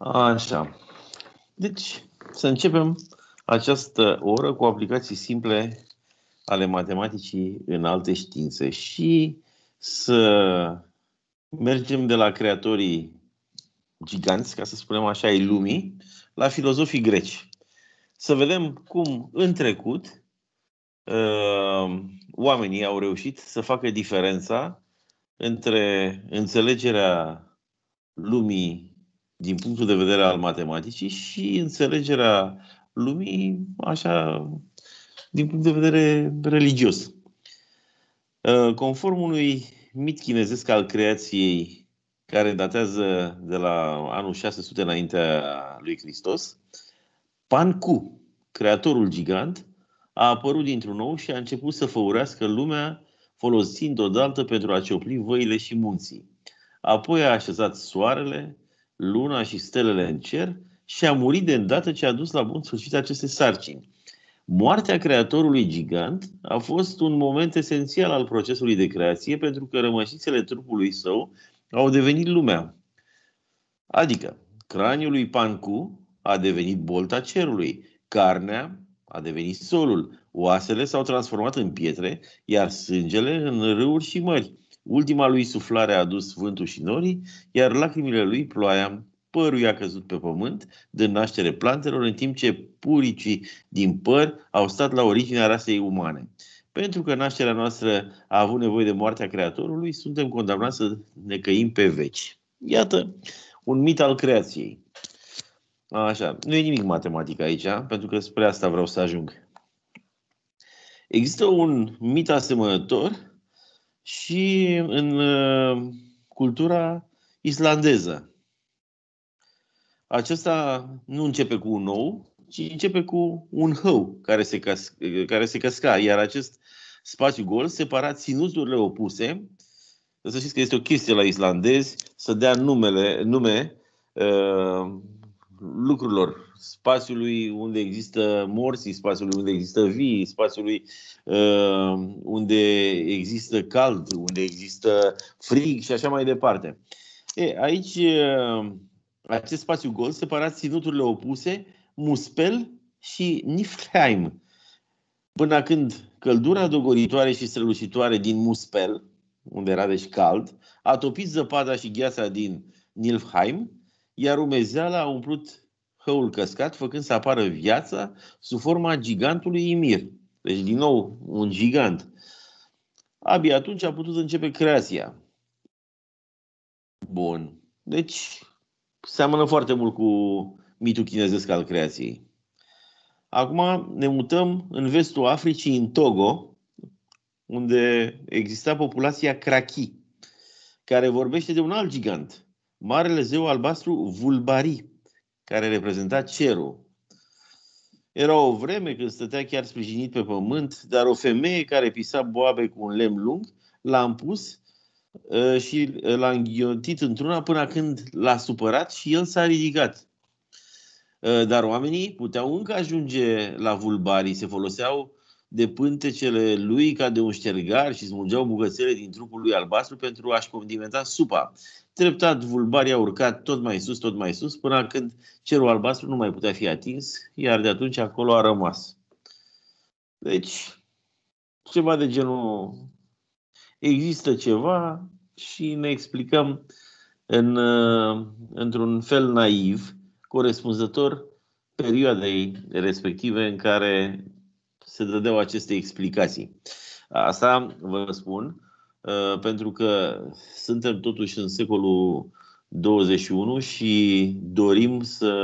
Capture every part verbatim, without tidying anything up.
Așa. Deci, să începem această oră cu aplicații simple ale matematicii în alte științe și să mergem de la creatorii giganți, ca să spunem așa, ai lumii, la filozofii greci. Să vedem cum în trecut oamenii au reușit să facă diferența între înțelegerea lumii din punctul de vedere al matematicii și înțelegerea lumii așa din punct de vedere religios. Conform unui mit chinezesc al creației care datează de la anul șase sute înaintea lui Hristos, Pan-Ku, creatorul gigant, a apărut dintr-un ou și a început să făurească lumea folosind odată pentru a ciopli văile și munții. Apoi a așezat soarele, luna și stelele în cer și a murit de îndată ce a dus la bun sfârșit aceste sarcini. Moartea creatorului gigant a fost un moment esențial al procesului de creație pentru că rămășițele trupului său au devenit lumea. Adică, craniul lui Pan-Ku a devenit bolta cerului, carnea a devenit solul, oasele s-au transformat în pietre, iar sângele în râuri și mări. Ultima lui suflare a adus vântul și norii, iar lacrimile lui ploaia. Părul i-a căzut pe pământ, dând naștere plantelor, în timp ce puricii din păr au stat la originea rasei umane. Pentru că nașterea noastră a avut nevoie de moartea Creatorului, suntem condamnați să ne căim pe veci. Iată un mit al creației. Așa, nu e nimic matematic aici, pentru că spre asta vreau să ajung. Există un mit asemănător și în uh, cultura islandeză. Acesta nu începe cu un ou, ci începe cu un hău care se, căs- care se căsca. Iar acest spațiu gol separa ținuturile opuse. Să știți că este o chestie la islandezi să dea numele, nume uh, lucrurilor, spațiului unde există morții, spațiului unde există vii, spațiului uh, unde există cald, unde există frig și așa mai departe. E, aici, uh, acest spațiu gol separa ținuturile opuse, Muspel și Niflheim. Până când căldura dogoritoare și strălucitoare din Muspel, unde era deci cald, a topit zăpada și gheața din Niflheim, iar umezeala a umplut hăul căscat, făcând să apară viața sub forma gigantului Ymir. Deci, din nou, un gigant. Abia atunci a putut începe creația. Bun. Deci, seamănă foarte mult cu mitul chinezesc al creației. Acum ne mutăm în vestul Africii, în Togo, unde exista populația Kraki, care vorbește de un alt gigant, marele zeu albastru Vulbari, care reprezenta cerul. Era o vreme când stătea chiar sprijinit pe pământ, dar o femeie care pisa boabe cu un lemn lung l-a împus uh, și l-a înghiotit într-una până când l-a supărat și el s-a ridicat. Uh, dar oamenii puteau încă ajunge la Vulbari, se foloseau de pântecele lui ca de un ștergar și smulgeau bucățele din trupul lui albastru pentru a-și condimenta supa. Treptat, Vulbari a urcat tot mai sus, tot mai sus, până când cerul albastru nu mai putea fi atins, iar de atunci acolo a rămas. Deci, ceva de genul, există ceva și ne explicăm în, într-un fel naiv, corespunzător perioadei respective în care se dădeau aceste explicații. Asta vă spun pentru că suntem totuși în secolul douăzeci și unu și dorim să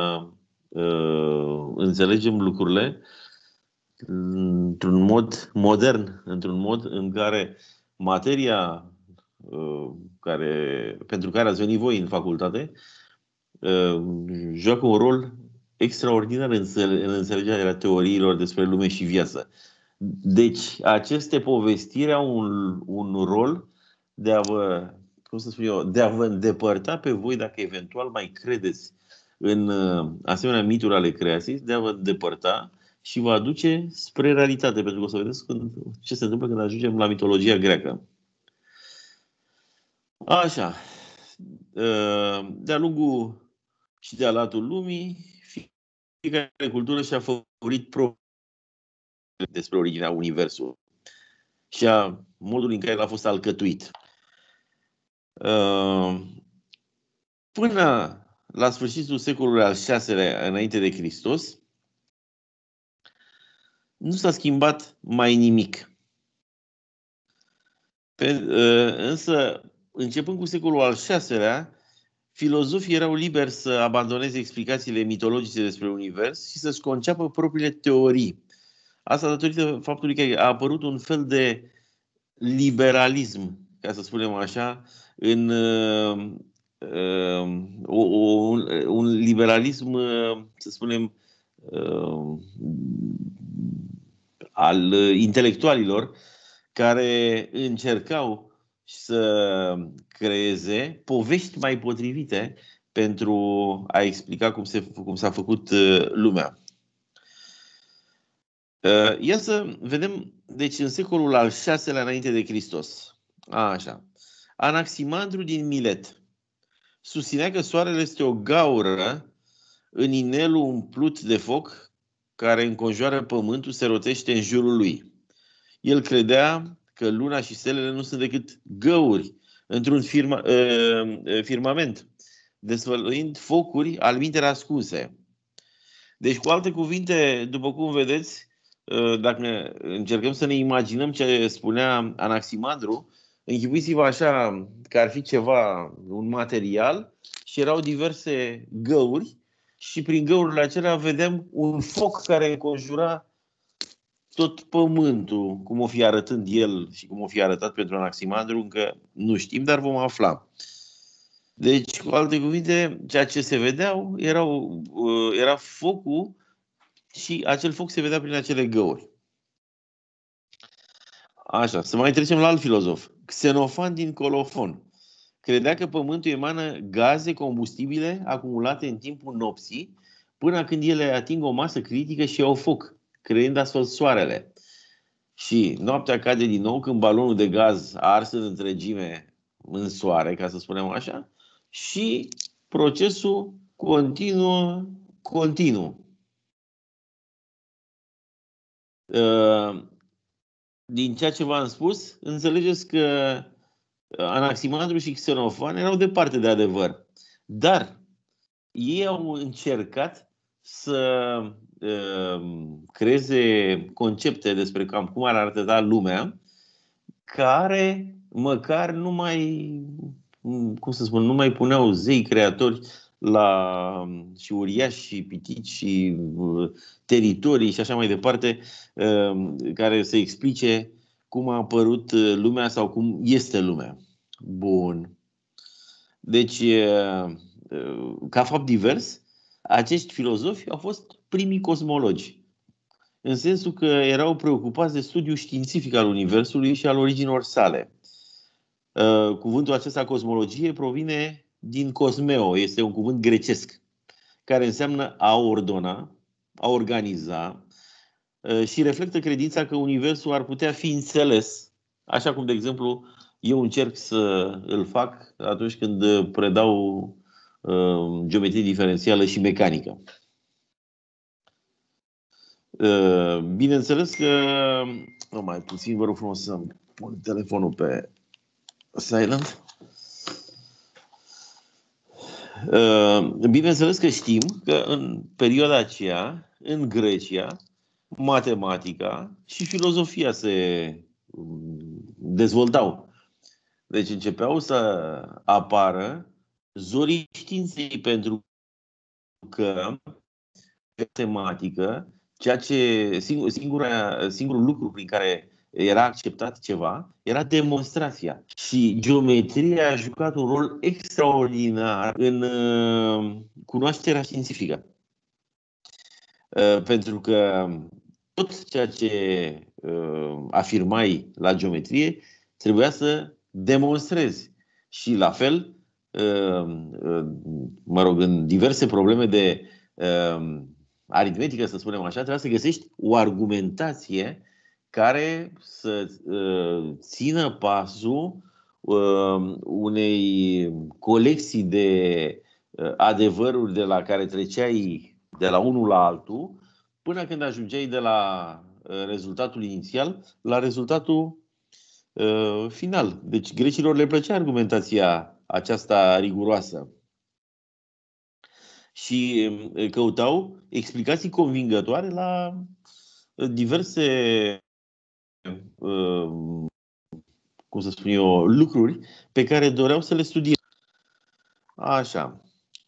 uh, înțelegem lucrurile într-un mod modern, într-un mod în care materia uh, care, pentru care ați venit voi în facultate uh, joacă un rol extraordinar în, în înțelegerea teoriilor despre lume și viață. Deci, aceste povestiri au un, un rol de a vă, cum să spun eu, de a vă îndepărta pe voi, dacă eventual mai credeți în uh, asemenea mituri ale creației, de a vă îndepărta și vă aduce spre realitate, pentru că o să vedeți când, ce se întâmplă când ajungem la mitologia greacă. Așa. Uh, de-a lungul și de-a latul lumii, fiecare cultură și-a favorit propriul despre originea Universului și a modului în care el a fost alcătuit. Până la sfârșitul secolului al șaselea înainte de Hristos, nu s-a schimbat mai nimic. Pe, însă, începând cu secolul al șaselea, filozofii erau liberi să abandoneze explicațiile mitologice despre univers și să-și conceapă propriile teorii. Asta datorită faptului că a apărut un fel de liberalism, ca să spunem așa, în uh, uh, o, un, un liberalism, uh, să spunem, uh, al intelectualilor, care încercau să creeze povești mai potrivite pentru a explica cum, se, cum s-a făcut lumea. Ia să vedem, deci în secolul al șaselea înainte de Hristos. A, așa. Anaximandru din Milet susținea că soarele este o gaură în inelul umplut de foc care înconjoară pământul, se rotește în jurul lui. El credea că luna și stelele nu sunt decât găuri într-un firma, uh, firmament, desfăluind focuri albintere ascunse. Deci, cu alte cuvinte, după cum vedeți, uh, dacă încercăm să ne imaginăm ce spunea Anaximandru, închipuiți-vă așa că ar fi ceva, un material și erau diverse găuri și prin găurile acelea vedem un foc care înconjura tot pământul, cum o fi arătând el și cum o fi arătat pentru Anaximandru, încă nu știm, dar vom afla. Deci, cu alte cuvinte, ceea ce se vedeau erau, era focul și acel foc se vedea prin acele găuri. Așa, să mai trecem la alt filozof. Xenofan din Colofon credea că pământul emană gaze combustibile acumulate în timpul nopții până când ele ating o masă critică și au foc, creând astfel soarele. Și noaptea cade din nou când balonul de gaz a ars în întregime în soare, ca să spunem așa, și procesul continuă, continuu. Din ceea ce v-am spus, înțelegeți că Anaximandru și Xenofan erau departe de adevăr. Dar ei au încercat să creeze concepte despre cam cum ar arăta lumea, care măcar nu mai, cum să spun, nu mai puneau zei creatori la, și uriași și pitici și teritorii și așa mai departe, care să explice cum a apărut lumea sau cum este lumea. Bun. Deci, ca fapt divers, acești filozofi au fost primii cosmologi, în sensul că erau preocupați de studiul științific al Universului și al originilor sale. Cuvântul acesta, cosmologie, provine din cosmeo, este un cuvânt grecesc, care înseamnă a ordona, a organiza și reflectă credința că Universul ar putea fi înțeles, așa cum, de exemplu, eu încerc să îl fac atunci când predau geometrie diferențială și mecanică. Bineînțeles că... Oh, mai puțin, vă rog frumos să pun telefonul pe silent. Bineînțeles că știm că în perioada aceea, în Grecia, matematica și filozofia se dezvoltau. Deci începeau să apară zorii științei, pentru că matematică, ceea ce singur, singura, singurul lucru prin care era acceptat ceva era demonstrația. Și geometria a jucat un rol extraordinar în uh, cunoașterea științifică. Uh, pentru că tot ceea ce uh, afirmai la geometrie trebuia să demonstrezi. Și la fel, uh, uh, mă rog, în diverse probleme de uh, aritmetică, să spunem așa, trebuie să găsești o argumentație care să uh, țină pasul uh, unei colecții de adevăruri de la care treceai de la unul la altul, până când ajungeai de la rezultatul inițial la rezultatul uh, final. Deci grecilor le plăcea argumentația aceasta riguroasă. Și căutau explicații convingătoare la diverse uh, cum să spun eu, lucruri pe care doreau să le studieze. Așa.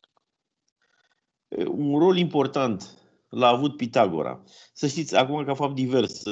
Un rol important l-a avut Pitagora. Să știți, acum ca fapt divers,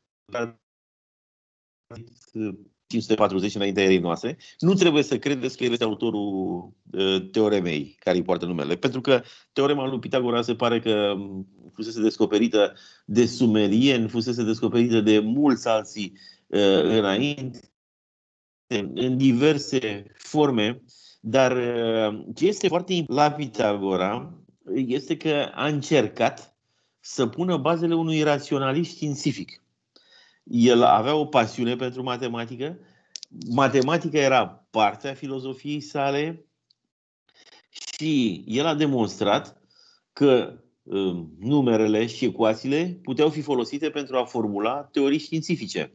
cinci sute patruzeci înaintea erei noastre, nu trebuie să credeți că el este autorul teoremei care îi poartă numele. Pentru că teorema lui Pitagora se pare că fusese descoperită de sumerieni, fusese descoperită de mulți alții înainte, în diverse forme, dar ce este foarte important la Pitagora este că a încercat să pună bazele unui raționalism științific. El avea o pasiune pentru matematică. Matematica era partea filozofiei sale și el a demonstrat că uh, numerele și ecuațiile puteau fi folosite pentru a formula teorii științifice.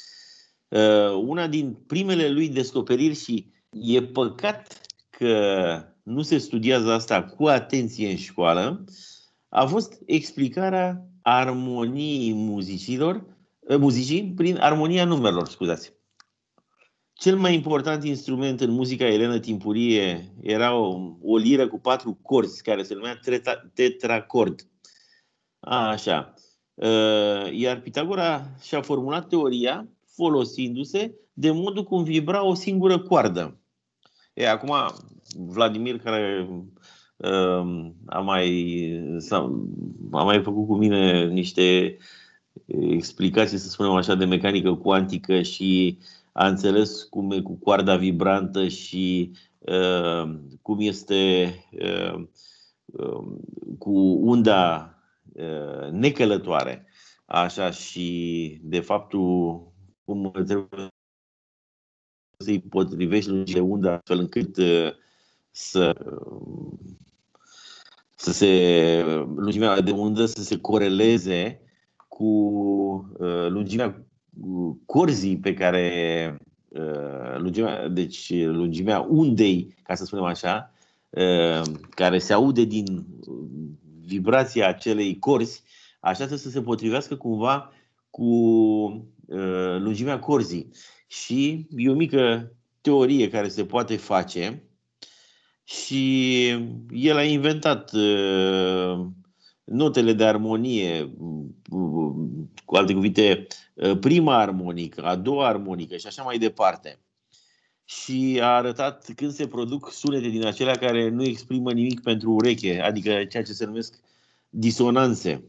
Uh, una din primele lui descoperiri, și e păcat că nu se studiază asta cu atenție în școală, a fost explicarea armoniei muzicilor, muzicii prin armonia numerelor, scuzați. Cel mai important instrument în muzica elenă timpurie era o, o liră cu patru corzi, care se numea tetracord. A, așa. Iar Pitagora și-a formulat teoria folosindu-se de modul cum vibra o singură coardă. E, acum, Vladimir, care uh, a, mai, a mai făcut cu mine niște explicații, să spunem așa, de mecanică cuantică și a înțeles cum e cu coarda vibrantă și uh, cum este uh, uh, cu unda uh, necălătoare. Așa, și de faptul cum trebuie să-i potrivești lungile unda astfel încât uh, să, uh, să se, lungimea de undă să se coreleze cu uh, lungimea corzii pe care uh, lungimea, deci lungimea undei, ca să spunem așa, uh, care se aude din vibrația acelei corzi, așa trebuie să se potrivească cumva cu uh, lungimea corzii. Și e o mică teorie care se poate face și el a inventat uh, notele de armonie, cu alte cuvinte, prima armonică, a doua armonică și așa mai departe. Și a arătat când se produc sunete din acelea care nu exprimă nimic pentru ureche, adică ceea ce se numesc disonanțe.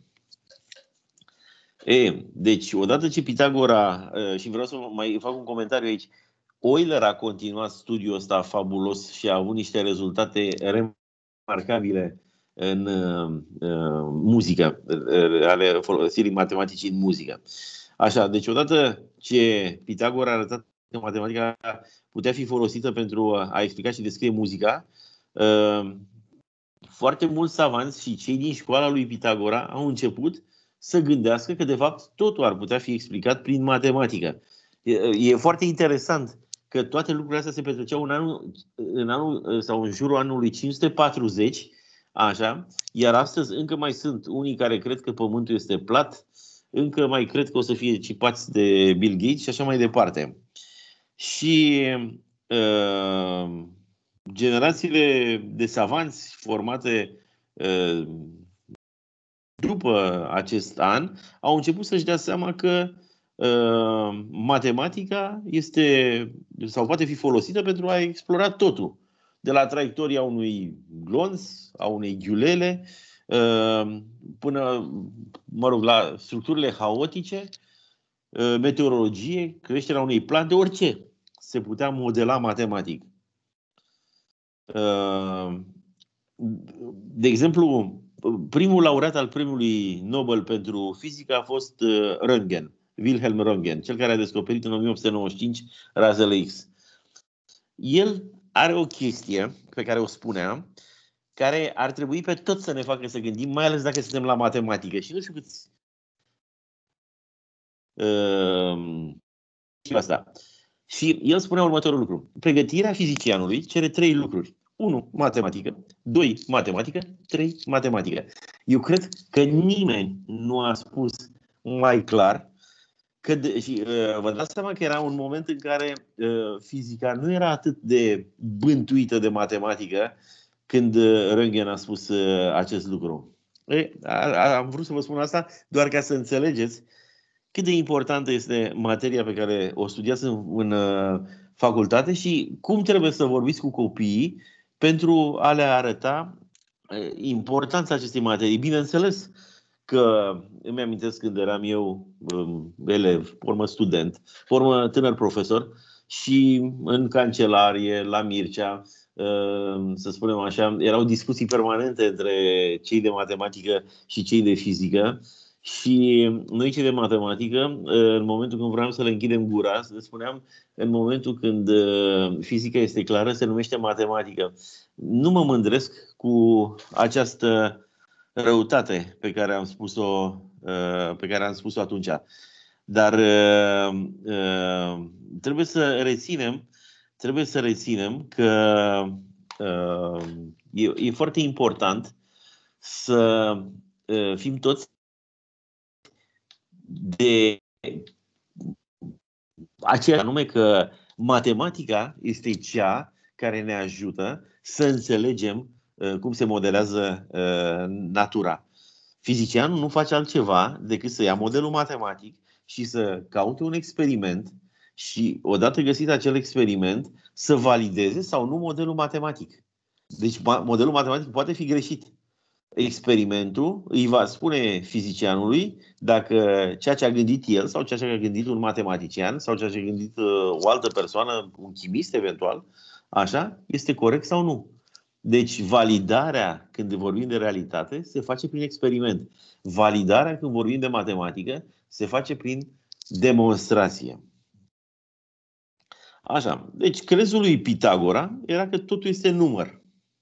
E, deci, odată ce Pitagora, și vreau să mai fac un comentariu aici, Euler a continuat studiul ăsta fabulos și a avut niște rezultate remarcabile în uh, muzică, ale folosirii matematicii în muzică. Așa, deci odată ce Pitagora a arătat că matematica putea fi folosită pentru a explica și descrie muzica, uh, foarte mulți savanți și cei din școala lui Pitagora au început să gândească că de fapt totul ar putea fi explicat prin matematică. E, e foarte interesant că toate lucrurile astea se petreceau în anul, în anul sau în jurul anului cinci sute patruzeci. Așa, iar astăzi încă mai sunt unii care cred că Pământul este plat, încă mai cred că o să fie cipați de Bill Gates și așa mai departe. Și uh, generațiile de savanți formate uh, după acest an au început să-și dea seama că uh, matematica este sau poate fi folosită pentru a explora totul. De la traiectoria unui glonț, a unei ghiulele, până, mă rog, la structurile haotice, meteorologie, creșterea unei plante, orice se putea modela matematic. De exemplu, primul laureat al premiului Nobel pentru fizică a fost Röntgen, Wilhelm Röntgen, cel care a descoperit în o mie opt sute nouăzeci și cinci razele X. El are o chestie pe care o spunea, care ar trebui pe toți să ne facă să gândim, mai ales dacă suntem la matematică. Și nu știu câți uh, asta. Și el spunea următorul lucru. Pregătirea fizicianului cere trei lucruri. unu. Matematică. doi. Matematică. trei. Matematică. Eu cred că nimeni nu a spus mai clar că de, și uh, vă dați seama că era un moment în care uh, fizica nu era atât de bântuită de matematică când uh, Röntgen a spus uh, acest lucru. E, a, a, am vrut să vă spun asta doar ca să înțelegeți cât de importantă este materia pe care o studiați în, în uh, facultate și cum trebuie să vorbiți cu copiii pentru a le arăta uh, importanța acestei materii. Bineînțeles că îmi amintesc când eram eu um, elev, pe urmă student, pe urmă tânăr profesor și în cancelarie, la Mircea, uh, să spunem așa, erau discuții permanente între cei de matematică și cei de fizică. Și noi cei de matematică, în momentul când vreau să le închidem gura, să le spuneam, în momentul când fizica este clară, se numește matematică. Nu mă mândresc cu această răutate pe care am spus-o, pe care am spus-o atunci. Dar trebuie să reținem, trebuie să reținem că e, e foarte important să fim toți de aceea, anume că matematica este cea care ne ajută să înțelegem uh, cum se modelează uh, natura. Fizicianul nu face altceva decât să ia modelul matematic și să caute un experiment și, odată găsit acel experiment, să valideze sau nu modelul matematic. Deci modelul matematic poate fi greșit. Experimentul îi va spune fizicianului dacă ceea ce a gândit el sau ceea ce a gândit un matematician sau ceea ce a gândit o altă persoană, un chimist eventual, așa, este corect sau nu. Deci validarea, când vorbim de realitate, se face prin experiment. Validarea, când vorbim de matematică, se face prin demonstrație. Așa. Deci crezul lui Pitagora era că totul este număr.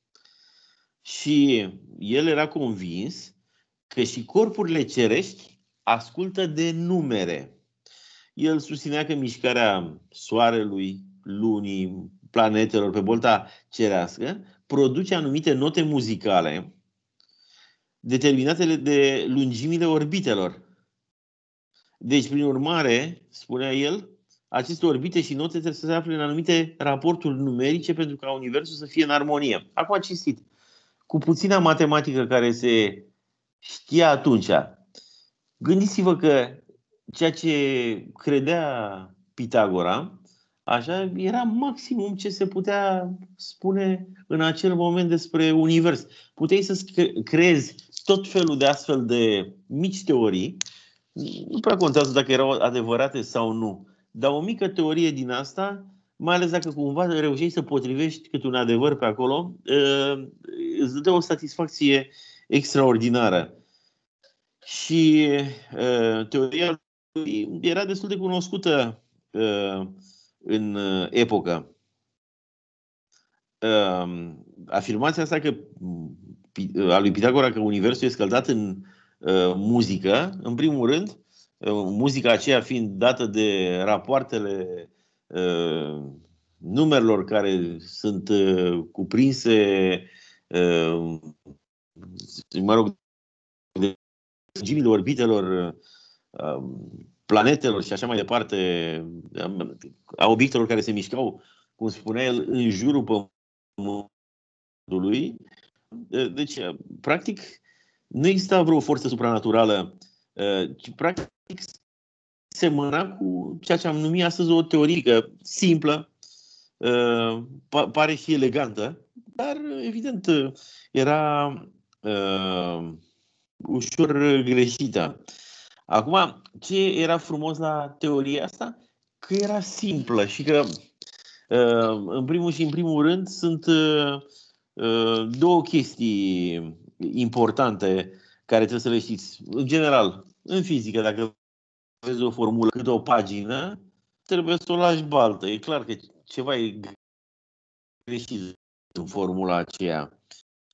Și el era convins că și corpurile cerești ascultă de numere. El susținea că mișcarea Soarelui, Lunii, planetelor pe bolta cerească produce anumite note muzicale determinate de lungimile orbitelor. Deci, prin urmare, spunea el, aceste orbite și note trebuie să se afle în anumite raporturi numerice pentru ca Universul să fie în armonie. Acum a citit. Cu puțina matematică care se știa atunci, gândiți-vă că ceea ce credea Pitagora, așa, era maximum ce se putea spune în acel moment despre univers. Puteai să creezi tot felul de astfel de mici teorii, nu prea contează dacă erau adevărate sau nu, dar o mică teorie din asta, mai ales dacă cumva reușești să potrivești câte un adevăr pe acolo, îți dă o satisfacție extraordinară. Și teoria lui era destul de cunoscută în epocă. Afirmația asta că, a lui Pitagora că universul e scăldat în muzică, în primul rând, muzica aceea fiind dată de rapoartele uh, numerelor care sunt uh, cuprinse, uh, mă rog, de lungimile orbitelor, uh, planetelor și așa mai departe, a obiectelor care se mișcau, cum spunea el, în jurul Pământului. Deci, practic, nu exista vreo forță supranaturală, ci practic semăna cu ceea ce am numit astăzi o teorie simplă, pare și elegantă, dar evident era uh, ușor greșită. Acum, ce era frumos la teoria asta? Că era simplă și că uh, în primul și în primul rând sunt uh, două chestii importante care trebuie să le știți. În general, în fizică, dacă vezi o formulă cât o pagină, trebuie să o lași baltă. E clar că ceva e greșit în formula aceea.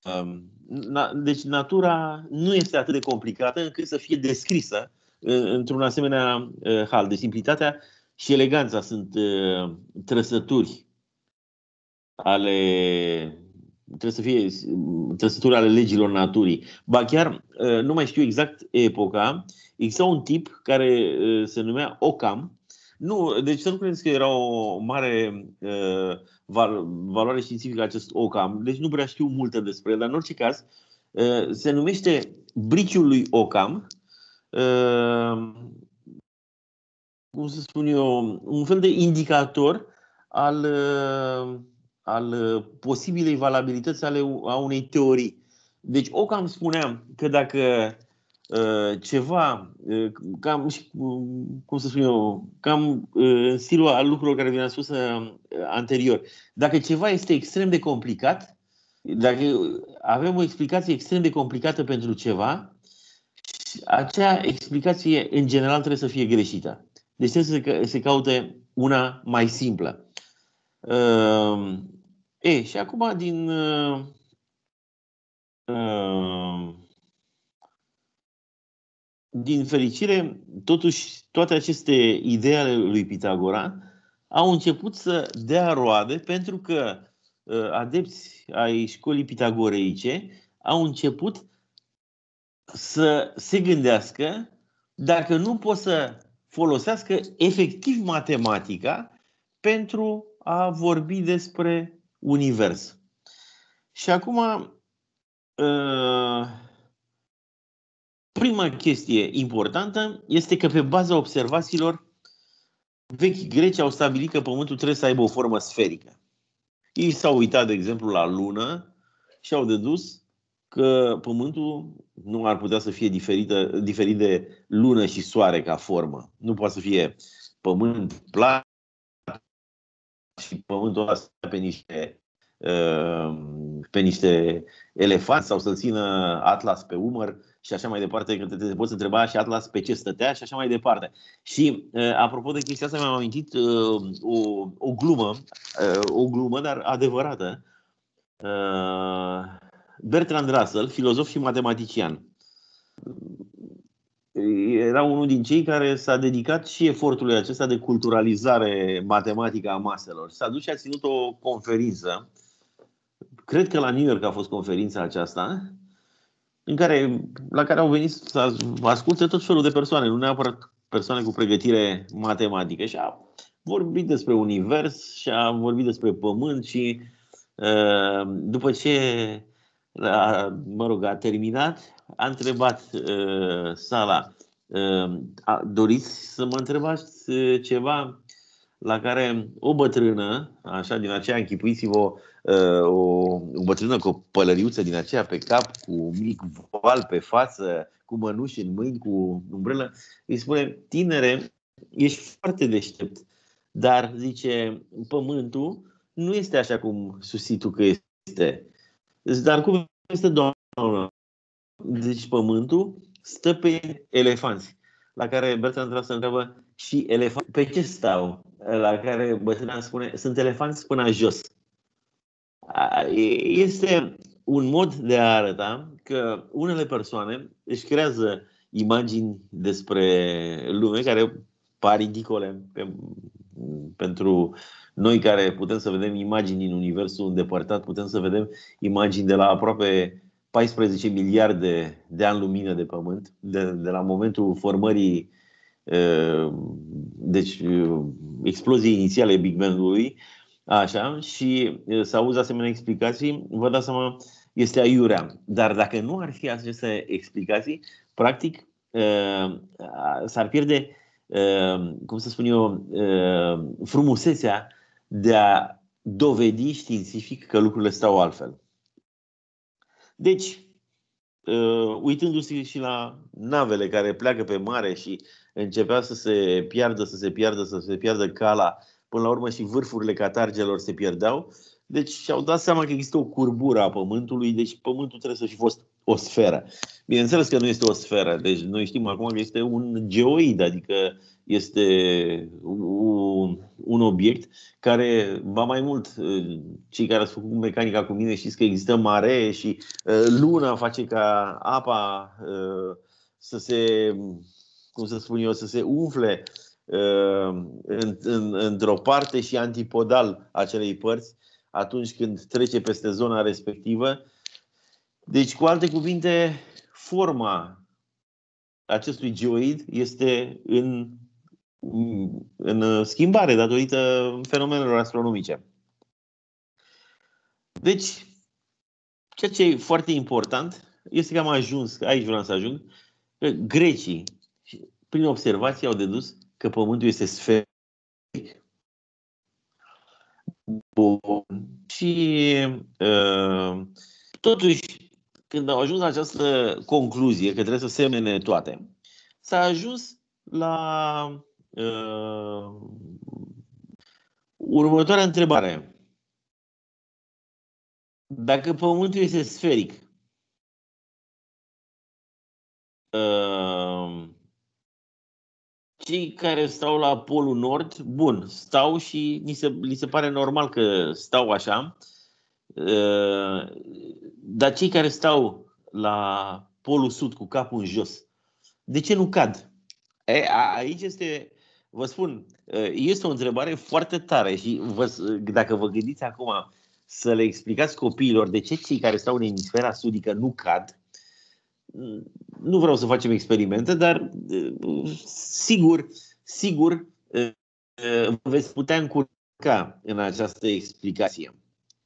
Deci natura nu este atât de complicată încât să fie descrisă într-un asemenea hal. Deci simplitatea și eleganța sunt trăsături ale trebuie să fie trăsături ale legilor naturii. Ba chiar, nu mai știu exact epoca, exista un tip care se numea Occam. Nu, deci să nu credeți că era o mare uh, valoare științifică acest Occam. Deci nu prea știu multe despre el, dar în orice caz uh, se numește briciul lui Occam. Uh, cum să spun eu, un fel de indicator al, uh, al posibilei valabilități ale a unei teorii. Deci Occam spunea că dacă ceva, cam, cum să spun eu, cam în stilul al lucrurilor care vi-am spus anterior. Dacă ceva este extrem de complicat, dacă avem o explicație extrem de complicată pentru ceva, acea explicație în general trebuie să fie greșită. Deci trebuie să se caute una mai simplă. E, și acum din Din fericire, totuși, toate aceste idei ale lui Pitagora au început să dea roade pentru că uh, adepți ai școlii pitagoreice au început să se gândească dacă nu pot să folosească efectiv matematica pentru a vorbi despre univers. Și acum, uh, prima chestie importantă este că pe baza observațiilor vechi greci au stabilit că Pământul trebuie să aibă o formă sferică. Ei s-au uitat, de exemplu, la Lună și au dedus că Pământul nu ar putea să fie diferită, diferit de Lună și Soare ca formă. Nu poate să fie Pământ plat și Pământul ăla pe niște pe niște elefanți sau să-l țină Atlas pe umăr și așa mai departe, că te, te poți întreba și Atlas pe ce stătea și așa mai departe. Și apropo de chestia asta, mi-am amintit o, o glumă, o glumă, dar adevărată. Bertrand Russell, filozof și matematician, era unul din cei care s-a dedicat și efortului acesta de culturalizare matematică a maselor. S-a dus și a ținut o conferință. Cred că la New York a fost conferința aceasta, în care, la care au venit să asculte tot felul de persoane, nu neapărat persoane cu pregătire matematică. Și a vorbit despre univers și a vorbit despre Pământ și după ce mă rog, a terminat, a întrebat sala: doriți să mă întrebați ceva? La care o bătrână, așa din aceea, închipuiți-vă o, o bătrână cu o pălăriuță din aceea pe cap, cu mic voal pe față, cu mănuși în mâini, cu umbrelă, îi spune: tinere, ești foarte deștept, dar, zice, Pământul nu este așa cum susții tu că este. Dar cum este, doamnă? Deci Pământul stă pe elefanți. La care Bertrand Russell întreabă: și elefanți pe ce stau? La care bătrâna spune: sunt elefanți până jos. Este un mod de a arăta că unele persoane își creează imagini despre lume care par ridicole pe, pentru noi care putem să vedem imagini în universul îndepărtat, putem să vedem imagini de la aproape paisprezece miliarde de ani lumină de Pământ, de, de la momentul formării, deci exploziei inițiale Big Bang-ului, așa, și să auzi asemenea explicații, vă dați seama, este aiurea. Dar dacă nu ar fi aceste explicații, practic s-ar pierde, cum să spun eu, frumusețea de a dovedi științific că lucrurile stau altfel. Deci, uitându-se și la navele care pleacă pe mare și începea să se piardă, să se piardă, să se piardă cala, până la urmă și vârfurile catargelor se pierdeau, deci și-au dat seama că există o curbură a Pământului, deci Pământul trebuie să fi fost o sferă. Bineînțeles că nu este o sferă, deci noi știm acum că este un geoid, adică este un, un obiect care, ba mai mult, cei care ați făcut mecanica cu mine știți că există maree și luna face ca apa să se, cum să spun eu, să se umfle în, în, într-o parte și antipodal acelei părți atunci când trece peste zona respectivă. Deci, cu alte cuvinte, forma acestui geoid este în, în schimbare datorită fenomenelor astronomice. Deci, ceea ce e foarte important este că am ajuns, aici vreau să ajung, că grecii, prin observații, au dedus că Pământul este sferic. Bun. Și uh, totuși, când au ajuns la această concluzie că trebuie să semene toate, s-a ajuns la uh, următoarea întrebare. Dacă Pământul este sferic, uh, cei care stau la polul nord, bun, stau și li se, li se pare normal că stau așa, uh, dar cei care stau la polul sud cu capul în jos, de ce nu cad? E, a, aici este, vă spun, este o întrebare foarte tare și vă, dacă vă gândiți acum să le explicați copiilor de ce cei care stau în emisfera sudică nu cad, nu vreau să facem experimente, dar sigur, sigur veți putea încurca în această explicație.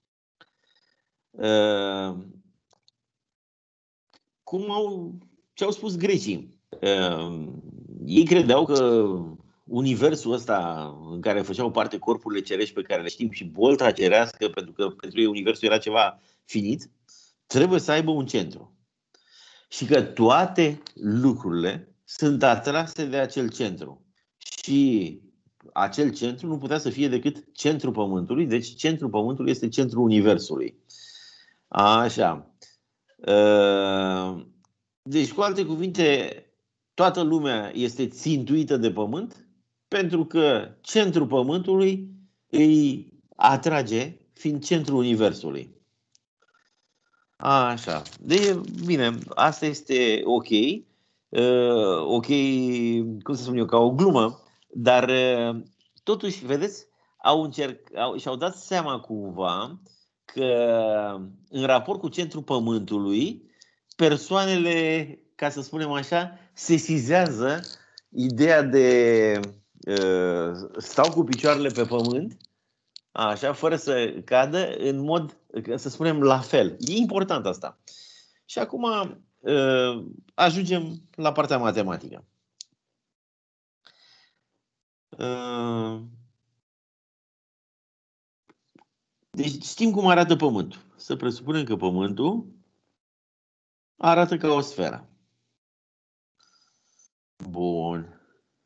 Cum au, ce au spus grecii? Ei credeau că universul ăsta în care făceau parte corpurile cerești pe care le știm și bolta cerească, pentru că pentru ei universul era ceva finit, trebuie să aibă un centru. Și că toate lucrurile sunt atrase de acel centru. Și acel centru nu putea să fie decât centrul Pământului, deci centrul Pământului este centrul universului. Așa. Deci, cu alte cuvinte, toată lumea este țintuită de Pământ pentru că centrul Pământului îi atrage fiind centrul Universului. Așa. Deci, bine, asta este ok. Uh, ok, cum să spun eu, ca o glumă, dar uh, totuși, vedeți, au încerc, au, și-au dat seama cumva că în raport cu centrul Pământului, persoanele, ca să spunem așa, sesizează ideea de uh, stau cu picioarele pe pământ, așa, fără să cadă, în mod, să spunem, la fel. E important asta. Și acum uh, ajungem la partea matematică. Uh, deci știm cum arată Pământul. Să presupunem că Pământul arată ca o sferă. Bun.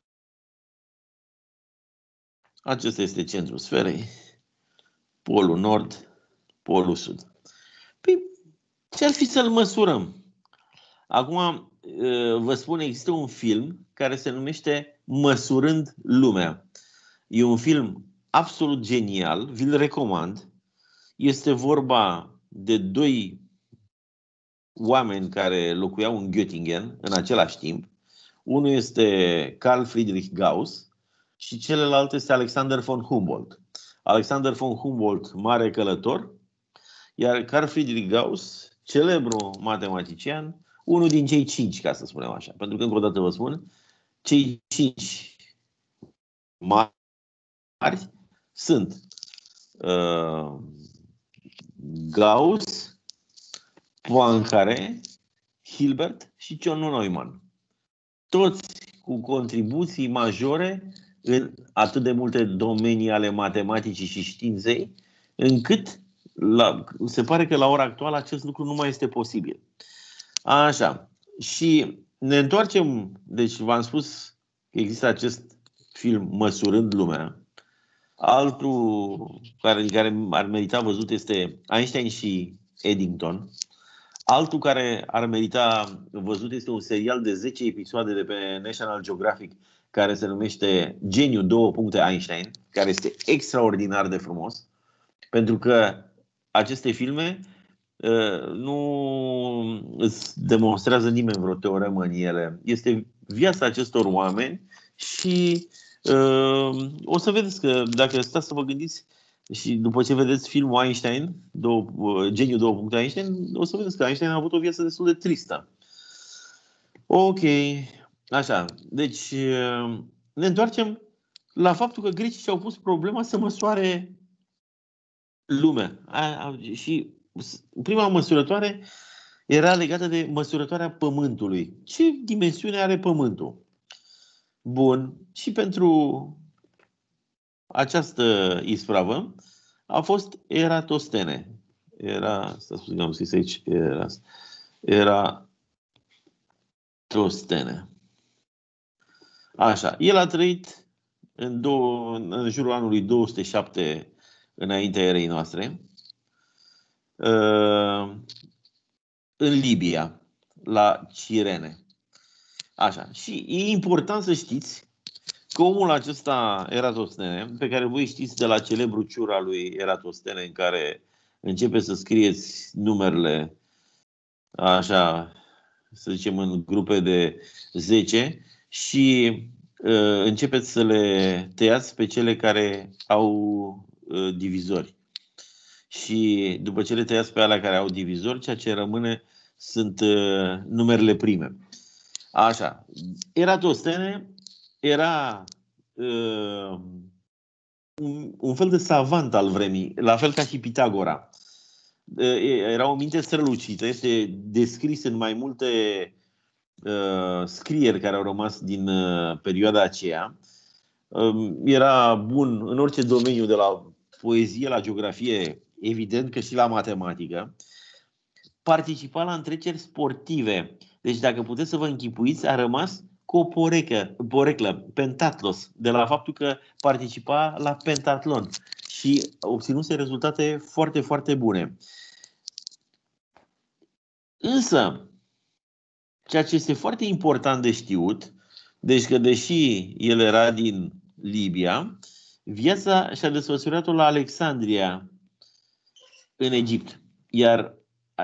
Acesta este centrul sferei. Polul nord, polul sud. Păi, ce-ar fi să-l măsurăm? Acum, vă spun, există un film care se numește Măsurând lumea. E un film absolut genial, vi-l recomand. Este vorba de doi oameni care locuiau în Göttingen în același timp. Unul este Carl Friedrich Gauss și celălalt este Alexander von Humboldt. Alexander von Humboldt, mare călător, iar Carl Friedrich Gauss, celebru matematician, unul din cei cinci, ca să spunem așa. Pentru că, încă o dată vă spun, cei cinci mari sunt uh, Gauss, Poincaré, Hilbert și John Neumann. Toți cu contribuții majore în atât de multe domenii ale matematicii și științei, încât la, se pare că la ora actuală acest lucru nu mai este posibil. Așa. Și ne întoarcem, deci v-am spus că există acest film Măsurând lumea. Altul care, care ar merita văzut este Einstein și Eddington. Altul care ar merita văzut este un serial de zece episoade de pe National Geographic care se numește Geniu două puncte Einstein, care este extraordinar de frumos, pentru că aceste filme uh, nu îți demonstrează nimeni vreo teoremă în ele. Este viața acestor oameni și uh, o să vedeți că dacă stați să vă gândiți și după ce vedeți filmul Einstein, două, uh, Geniu două puncte Einstein, o să vedeți că Einstein a avut o viață destul de tristă. Ok, așa. Deci uh, ne întoarcem la faptul că grecii și-au pus problema să măsoare lumea. A, a, și prima măsurătoare era legată de măsurătoarea Pământului. Ce dimensiune are Pământul? Bun. Și pentru această ispravă a fost Eratostene. Era, să spun că am scris aici, era, Eratostene. Așa. El a trăit în, două, în jurul anului două sute șapte înaintea erei noastre, în Libia, la Cirene. Așa. Și e important să știți că omul acesta, Eratostene, pe care voi știți de la celebrul ciur al lui Eratostene, în care începe să scrieți numerele, așa, să zicem, în grupe de zece și uh, începeți să le tăiați pe cele care au uh, divizori. Și după ce le tăiați pe alea care au divizori, ceea ce rămâne sunt uh, numerele prime. Așa. Eratostene era uh, un, un fel de savant al vremii, la fel ca și Pitagora. Uh, era o minte strălucită, este descris în mai multe uh, scrieri care au rămas din uh, perioada aceea. Uh, era bun în orice domeniu, de la poezie la geografie, evident că și la matematică. Participa la întreceri sportive. Deci dacă puteți să vă închipuiți, a rămas cu o porecă, poreclă, pentatlos, de la faptul că participa la pentatlon și obținuse rezultate foarte, foarte bune. Însă, ceea ce este foarte important de știut, deci că deși el era din Libia, viața și-a desfășurat-o la Alexandria, în Egipt. Iar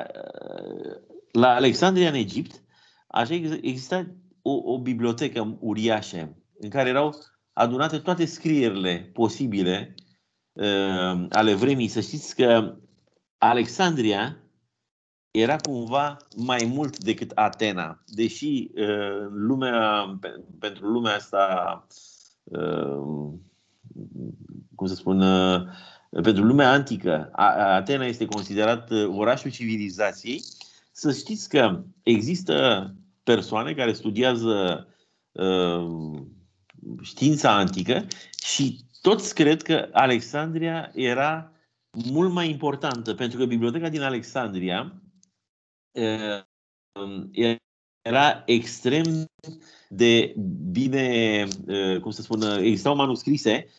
la Alexandria, în Egipt, așa exista o, o bibliotecă uriașă în care erau adunate toate scrierile posibile uh, ale vremii. Să știți că Alexandria era cumva mai mult decât Atena, deși uh, lumea, pe, pentru lumea asta, uh, cum să spun, uh, pentru lumea antică, Atena este considerat orașul civilizației. Să știți că există persoane care studiază uh, știința antică și toți cred că Alexandria era mult mai importantă, pentru că biblioteca din Alexandria uh, era extrem de bine, uh, cum să spun, existau manuscrise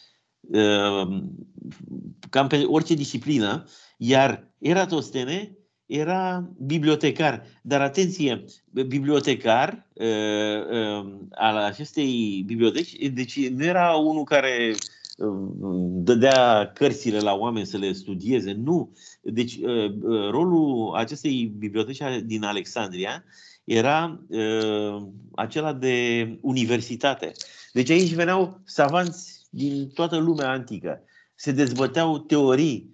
cam pe orice disciplină, iar Eratostene era bibliotecar. Dar atenție, bibliotecar uh, uh, al acestei biblioteci, deci nu era unul care uh, dădea cărțile la oameni să le studieze, nu. Deci uh, rolul acestei biblioteci din Alexandria era uh, acela de universitate. Deci aici veneau savanți din toată lumea antică. Se dezbăteau teorii,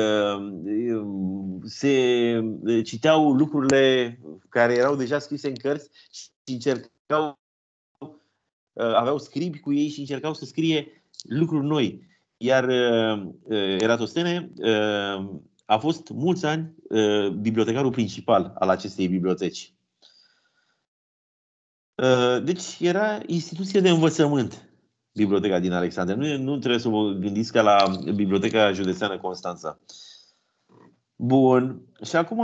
se citeau lucrurile care erau deja scrise în cărți și încercau, aveau scribi cu ei și încercau să scrie lucruri noi. Iar Eratostene a fost mulți ani bibliotecarul principal al acestei biblioteci. Deci era instituție de învățământ. Biblioteca din Alexandria. Nu, nu trebuie să vă gândiți ca la Biblioteca Județeană Constanța. Bun. Și acum,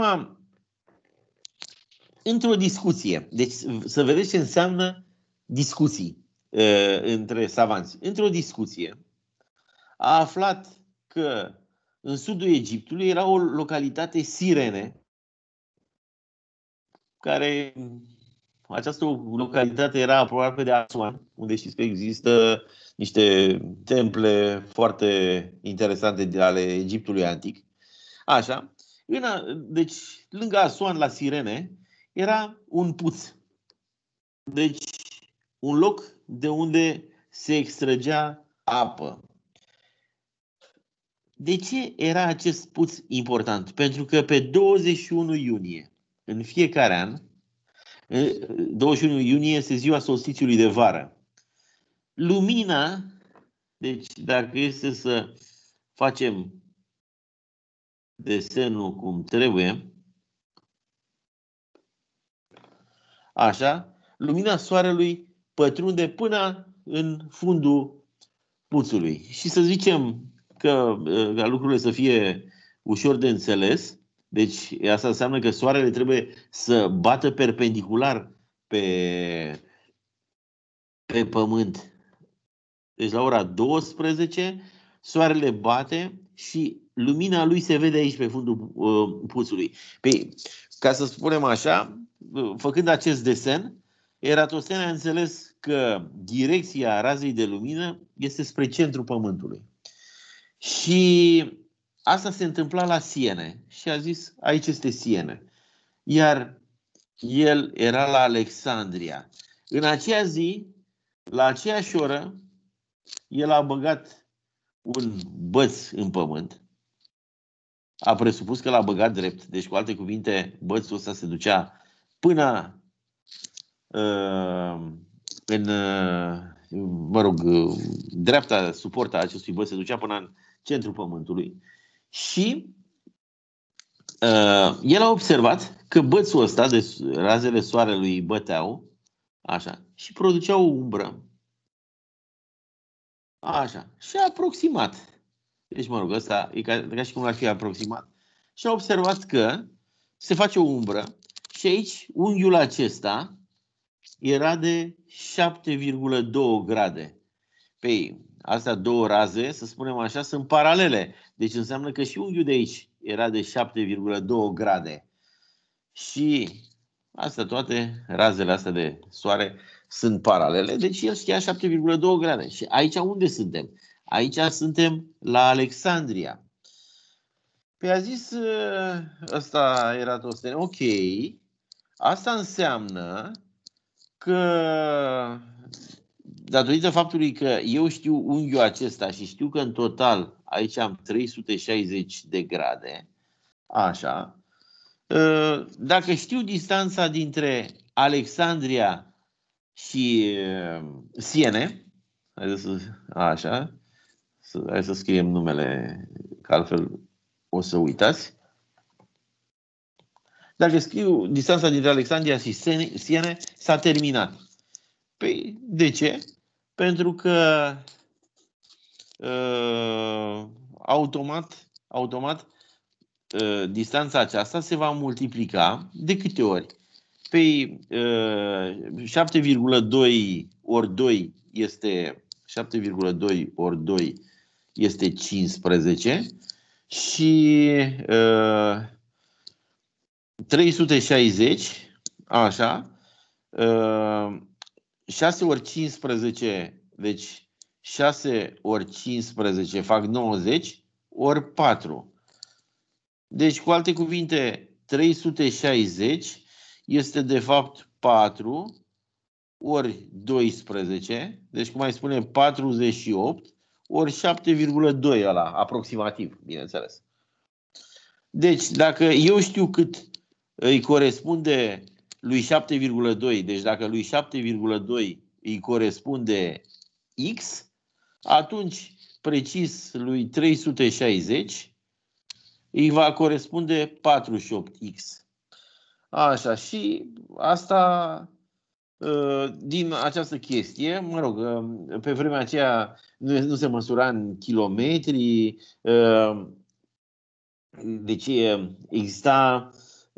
într-o discuție, deci să vedeți ce înseamnă discuții uh, între savanți. Într-o discuție a aflat că în sudul Egiptului era o localitate Sirene, care această localitate era aproape de Asuan, unde știți că există niște temple foarte interesante de ale Egiptului antic. Așa. În a, deci, lângă Asuan, la Sirene, era un puț. Deci, un loc de unde se extragea apă. De ce era acest puț important? Pentru că pe douăzeci și unu iunie, în fiecare an, douăzeci și unu iunie este ziua solstițiului de vară. Lumina, deci dacă este să facem desenul cum trebuie, așa, lumina soarelui pătrunde până în fundul puțului. Și să zicem că ca lucrurile să fie ușor de înțeles, deci asta înseamnă că soarele trebuie să bată perpendicular pe, pe pământ. Deci la ora douăsprezece soarele bate și lumina lui se vede aici pe fundul uh, puțului. Păi, ca să spunem așa, făcând acest desen, Eratosthene a înțeles că direcția razei de lumină este spre centrul pământului. Și asta se întâmpla la Siene. Și a zis, aici este Siene. Iar el era la Alexandria. În aceea zi, la aceeași oră, el a băgat un băț în pământ. A presupus că l-a băgat drept. Deci, cu alte cuvinte, bățul ăsta se ducea până uh, în, uh, mă rog, uh, dreapta suporta acestui băț se ducea până în centrul pământului. Și uh, el a observat că bățul ăsta, de razele soarelui băteau, așa, și produceau o umbră. Așa. Și a aproximat. Deci, mă rog, ăsta e ca, ca și cum l-ar fi aproximat. Și a observat că se face o umbră și aici unghiul acesta era de șapte virgulă doi grade. Păi, astea două raze, să spunem așa, sunt paralele. Deci înseamnă că și unghiul de aici era de șapte virgulă doi grade. Și astea toate, razele astea de soare, sunt paralele. Deci el știa șapte virgulă doi grade. Și aici unde suntem? Aici suntem la Alexandria. Păi a zis ăsta Eratosthene, ok, asta înseamnă că datorită faptului că eu știu unghiul acesta și știu că în total aici am trei sute șaizeci de grade, așa, dacă știu distanța dintre Alexandria și Siene, așa, hai să scriem numele, că altfel o să uitați. Dacă scriu distanța dintre Alexandria și Siene, s-a terminat. Păi, de ce? Pentru că uh, automat, automat uh, distanța aceasta se va multiplica de câte ori? Păi, uh, șapte virgulă doi ori doi este șapte virgulă doi ori doi este cincisprezece și uh, trei sute șaizeci, așa, uh, șase ori cincisprezece, deci șase ori cincisprezece fac nouăzeci, ori patru. Deci, cu alte cuvinte, trei sute șaizeci este de fapt patru ori doisprezece, deci cum mai spune patruzeci și opt, ori șapte virgulă doi ăla, aproximativ, bineînțeles. Deci, dacă eu știu cât îi corespunde lui șapte virgulă doi, deci dacă lui șapte virgulă doi îi corespunde X, atunci precis lui trei sute șaizeci îi va corespunde patruzeci și opt X. Așa, și asta din această chestie, mă rog, pe vremea aceea nu se măsura în kilometri, deci exista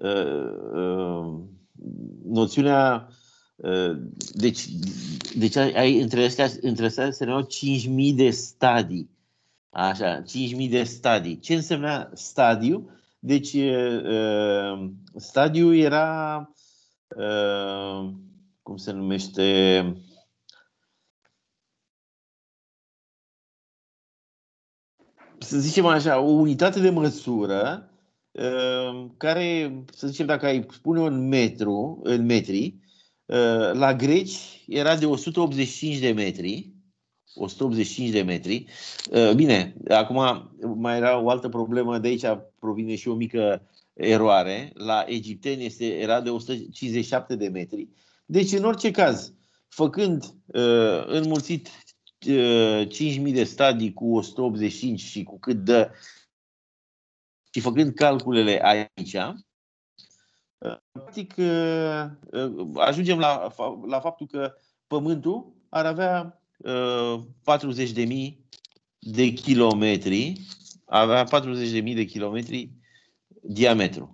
noțiunea, deci, deci ai, între astea, între astea se numeau cinci mii de stadii. Așa, cinci mii de stadii. Ce însemna stadiu? Deci stadiu era cum se numește, să zicem așa, o unitate de măsură care, să zicem, dacă ai spune în metru, în metri, la greci era de o sută optzeci și cinci de metri. o sută optzeci și cinci de metri. Bine, acum mai era o altă problemă, de aici provine și o mică eroare. La egipteni este, era de o sută cincizeci și șapte de metri. Deci, în orice caz, făcând uh, înmulțit uh, cinci mii de stadii cu o sută optzeci și cinci și cu cât dă, și făcând calculele aici, uh, practic uh, uh, ajungem la, la faptul că Pământul ar avea uh, patruzeci de mii de kilometri, avea patruzeci de mii de kilometri diametru.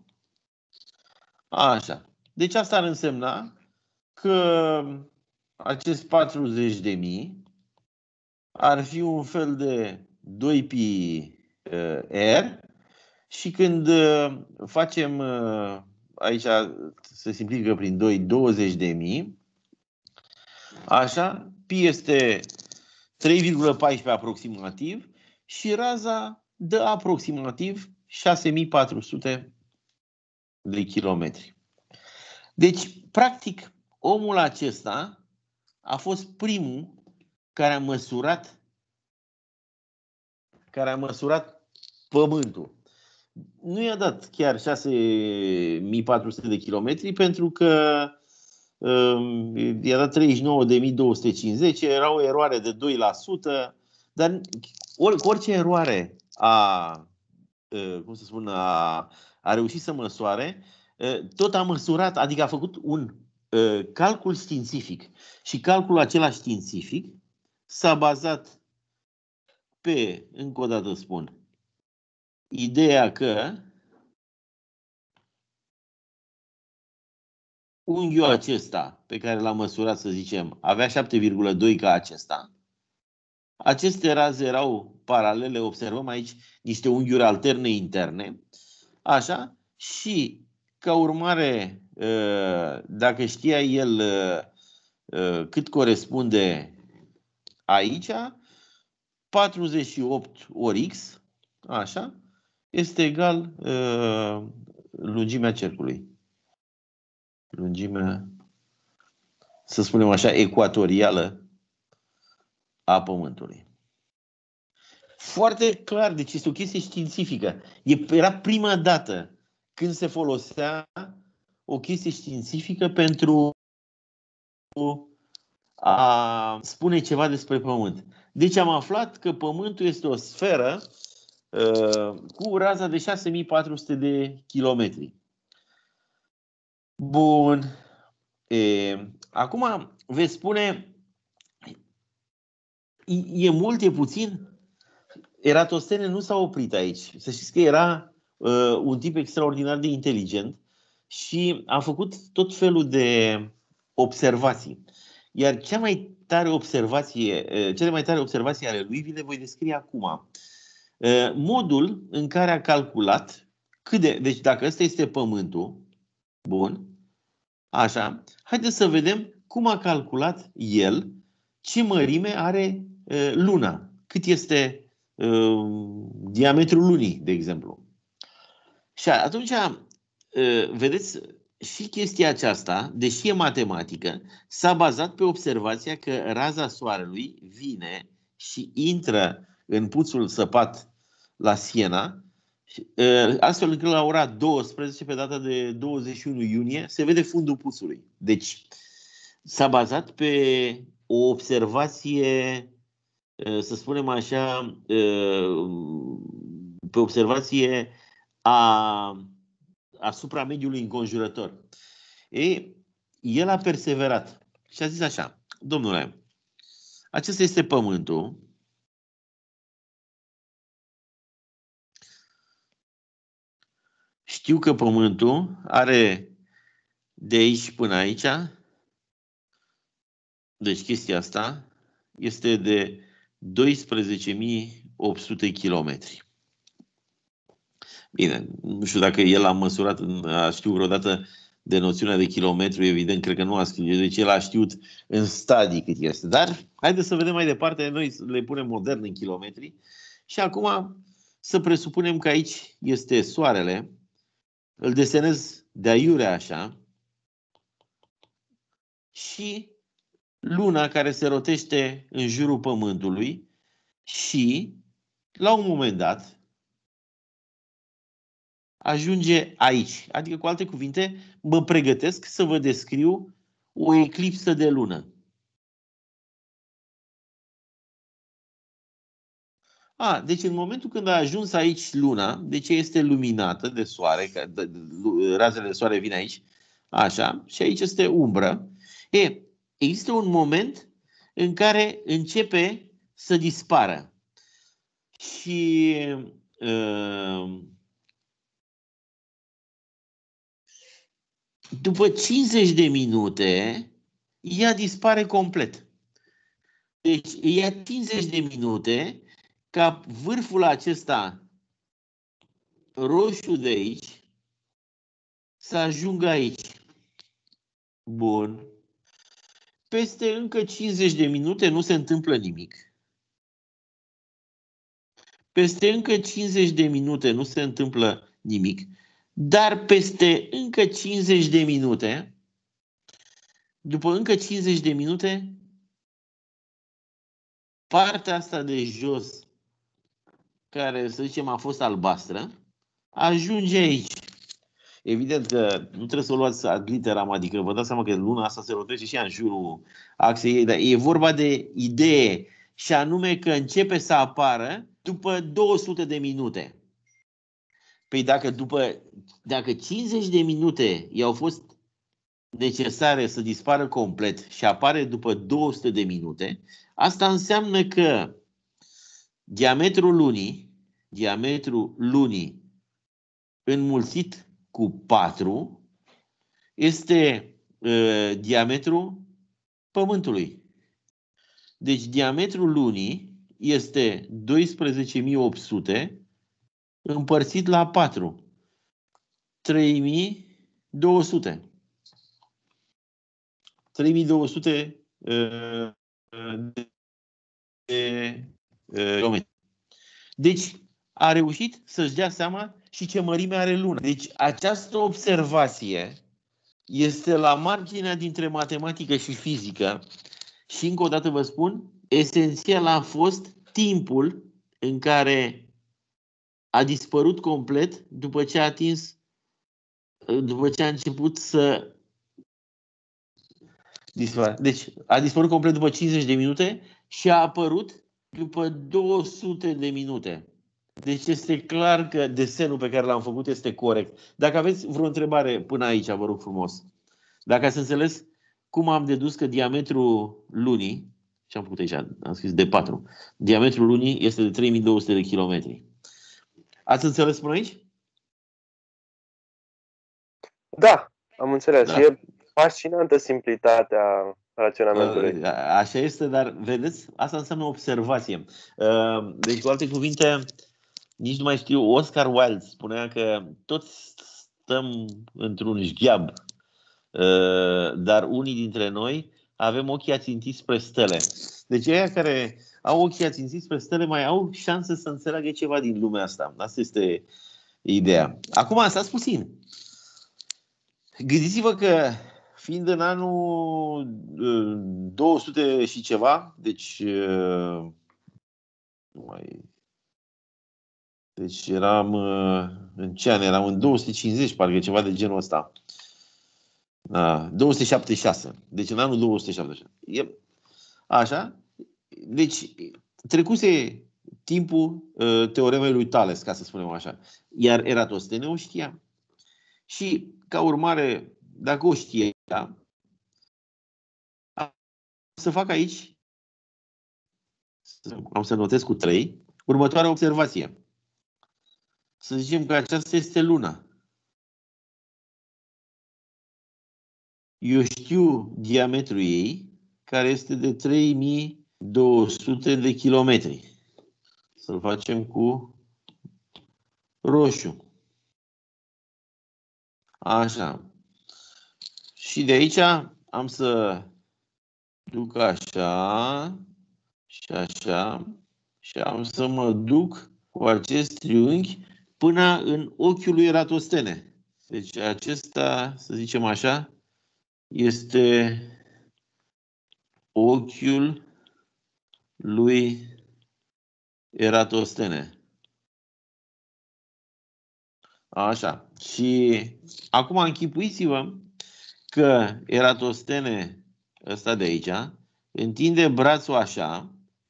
Așa. Deci asta ar însemna că acest patruzeci de mii ar fi un fel de doi pi R și când facem aici, se simplifică prin doi, douăzeci de mii, așa, pi este trei virgulă paisprezece aproximativ și raza dă aproximativ șase mii patru sute de kilometri. Deci, practic, omul acesta a fost primul care a măsurat care a măsurat Pământul. Nu i-a dat chiar șase mii patru sute de kilometri pentru că um, i-a dat treizeci și nouă de mii două sute cincizeci, era o eroare de doi la sută, dar or, orice eroare a, cum să spun, a, a reușit să măsoare, tot a măsurat, adică a făcut un calcul științific. Și calculul acela științific s-a bazat pe, încă o dată spun, ideea că unghiul acesta pe care l-am măsurat, să zicem, avea șapte virgulă doi ca acesta. Aceste raze erau paralele, observăm aici niște unghiuri alterne interne. Așa, și ca urmare, dacă știa el cât corespunde aici, patruzeci și opt ori X, așa, este egal uh, lungimea cercului. Lungimea, să spunem așa, ecuatorială a Pământului. Foarte clar, deci este o chestie științifică. Era prima dată când se folosea o chestie științifică pentru a spune ceva despre Pământ. Deci am aflat că Pământul este o sferă uh, cu raza de șase mii patru sute de kilometri. Bun. E, acum veți spune, e, e mult, e puțin? Eratostene nu s-a oprit aici. Să știți că era uh, un tip extraordinar de inteligent și a făcut tot felul de observații. Iar cea mai tare observație, cele mai tare observații ale lui vi le voi descrie acum. Modul în care a calculat cât de, deci dacă ăsta este Pământul, bun, așa, haideți să vedem cum a calculat el ce mărime are Luna, cât este diametrul Lunii, de exemplu. Și atunci, vedeți, și chestia aceasta, deși e matematică, s-a bazat pe observația că raza Soarelui vine și intră în puțul săpat la Siena, astfel încât la ora douăsprezece, pe data de douăzeci și unu iunie, se vede fundul puțului. Deci s-a bazat pe o observație, să spunem așa, pe observație a asupra mediului înconjurător. Ei, el a perseverat și a zis așa: domnule, acesta este Pământul. Știu că Pământul are de aici până aici, deci chestia asta este de doisprezece mii opt sute kilometri. Bine, nu știu dacă el a măsurat, știu vreodată de noțiunea de kilometru, evident, cred că nu a scris, deci el a știut în stadii cât este. Dar haideți să vedem mai departe, noi le punem modern în kilometri și acum să presupunem că aici este soarele, îl desenez de aiurea așa și luna care se rotește în jurul Pământului și la un moment dat ajunge aici. Adică, cu alte cuvinte, mă pregătesc să vă descriu o eclipsă de lună. A, deci în momentul când a ajuns aici luna, deci este luminată de soare, că razele de soare vin aici, așa, și aici este umbră. E, există un moment în care începe să dispară. Și uh, după cincizeci de minute, ea dispare complet. Deci ia cincizeci de minute ca vârful acesta roșu de aici să ajungă aici. Bun. Peste încă cincizeci de minute nu se întâmplă nimic. Peste încă cincizeci de minute nu se întâmplă nimic. Dar peste încă cincizeci de minute, după încă cincizeci de minute, partea asta de jos, care să zicem a fost albastră, ajunge aici. Evident că nu trebuie să o luați ad literam, adică vă dați seama că luna asta se rotește și ea în jurul axei ei, dar e vorba de idee și anume că începe să apară după două sute de minute. Păi dacă după dacă cincizeci de minute i-au fost necesare să dispară complet și apare după două sute de minute, asta înseamnă că diametrul lunii, diametrul lunii înmulțit cu patru este uh, diametrul Pământului. Deci diametrul lunii este doisprezece mii opt sute împărțit la patru. trei mii două sute. trei mii două sute uh, de, de uh, kilometri. Deci a reușit să-și dea seama și ce mărime are luna. Deci această observație este la marginea dintre matematică și fizică și încă o dată vă spun, esențial a fost timpul în care a dispărut complet după ce a atins, după ce a început să dispare. Deci a dispărut complet după cincizeci de minute și a apărut după două sute de minute. Deci este clar că desenul pe care l-am făcut este corect. Dacă aveți vreo întrebare până aici, vă rog frumos. Dacă ați înțeles cum am dedus că diametrul lunii, ce am făcut aici, am scris de patru, diametrul lunii este de trei mii două sute de kilometri. Ați înțeles până aici? Da, am înțeles. Da. E fascinantă simplitatea raționamentului. Așa este, dar vedeți, asta înseamnă observație. Deci, cu alte cuvinte, nici nu mai știu, Oscar Wilde spunea că toți stăm într-un șgheab, dar unii dintre noi avem ochii ațintiți spre stele. Deci aia care au ochii ațintiți spre stele mai au șanse să înțeleagă ceva din lumea asta. Asta este ideea. Acum, stați puțin. Gândiți-vă că fiind în anul două sute și ceva, deci mai deci eram în ce an? Eram în două sute cincizeci, parcă ceva de genul ăsta. Da, două sute șaptezeci și șase. Deci în anul două sute șaptezeci și șase. E, așa? Deci trecuse timpul uh, teoremei lui Tales, ca să spunem așa. Iar Eratostene o știa. Și ca urmare, dacă o știa, să fac aici, am să notez cu trei, următoarea observație. Să zicem că aceasta este luna. Eu știu diametrul ei, care este de trei mii două sute de kilometri. Să-l facem cu roșu. Așa. Și de aici am să duc așa și așa și am să mă duc cu acest triunghi până în ochiul lui Eratostene. Deci acesta, să zicem așa, este ochiul lui Eratostene. Așa. Și acum închipuiți-vă că Eratostene, ăsta de aici, întinde brațul așa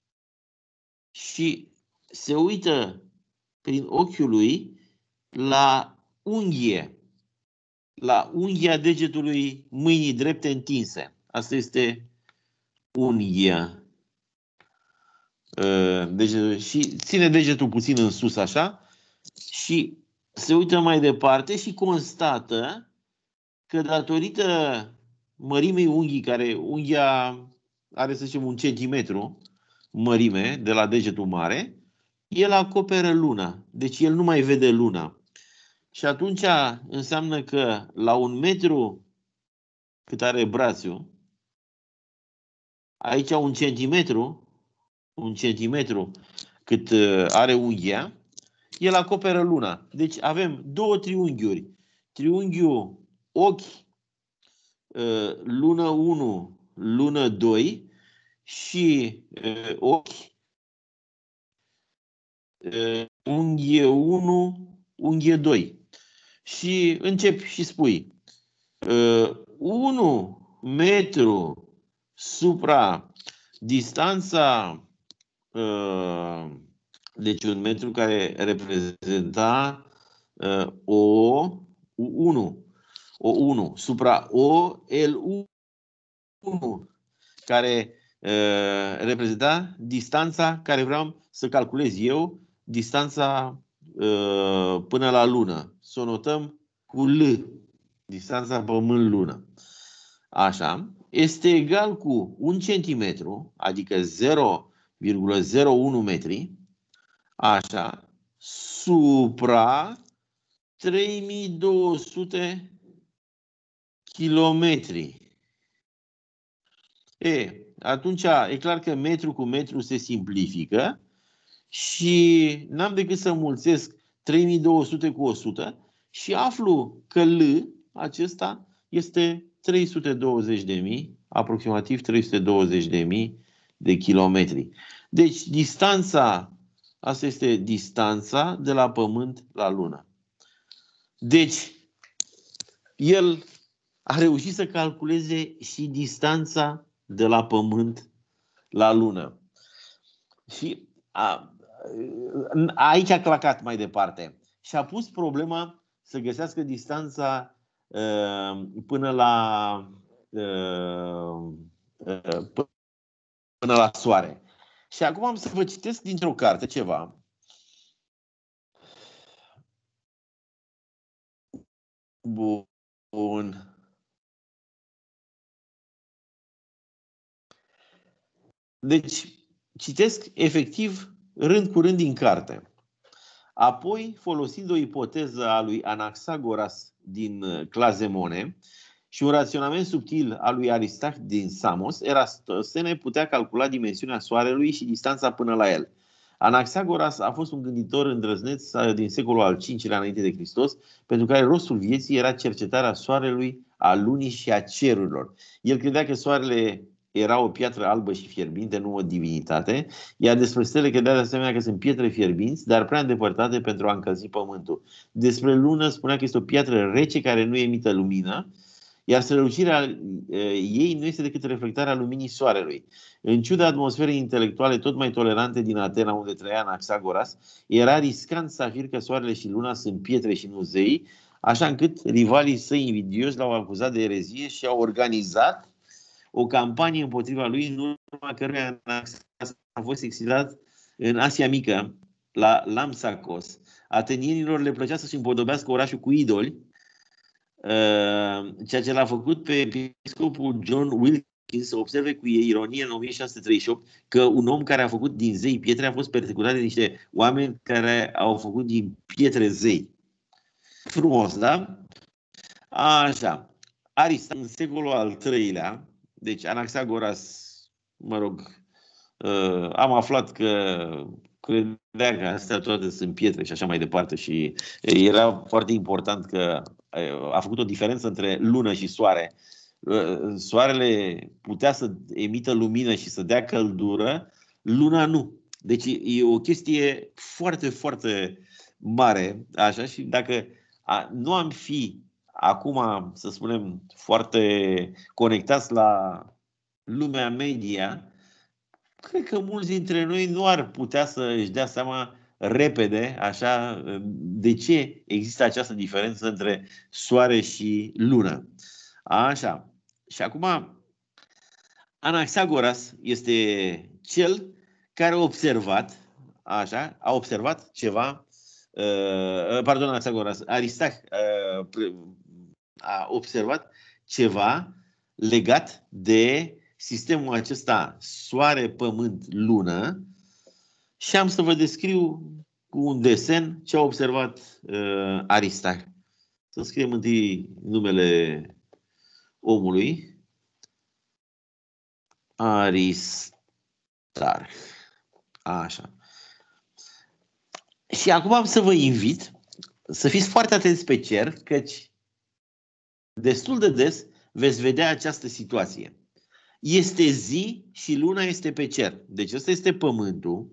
și se uită prin ochiul lui la unghie, la unghia degetului mâinii drepte întinse. Asta este unghia. Degetul, și ține degetul puțin în sus așa și se uită mai departe și constată că datorită mărimii unghii, care unghia are, să zicem, un centimetru mărime de la degetul mare, el acoperă luna. Deci el nu mai vede luna. Și atunci înseamnă că la un metru cât are brațul, aici un centimetru, un centimetru cât are unghia, el acoperă luna. Deci avem două triunghiuri. Triunghiul ochi, lună unu, lună doi și ochi, unghie unu, unghie doi. Și începi și spui unu metru supra distanța, deci un metru care reprezenta o unu, o unu supra o L unu, care uh, reprezenta distanța care vreau să calculez eu, distanța uh, până la lună. Să o notăm cu L, distanța pământ-lună. Așa, este egal cu un centimetru, adică zero virgulă zero unu metri, așa, supra trei mii două sute kilometri. E, atunci e clar că metru cu metru se simplifică și n-am decât să mulțesc trei mii două sute cu o sută și aflu că L acesta este trei sute douăzeci de mii, aproximativ trei sute douăzeci de mii de kilometri. Deci distanța, asta este distanța de la Pământ la Lună. Deci el a reușit să calculeze și distanța de la Pământ la Lună. Și a, aici a clacat mai departe. Și a pus problema să găsească distanța uh, până la uh, uh, până la Soare. Și acum am să vă citesc dintr-o carte ceva. Bun. Deci, citesc efectiv rând cu rând din carte. Apoi, folosind o ipoteză a lui Anaxagoras din Clazemone și un raționament subtil al lui Aristarh din Samos, Eratostene putea calcula dimensiunea Soarelui și distanța până la el. Anaxagoras a fost un gânditor îndrăzneț din secolul al cincilea înainte de Hristos, pentru care rostul vieții era cercetarea Soarelui, a Lunii și a cerurilor. El credea că Soarele era o piatră albă și fierbinte, nu o divinitate, iar despre stele credea de asemenea că sunt pietre fierbinți, dar prea îndepărtate pentru a încălzi pământul. Despre lună spunea că este o piatră rece care nu emită lumină, iar strălucirea ei nu este decât reflectarea luminii soarelui. În ciuda atmosferei intelectuale tot mai tolerante din Atena, unde trăia Anaxagoras, era riscant să afir că soarele și luna sunt pietre și nu zei, așa încât rivalii săi invidioși l-au acuzat de erezie și au organizat o campanie împotriva lui, în urma căruia a fost exilat în Asia Mică, la Lampsacos. Atenienilor le plăcea să-și împodobească orașul cu idoli, ceea ce l-a făcut pe episcopul John Wilkins să observe cu ironie în o mie șase sute treizeci și opt că un om care a făcut din zei pietre a fost persecutat de niște oameni care au făcut din pietre zei. Frumos, da? Așa. Aristarh, în secolul al treilea, deci Anaxagoras, mă rog, uh, am aflat că credea că astea toate sunt pietre și așa mai departe și era foarte important că a făcut o diferență între lună și soare. Soarele putea să emită lumină și să dea căldură, luna nu. Deci e o chestie foarte, foarte mare, așa, și dacă nu am fi acum, să spunem, foarte conectați la lumea media, cred că mulți dintre noi nu ar putea să își dea seama repede, așa, de ce există această diferență între soare și lună. Așa. Și acum, Anaxagoras este cel care a observat, așa, a observat ceva, uh, pardon, Anaxagoras, Aristarh uh, a observat ceva legat de sistemul acesta soare-pământ-lună și am să vă descriu cu un desen ce a observat uh, Aristarh. Să scriem întâi numele omului. Aristarh. Așa. Și acum am să vă invit să fiți foarte atenți pe cer, căci destul de des veți vedea această situație. Este zi și luna este pe cer. Deci ăsta este pământul.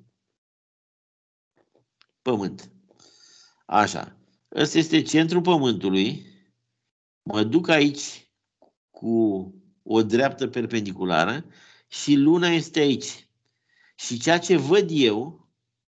Pământ. Așa. Ăsta este centrul pământului. Mă duc aici cu o dreaptă perpendiculară și luna este aici. Și ceea ce văd eu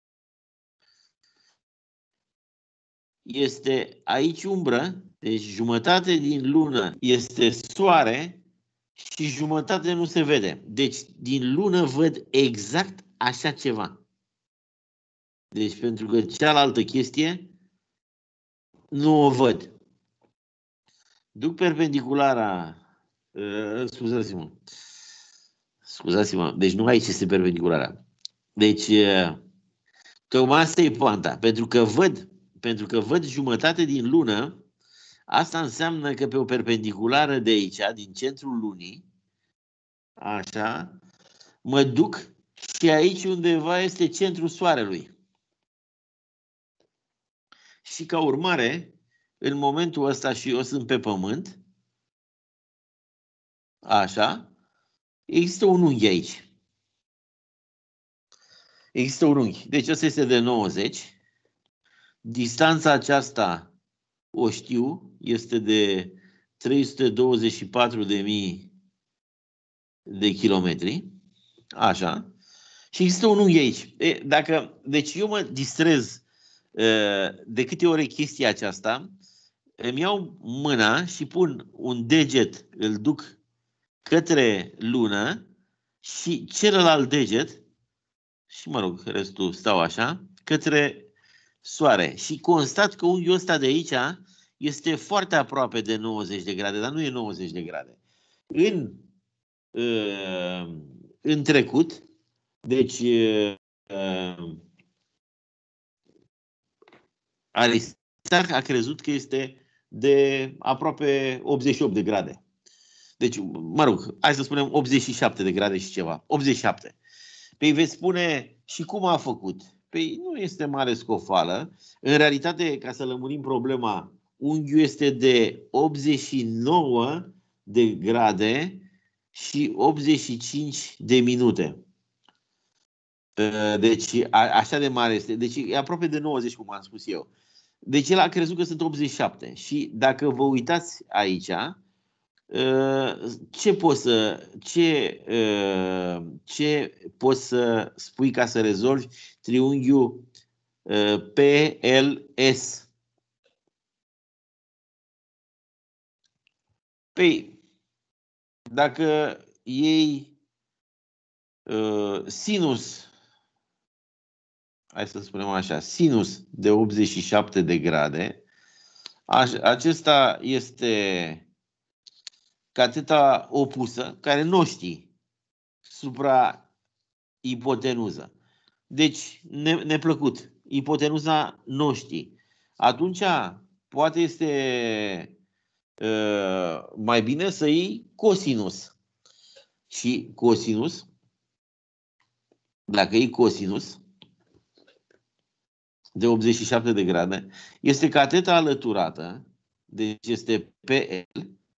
este aici umbră, deci jumătate din lună este soare și jumătate nu se vede. Deci din lună văd exact așa ceva. Deci pentru că cealaltă chestie nu o văd. Duc perpendiculara, uh, scuzați-mă, scuzați-mă, deci nu aici este perpendiculara. Deci, uh, tocmai asta e poanta. Pentru că văd, pentru că văd jumătate din lună, asta înseamnă că pe o perpendiculară de aici, din centrul lunii, așa, mă duc și aici undeva este centrul soarelui. Și ca urmare, în momentul ăsta și eu sunt pe pământ, așa, există un unghi aici. Există un unghi. Deci ăsta este de nouăzeci. Distanța aceasta, o știu, este de trei sute douăzeci și patru de mii de kilometri. Așa. Și există un unghi aici. E, dacă, deci eu mă distrez de câte ori e chestia aceasta, îmi iau mâna și pun un deget, îl duc către lună și celălalt deget, și mă rog, restul stau așa, către soare. Și constat că unghiul ăsta de aici este foarte aproape de nouăzeci de grade, dar nu e nouăzeci de grade. În, în trecut, deci Aristarh a crezut că este de aproape optzeci și opt de grade. Deci, mă rog, hai să spunem optzeci și șapte de grade și ceva. optzeci și șapte. Păi veți spune, și cum a făcut? Păi nu este mare scofală. În realitate, ca să lămurim problema, unghiul este de optzeci și nouă de grade și optzeci și cinci de minute. Deci, așa de mare este. Deci, e aproape de nouăzeci, cum am spus eu. Deci, el a crezut că sunt optzeci și șapte. Și dacă vă uitați aici, ce poți să, ce, ce poți să spui ca să rezolvi triunghiul P L S? Păi, dacă iei sinus, hai să spunem așa, sinus de optzeci și șapte de grade, acesta este cateta opusă, care nu știi, supra ipotenuză. Deci, ne, neplăcut. Ipotenuza nu știi. Atunci, poate este mai bine să iei cosinus. Și cosinus, dacă iei cosinus de optzeci și șapte de grade, este cateta alăturată, deci este P L,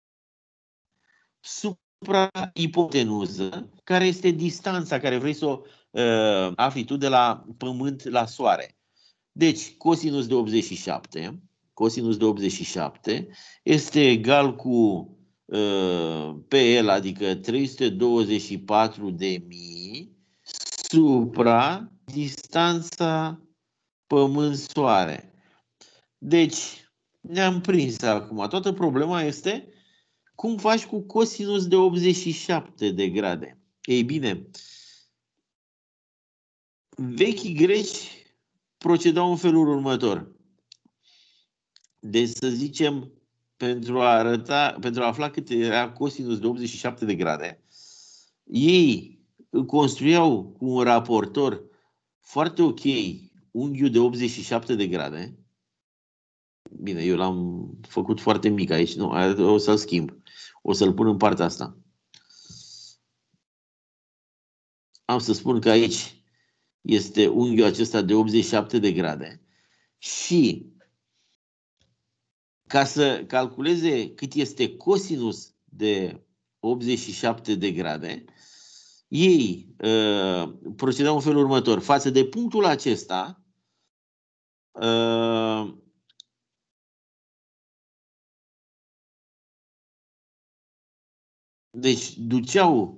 supra ipotenuză, care este distanța care vrei să o uh, afli tu de la Pământ la Soare. Deci, cosinus de optzeci și șapte, cosinus de optzeci și șapte este egal cu uh, P L, adică trei sute douăzeci și patru de mii, supra distanța Pământ-Soare. Deci, ne-am prins acum. Toată problema este cum faci cu cosinus de optzeci și șapte de grade. Ei bine, vechii greci procedau în felul următor. Deci, să zicem, pentru a arăta, pentru a afla cât era cosinus de optzeci și șapte de grade, ei construiau cu un raportor foarte ok unghiul de optzeci și șapte de grade. Bine, eu l-am făcut foarte mic aici, nu, o să-l schimb. O să-l pun în partea asta. Am să spun că aici este unghiul acesta de optzeci și șapte de grade. Și ca să calculeze cât este cosinus de optzeci și șapte de grade, ei uh, procedau în felul următor. Față de punctul acesta, uh, deci duceau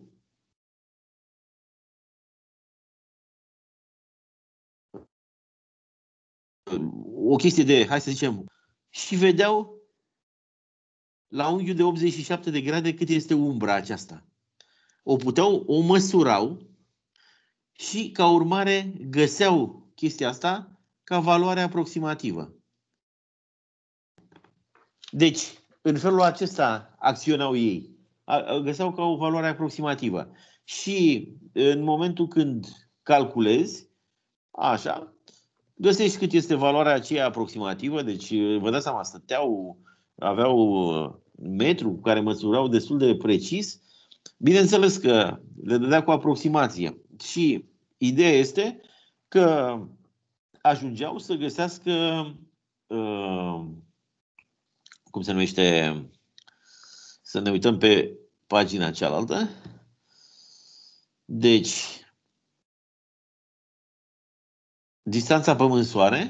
o chestie de, hai să zicem, și vedeau la unghiul de optzeci și șapte de grade cât este umbra aceasta. O puteau, o măsurau și ca urmare găseau chestia asta ca valoare aproximativă. Deci, în felul acesta acționau ei. Găseau ca o valoare aproximativă. Și în momentul când calculezi, așa, găsești cât este valoarea aceea aproximativă. Deci, vă dați seama, stăteau, aveau metru cu care măsurau destul de precis. Bineînțeles că le dădea cu aproximație. Și ideea este că ajungeau să găsească, uh, cum se numește, să ne uităm pe pagina cealaltă. Deci, distanța Pământ-Soare,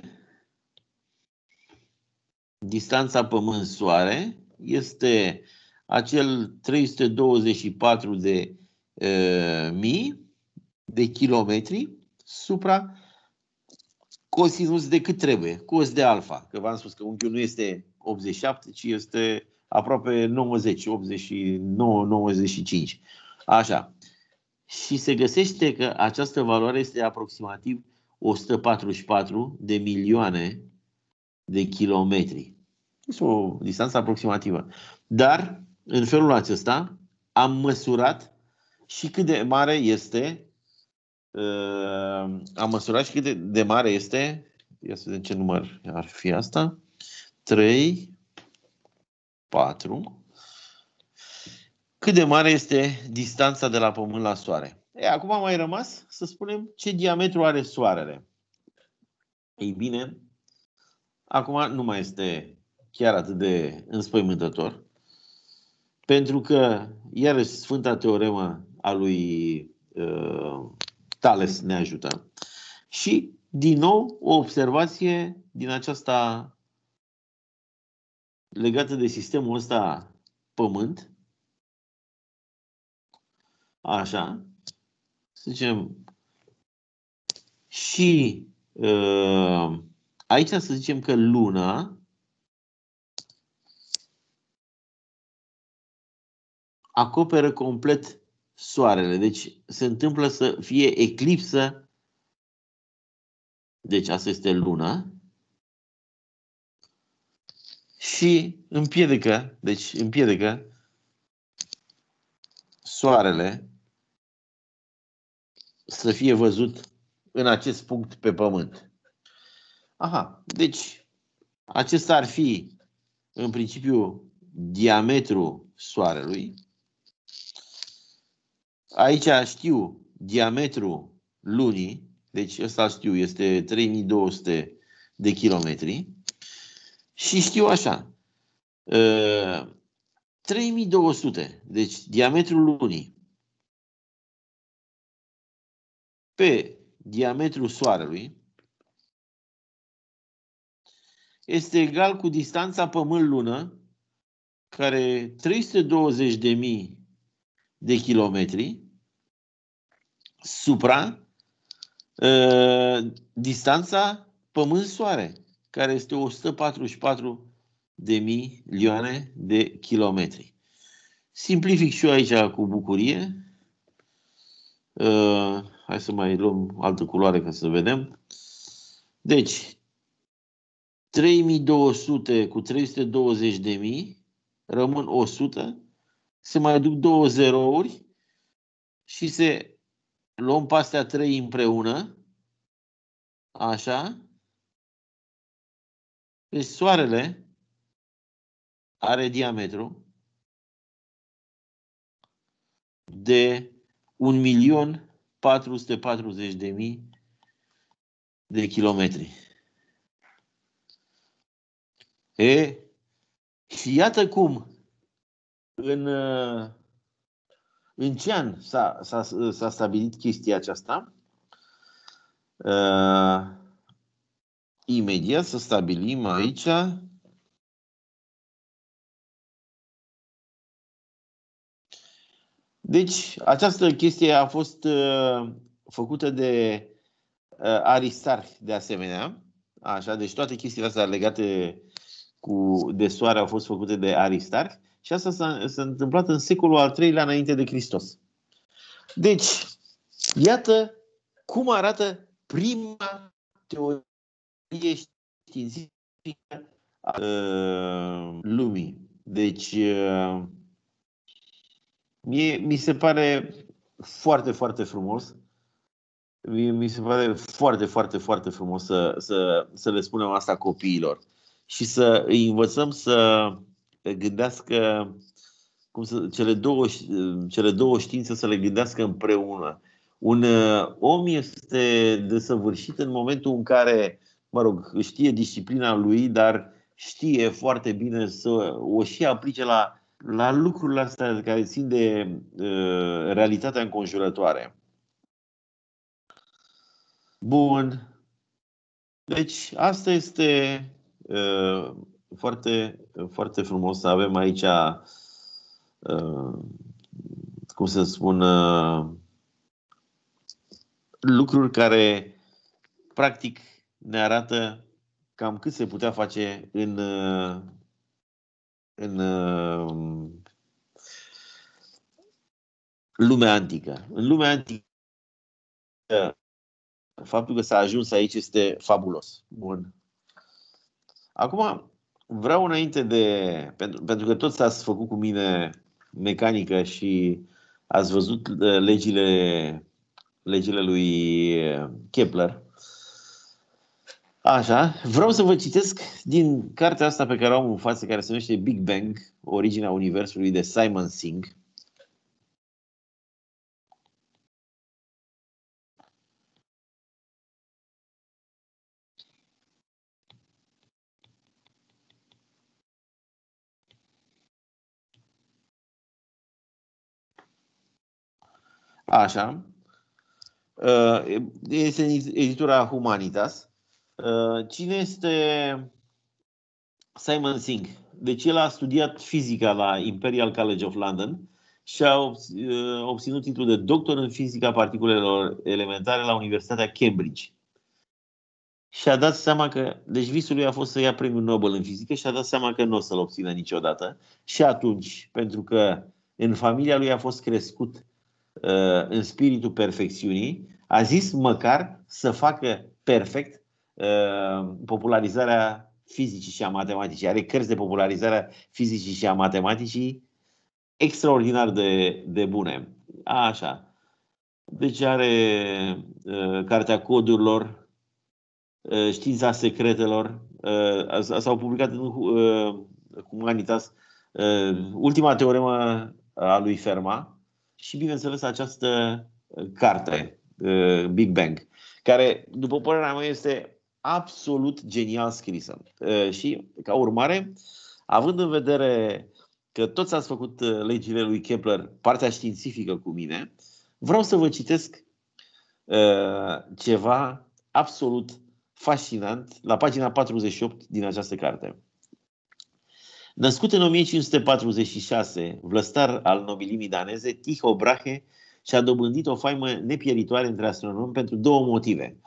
distanța Pământ-Soare este acel trei sute douăzeci și patru de uh, mii de kilometri supra cosinus de cât trebuie, cos de alfa. Că v-am spus că unghiul nu este optzeci și șapte, ci este aproape nouăzeci, optzeci și nouă, nouăzeci și cinci. Așa. Și se găsește că această valoare este aproximativ o sută patruzeci și patru de milioane de kilometri. Este o distanță aproximativă. Dar, în felul acesta, am măsurat și cât de mare este Uh, am măsurat și cât de, de mare este. Ia să vedem ce număr ar fi asta. trei, patru. Cât de mare este distanța de la Pământ la Soare. E, acum a mai rămas să spunem ce diametru are Soarele. Ei bine, acum nu mai este chiar atât de înspăimântător. Pentru că, iarăși, Sfânta Teoremă a lui uh, Tales ne ajută. Și, din nou, o observație din aceasta legată de sistemul ăsta Pământ. Așa. Să zicem. Și uh, aici să zicem că Luna acoperă complet Soarele. Deci se întâmplă să fie eclipsă. Deci asta este Luna. Și împiedică, deci împiedică Soarele să fie văzut în acest punct pe Pământ. Aha, deci acesta ar fi în principiu diametrul Soarelui. Aici știu diametrul Lunii, deci ăsta știu, este trei mii două sute de kilometri. Și știu așa, trei mii două sute, deci diametrul Lunii, pe diametrul Soarelui este egal cu distanța Pământ-Lună, care e trei sute douăzeci de mii de kilometri, supra uh, distanța Pământ-Soare, care este o sută patruzeci și patru de milioane de kilometri. Simplific și eu aici cu bucurie. Uh, hai să mai luăm altă culoare ca să vedem. Deci, trei mii două sute cu trei sute douăzeci de mii, rămân o sută, se mai duc două zerouri și se luăm pe astea trei împreună, așa. Deci Soarele are diametru de un milion patru sute patruzeci de mii de kilometri. E, și iată cum în, în ce an s-a, s-a, s-a stabilit chestia aceasta. Uh, imediat să stabilim aici. Deci, această chestie a fost uh, făcută de uh, Aristarh, de asemenea. Așa, deci toate chestiile astea legate cu, de soare au fost făcute de Aristarh și asta s-a, s-a întâmplat în secolul al treilea înainte de Hristos. Deci, iată cum arată prima teorie științifică a uh, lumii. Deci, uh, mie, mi se pare foarte, foarte frumos. Mie, mi se pare foarte, foarte, foarte frumos să, să, să le spunem asta copiilor și să îi învățăm să gândească cum să, cele, două, cele două științe să le gândească împreună. Un uh, om este desăvârșit în momentul în care, mă rog, știe disciplina lui, dar știe foarte bine să o și aplice la, la lucrurile astea care țin de uh, realitatea înconjurătoare. Bun. Deci, asta este uh, foarte, foarte frumos să avem aici, uh, cum să spun, uh, lucruri care, practic, ne arată cam cât se putea face în, uh, în uh, lumea antică. În lumea antică, faptul că s-a ajuns aici este fabulos. Bun. Acum, vreau înainte de... Pentru, pentru că toți ați făcut cu mine mecanică și ați văzut legile, legile lui Kepler. Așa, vreau să vă citesc din cartea asta pe care o am în față, care se numește Big Bang, Originea Universului, de Simon Singh. Așa. Este editura Humanitas. Cine este Simon Singh? Deci el a studiat fizica la Imperial College of London și a obținut titlul de doctor în fizica particulelor elementare la Universitatea Cambridge. Și a dat seama că, deci visul lui a fost să ia premiul Nobel în fizică și a dat seama că nu o să-l obțină niciodată. Și atunci, pentru că în familia lui a fost crescut uh, în spiritul perfecțiunii, a zis măcar să facă perfect uh, popularizarea fizicii și a matematicii. Are cărți de popularizare a fizicii și a matematicii extraordinar de, de bune. Așa. Deci are uh, Cartea Codurilor, Știința secretelor, s-au publicat în Humanitas ultima teoremă a lui Fermat și, bineînțeles, această carte, Big Bang, care, după părerea mea, este absolut genial scrisă. Și, ca urmare, având în vedere că toți ați făcut legile lui Kepler, partea științifică cu mine, vreau să vă citesc ceva absolut fascinant la pagina patruzeci și opt din această carte. Născut în o mie cinci sute patruzeci și șase, vlăstar al nobilimii daneze, Tycho Brahe și-a dobândit o faimă nepieritoare între astronomi pentru două motive.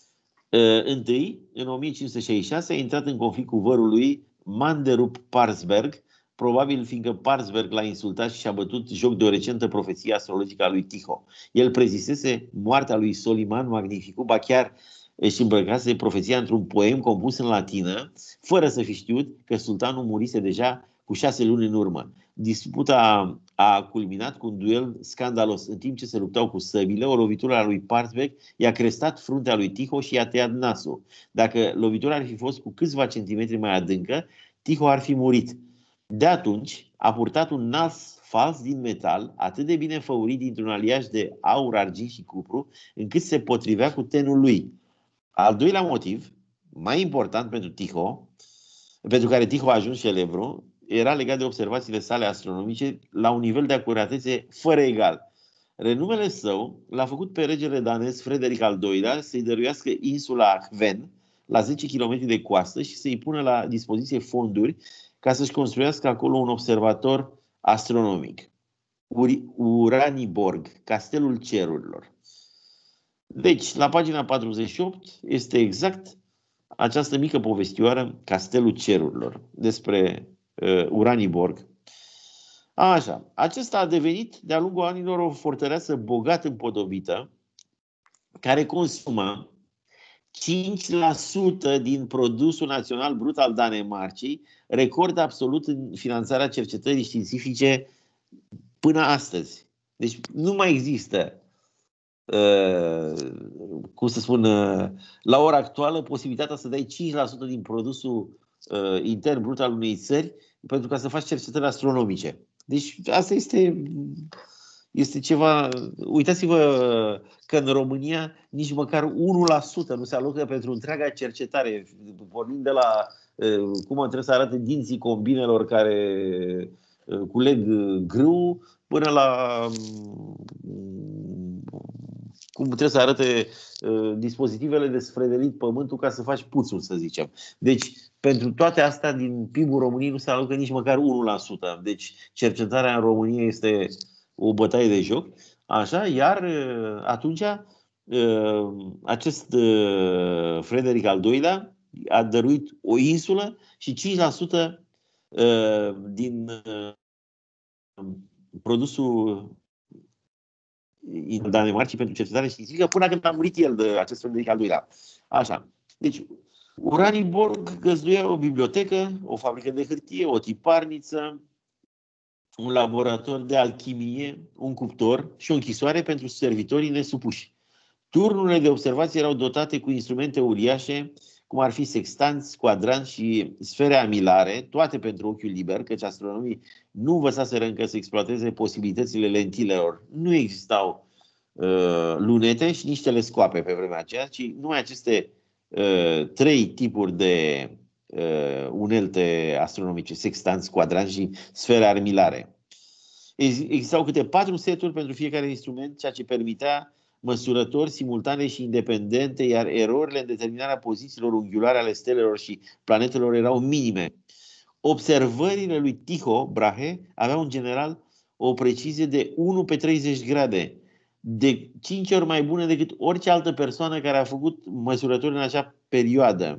Întâi, în o mie cinci sute șaizeci și șase, a intrat în conflict cu vărul lui Manderup Parsberg, probabil fiindcă Parsberg l-a insultat și și-a bătut joc de o recentă profeție astrologică a lui Tycho. El prezisese moartea lui Soliman Magnificul, ba chiar își îmbrăcase profeția într-un poem compus în latină, fără să fi știut că sultanul murise deja cu șase luni în urmă. Disputa a culminat cu un duel scandalos. În timp ce se luptau cu săbile, o lovitură a lui Parsberg i-a crestat fruntea lui Tycho și i-a tăiat nasul. Dacă lovitura ar fi fost cu câțiva centimetri mai adâncă, Tycho ar fi murit. De atunci a purtat un nas fals din metal, atât de bine făurit dintr-un aliaj de aur, argint și cupru, încât se potrivea cu tenul lui. Al doilea motiv, mai important pentru Tycho, pentru care Tycho a ajuns celebru, era legat de observațiile sale astronomice la un nivel de acuratețe fără egal. Renumele său l-a făcut pe regele danez Frederic al doilea să-i dăruiască insula Hven, la zece kilometri de coastă, și să-i pună la dispoziție fonduri ca să-și construiască acolo un observator astronomic. Uraniborg, Castelul Cerurilor. Deci, la pagina patruzeci și opt este exact această mică povestioară, Castelul Cerurilor, despre uh, Uraniborg. Așa, acesta a devenit de-a lungul anilor o fortăreață bogat împodobită, care consuma cinci la sută din produsul național brut al Danemarcei, record absolut în finanțarea cercetării științifice până astăzi. Deci nu mai există, uh, cum să spun, uh, la ora actuală, posibilitatea să dai cinci la sută din produsul uh, intern brut al unei țări pentru ca să faci cercetări astronomice. Deci asta este... Este ceva... Uitați-vă că în România nici măcar unu la sută nu se alocă pentru întreaga cercetare. Pornind de la cum trebuie să arate dinții combinelor care culeg grâu, până la cum trebuie să arate dispozitivele de sfredelit pământul ca să faci puțul, să zicem. Deci, pentru toate astea, din P I B-ul României nu se alocă nici măcar unu la sută. Deci, cercetarea în România este o bătaie de joc. Așa, iar atunci acest Frederic al doilea a dăruit o insulă și cinci la sută din produsul Danemarcii pentru cercetare științifică, până când a murit el, de acest Frederic al doilea. Așa. Deci, Uraniborg găzduia o bibliotecă, o fabrică de hârtie, o tiparniță, un laborator de alchimie, un cuptor și o închisoare pentru servitorii nesupuși. Turnurile de observație erau dotate cu instrumente uriașe, cum ar fi sextanți, quadranți și sfere amilare, toate pentru ochiul liber, căci astronomii nu învățaseră încă să exploateze posibilitățile lentilelor. Nu existau uh, lunete și nici telescoape pe vremea aceea, ci numai aceste uh, trei tipuri de uh, unelte astronomice, sextanți, quadranți și sfere armilare. Existau câte patru seturi pentru fiecare instrument, ceea ce permitea măsurători simultane și independente, iar erorile în determinarea pozițiilor unghiulare ale stelelor și planetelor erau minime. Observările lui Tycho Brahe aveau în general o precizie de unu pe treizeci grade, de cinci ori mai bună decât orice altă persoană care a făcut măsurători în acea perioadă.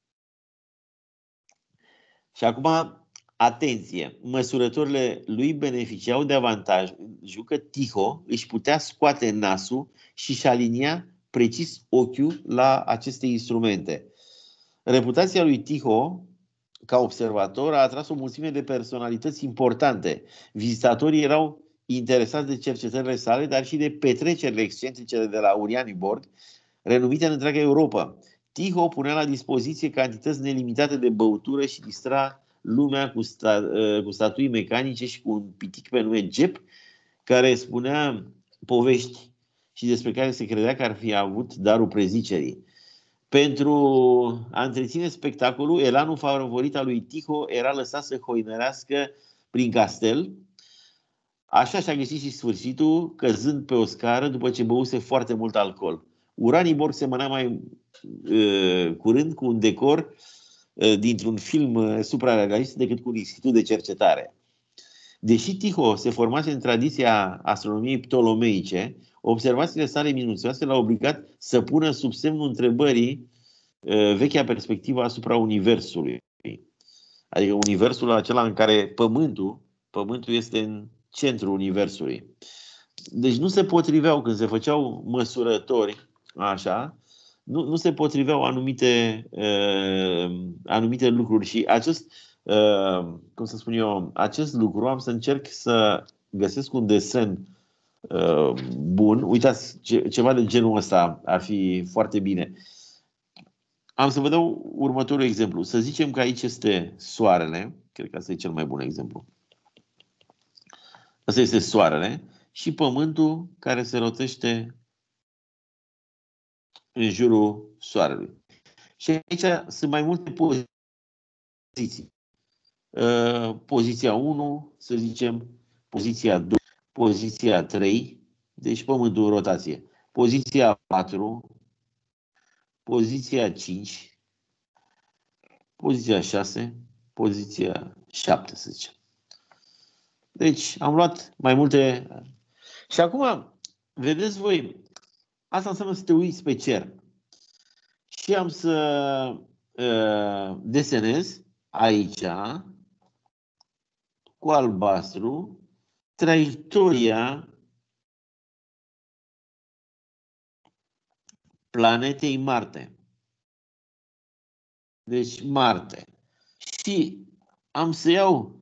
Și acum, atenție, măsurătorile lui beneficiau de avantajul că Tycho își putea scoate nasul și își alinia precis ochiul la aceste instrumente. Reputația lui Tycho ca observator a atras o mulțime de personalități importante. Vizitatorii erau interesați de cercetările sale, dar și de petrecerile excentrice de la Uraniborg, renumite în întreaga Europa. Tycho punea la dispoziție cantități nelimitate de băutură și distra lumea cu, sta, cu statui mecanice și cu un pitic pe nume Jep, care spunea povești și despre care se credea că ar fi avut darul prezicerii. Pentru a întreține spectacolul, elanul favorit al lui Tycho era lăsat să hoinărească prin castel. Așa și-a găsit și sfârșitul, căzând pe o scară după ce băuse foarte mult alcool. Uraniborg semăna mai uh, curând cu un decor uh, dintr-un film uh, suprarealist decât cu un institut de cercetare. Deși Tycho se formase în tradiția astronomiei ptolomeice, observațiile sale minuțioase l-au obligat să pună sub semnul întrebării uh, vechea perspectivă asupra Universului. Adică Universul acela în care Pământul, Pământul este în centrul Universului. Deci nu se potriveau, când se făceau măsurători, așa, nu, nu se potriveau anumite, uh, anumite lucruri. Și acest, uh, cum să spun eu, acest lucru am să încerc să găsesc un desen uh, bun. Uitați, ce, ceva de genul ăsta ar fi foarte bine. Am să vă dau următorul exemplu. Să zicem că aici este soarele. Cred că asta e cel mai bun exemplu. Asta este soarele și pământul care se rotește în jurul soarelui. Și aici sunt mai multe poziții. Poziția unu, să zicem, poziția doi, poziția trei, deci pământul în rotație. Poziția patru, poziția cinci, poziția șase, poziția șapte, să zicem. Deci am luat mai multe. Și acum, vedeți voi, asta înseamnă să te uiți pe cer. Și am să uh, desenez aici, cu albastru, traiectoria planetei Marte. Deci Marte. Și am să iau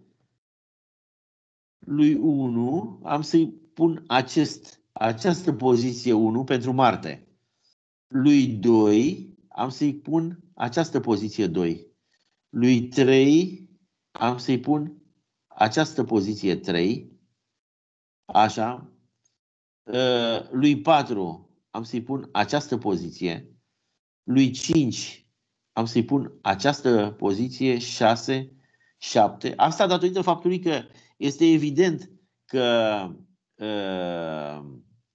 lui unu, am să-i pun acest, această poziție unu pentru Marte. Lui doi, am să-i pun această poziție doi. Lui trei, am să-i pun această poziție trei. Așa. Lui patru, am să-i pun această poziție. Lui cinci, am să-i pun această poziție șase, șapte. Asta datorită faptului că este evident că uh,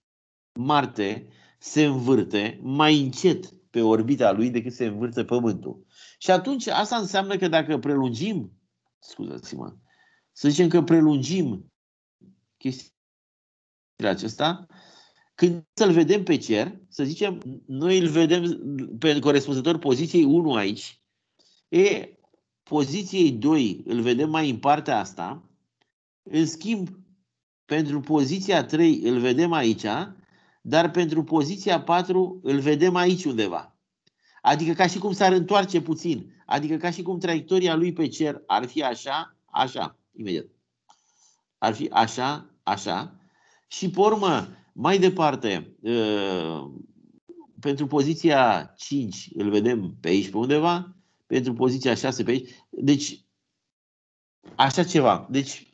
Marte se învârte mai încet pe orbita lui decât se învârte Pământul. Și atunci asta înseamnă că dacă prelungim, scuzați-mă, să zicem că prelungim chestia acesta, când să-l vedem pe cer, să zicem, noi îl vedem pe corespunzător poziției unu aici, e, poziției doi îl vedem mai în partea asta, în schimb, pentru poziția trei îl vedem aici, dar pentru poziția patru îl vedem aici undeva. Adică ca și cum s-ar întoarce puțin. Adică ca și cum traiectoria lui pe cer ar fi așa, așa, imediat. Ar fi așa, așa. Și pe urmă, mai departe, pentru poziția cinci îl vedem pe aici pe undeva, pentru poziția șase pe aici. Deci, așa ceva. Deci,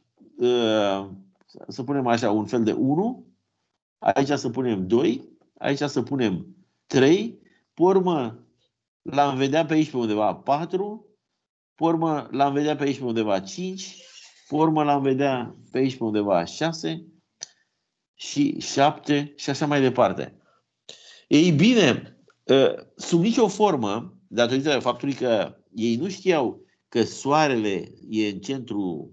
să punem așa un fel de unu, aici să punem doi, aici să punem trei, pe urmă l-am vedea pe aici pe undeva patru, pe urmă l-am vedea pe aici pe undeva cinci, pe urmă l-am vedea pe aici pe undeva șase și șapte și așa mai departe. Ei bine, sub nicio formă, datorită faptului că ei nu știau că soarele e în centrul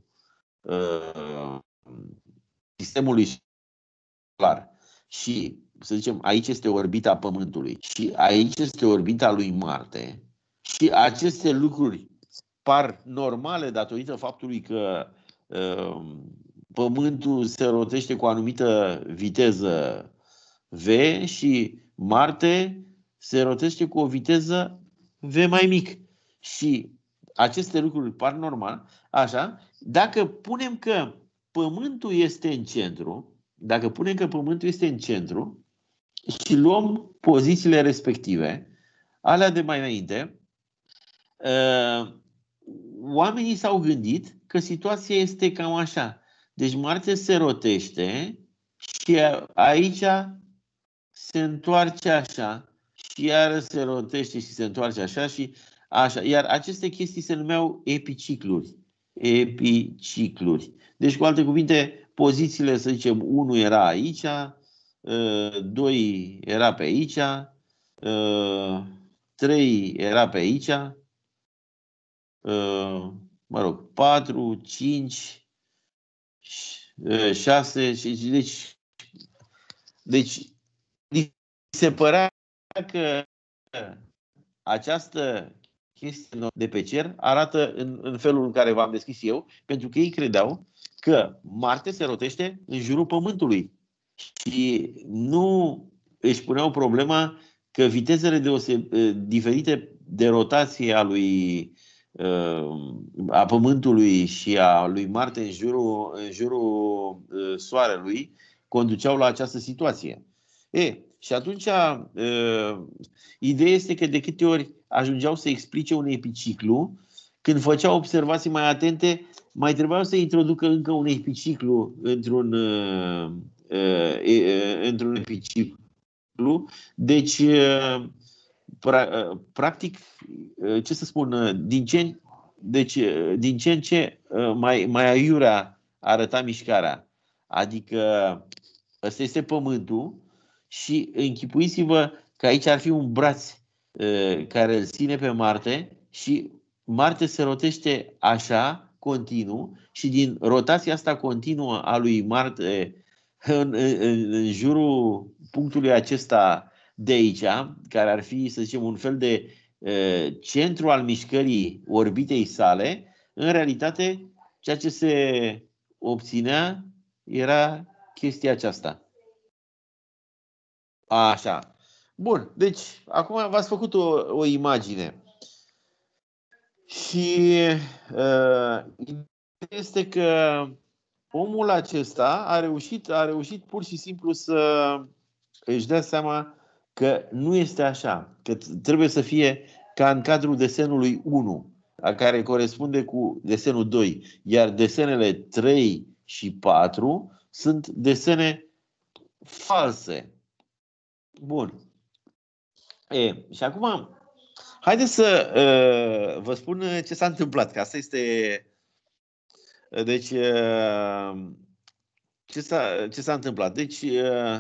uh, sistemului solar și, să zicem, aici este orbita Pământului și aici este orbita lui Marte și aceste lucruri par normale datorită faptului că uh, Pământul se rotește cu o anumită viteză V și Marte se rotește cu o viteză V mai mic. Și aceste lucruri par normal, așa, dacă punem că Pământul este în centru, dacă punem că Pământul este în centru și luăm pozițiile respective, alea de mai înainte, oamenii s-au gândit că situația este cam așa. Deci Marte se rotește și aici se întoarce așa și iară se rotește și se întoarce așa și așa. Iar aceste chestii se numeau epicicluri. Epicicluri. Deci, cu alte cuvinte, pozițiile, să zicem, unu era aici, doi era pe aici, trei era pe aici, mă rog, patru, cinci, șase, deci, deci li se părea că această chestie de pe cer arată în, în felul în care v-am descris eu, pentru că ei credeau că Marte se rotește în jurul Pământului și nu își puneau problema că vitezele deoseb- diferite de rotație a lui a Pământului și a lui Marte în jurul, în jurul Soarelui conduceau la această situație. E, și atunci ideea este că de câte ori ajungeau să explice un epiciclu, când făceau observații mai atente, mai trebuiau să introducă încă un epiciclu într-un, într-un epiciclu. Deci, practic, ce să spun, din ce, deci, din ce în ce mai, mai aiurea arăta mișcarea. Adică ăsta este Pământul și închipuiți-vă că aici ar fi un braț care îl ține pe Marte și Marte se rotește așa, continuu, și din rotația asta continuă a lui Marte în, în, în jurul punctului acesta de aici, care ar fi, să zicem, un fel de uh, centru al mișcării orbitei sale, în realitate, ceea ce se obținea era chestia aceasta. Așa. Bun, deci, acum v-ați făcut o, o imagine. Și uh, este că omul acesta a reușit, a reușit pur și simplu să își dea seama că nu este așa, că trebuie să fie ca în cadrul desenului unu, a care corespunde cu desenul doi, iar desenele trei și patru sunt desene false. Bun. E, și acum, haideți să uh, vă spun ce s-a întâmplat, că asta este... Deci, uh, ce s-a, ce s-a întâmplat? Deci, uh,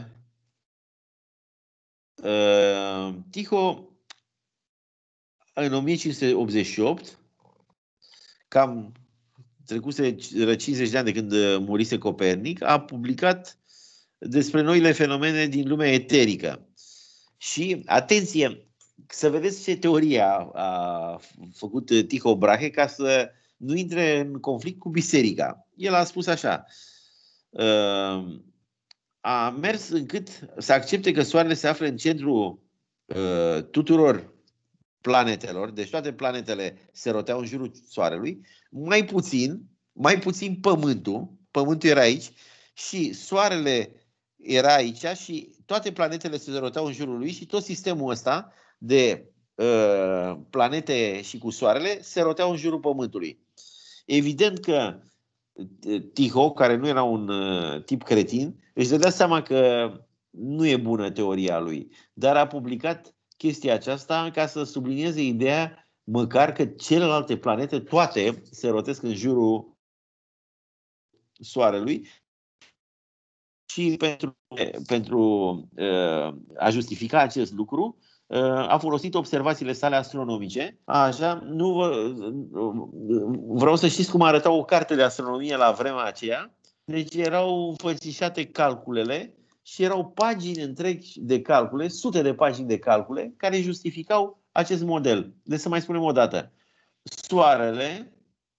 uh, Tycho, în o mie cinci sute optzeci și opt, cam trecuse cincizeci de ani de când murise Copernic, a publicat despre noile fenomene din lumea eterică. Și, atenție, să vedeți ce teorie a, a făcut Tycho Brahe ca să nu intre în conflict cu biserica. El a spus așa: a mers încât să accepte că Soarele se află în centrul uh, tuturor planetelor, deci toate planetele se roteau în jurul Soarelui, mai puțin, mai puțin Pământul, Pământul era aici și Soarele era aici și toate planetele se roteau în jurul lui și tot sistemul ăsta de uh, planete și cu Soarele se roteau în jurul Pământului. Evident că Tycho, care nu era un uh, tip cretin, își dădea seama că nu e bună teoria lui, dar a publicat chestia aceasta ca să sublinieze ideea măcar că celelalte planete, toate, se rotesc în jurul Soarelui și pentru, pentru uh, a justifica acest lucru a folosit observațiile sale astronomice. Așa, nu vă, vreau să știți cum arăta o carte de astronomie la vremea aceea. Deci erau înfățișate calculele și erau pagini întregi de calcule, sute de pagini de calcule, care justificau acest model. Deci să mai spunem o dată. Soarele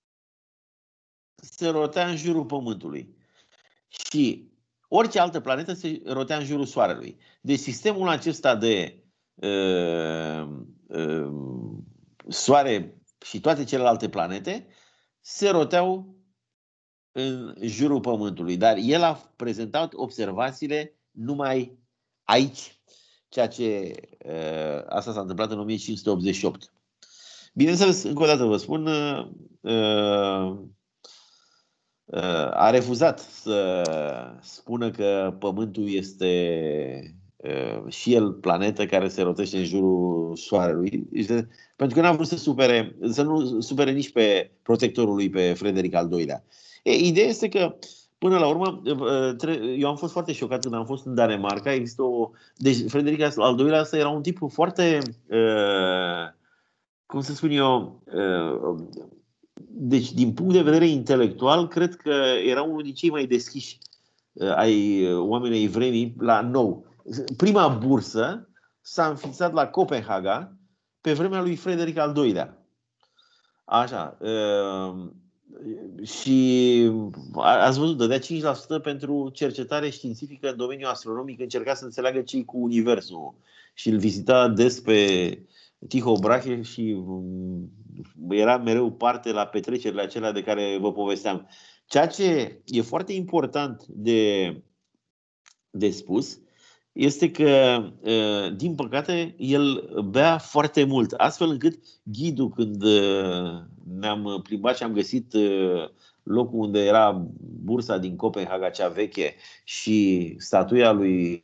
se rotea în jurul Pământului și orice altă planetă se rotea în jurul Soarelui. Deci sistemul acesta de uh, uh, Soare și toate celelalte planete se roteau în jurul Pământului. Dar el a prezentat observațiile numai aici. Ceea ce uh, asta s-a întâmplat în o mie cinci sute optzeci și opt. Bineînțeles, încă o dată vă spun, a refuzat să spună că Pământul este și el planetă care se rotește în jurul Soarelui, pentru că n-a vrut să supere, să nu supere nici pe protectorul lui, pe Frederic al doilea. E, ideea este că, până la urmă, eu am fost foarte șocat când am fost în Danemarca. Există o... Deci Frederic al doilea ăsta era un tip foarte, cum să spun eu, deci din punct de vedere intelectual, cred că era unul din cei mai deschiși ai oamenii vremii la nou. Prima bursă s-a înființat la Copenhaga pe vremea lui Frederic al doilea. Așa. Și ați văzut, dădea cinci la sută pentru cercetare științifică în domeniul astronomic, încerca să înțeleagă ce-i cu Universul. Și îl vizita des pe Tycho Brahe și era mereu parte la petrecerile acelea de care vă povesteam. Ceea ce e foarte important de, de spus este că, din păcate, el bea foarte mult, astfel încât ghidul, când ne-am plimbat și am găsit locul unde era bursa din Copenhaga, cea veche, și statuia lui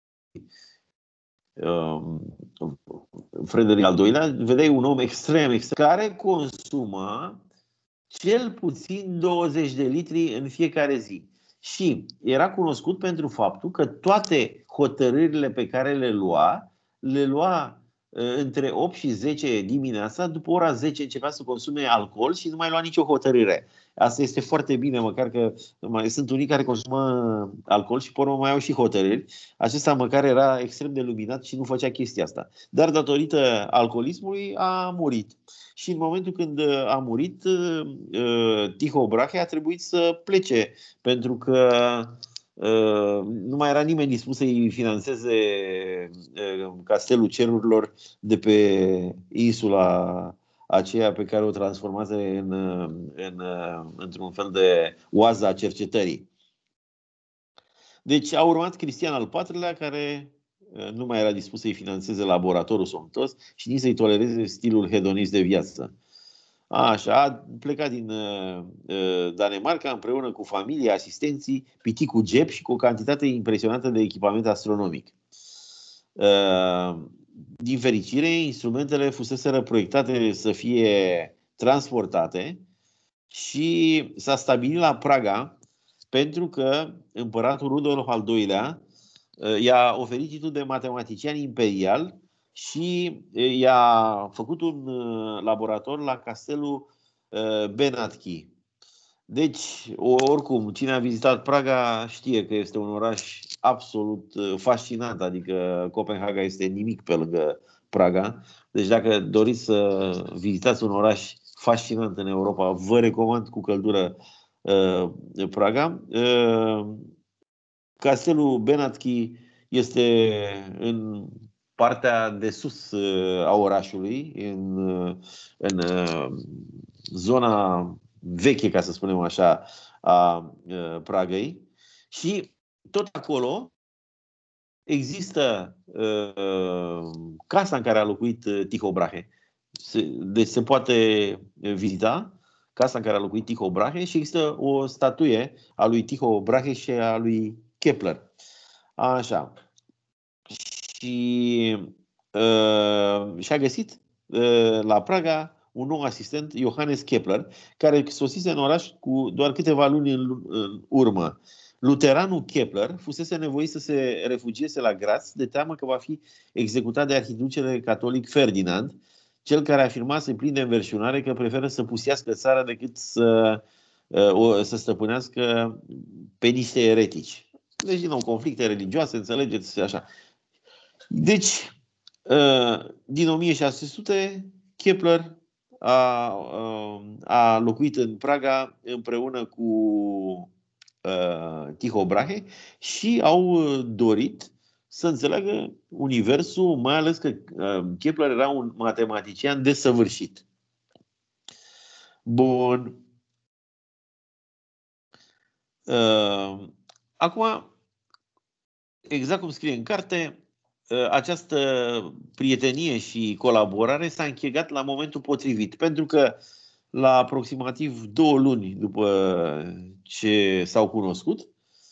Frederic al doilea, vedeai un om extrem, extrem, care consumă cel puțin douăzeci de litri în fiecare zi. Și era cunoscut pentru faptul că toate hotărârile pe care le lua, le lua între opt și zece dimineața. După ora zece începea să consume alcool și nu mai lua nicio hotărâre. Asta este foarte bine, măcar că mai sunt unii care consumă alcool și pe urmă mai au și hotărâri. Acesta măcar era extrem de luminat și nu făcea chestia asta. Dar datorită alcoolismului a murit. Și în momentul când a murit, Tycho Brahe a trebuit să plece, pentru că nu mai era nimeni dispus să-i financeze Castelul Cerurilor de pe insula aceea pe care o transformase în, în, într-un fel de oază a cercetării. Deci a urmat Cristian al patrulea, care nu mai era dispus să-i financeze laboratorul somtos și nici să-i tolereze stilul hedonist de viață. Așa, a plecat din uh, Danemarca împreună cu familia, asistenții, piticul Jeb și cu o cantitate impresionantă de echipament astronomic. Uh, din fericire, instrumentele fuseseră proiectate să fie transportate și s-a stabilit la Praga pentru că împăratul Rudolf al doilea uh, i-a oferit titlul de matematician imperial și i-a făcut un laborator la castelul Benátky. Deci, oricum, cine a vizitat Praga știe că este un oraș absolut fascinant, adică Copenhaga este nimic pe lângă Praga. Deci dacă doriți să vizitați un oraș fascinant în Europa, vă recomand cu căldură Praga. Castelul Benátky este în partea de sus a orașului, în, în zona veche, ca să spunem așa, a Pragăi. Și tot acolo există uh, casa în care a locuit Tycho Brahe. Deci se poate vizita casa în care a locuit Tycho Brahe și există o statuie a lui Tycho Brahe și a lui Kepler. Așa. Și uh, și-a găsit uh, la Praga un nou asistent, Johannes Kepler, care sosise în oraș cu doar câteva luni în, în urmă. Luteranul Kepler fusese nevoit să se refugieze la Graz de teamă că va fi executat de arhiducele catolic Ferdinand, cel care afirmase plin de înverșunare că preferă să pusească țara decât să, uh, să stăpânească pe niște eretici. Deci, din nou, conflicte religioase, înțelegeți, așa. Deci, din o mie șase sute, Kepler a, a locuit în Praga împreună cu uh, Tycho Brahe și au dorit să înțeleagă universul, mai ales că uh, Kepler era un matematician desăvârșit. Bun. Uh, acum, exact cum scrie în carte, această prietenie și colaborare s-a încheiat la momentul potrivit, pentru că la aproximativ două luni după ce s-au cunoscut,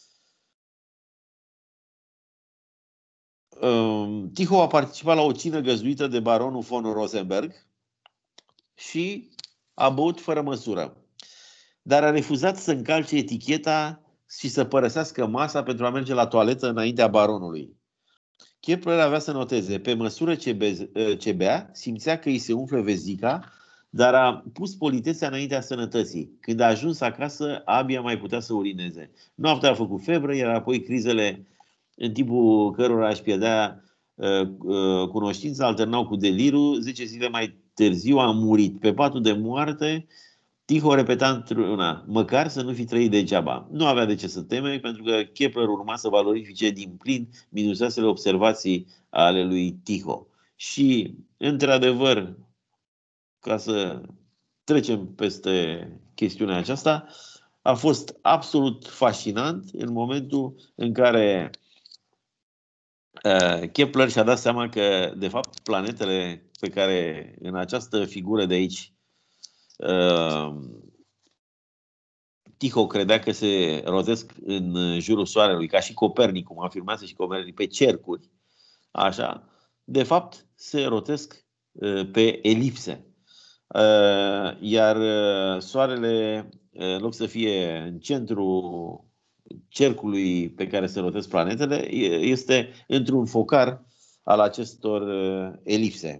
Ticho a participat la o cină găzduită de baronul von Rosenberg și a băut fără măsură, dar a refuzat să încalce eticheta și să părăsească masa pentru a merge la toaletă înaintea baronului. Kepler avea să noteze: pe măsură ce, be- ce bea, simțea că îi se umflă vezica, dar a pus politețea înaintea sănătății. Când a ajuns acasă, abia mai putea să urineze. Noaptea a făcut febră, iar apoi crizele, în timpul cărora își pierdea uh, uh, cunoștința, alternau cu delirul. Zece zile mai târziu a murit. Pe patul de moarte, Ticho repeta într-una: măcar să nu fi trăit degeaba. Nu avea de ce să teme, pentru că Kepler urma să valorifice din plin minuțoasele observații ale lui Ticho. Și, într-adevăr, ca să trecem peste chestiunea aceasta, a fost absolut fascinant în momentul în care uh, Kepler și-a dat seama că, de fapt, planetele pe care, în această figură de aici, uh, Ticho credea că se rotesc în jurul Soarelui, ca și Copernic, cum afirmase și Copernic, pe cercuri, așa, de fapt se rotesc pe elipse. Iar Soarele, în loc să fie în centrul cercului pe care se rotesc planetele, este într-un focar al acestor elipse.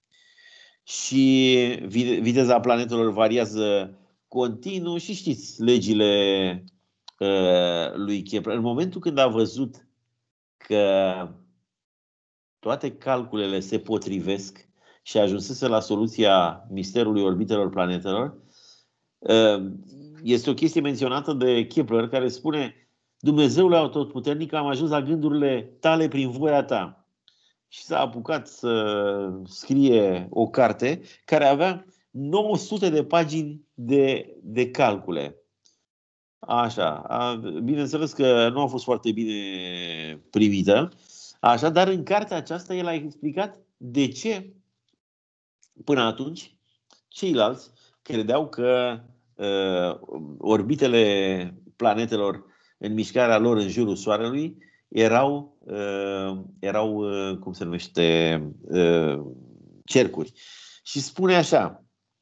Și viteza planetelor variază continuu și știți legile uh, lui Kepler. În momentul când a văzut că toate calculele se potrivesc și ajunsese la soluția misterului orbitelor planetelor, uh, este o chestie menționată de Kepler care spune: Dumnezeule atotputernic, am ajuns la gândurile tale prin voia ta. Și s-a apucat să scrie o carte care avea nouă sute de pagini de, de calcule. Așa. A, bineînțeles că nu a fost foarte bine primită. Așa, dar în cartea aceasta el a explicat de ce până atunci ceilalți credeau că uh, orbitele planetelor în mișcarea lor în jurul Soarelui erau, uh, erau uh, cum se numește, uh, cercuri. Și spune așa: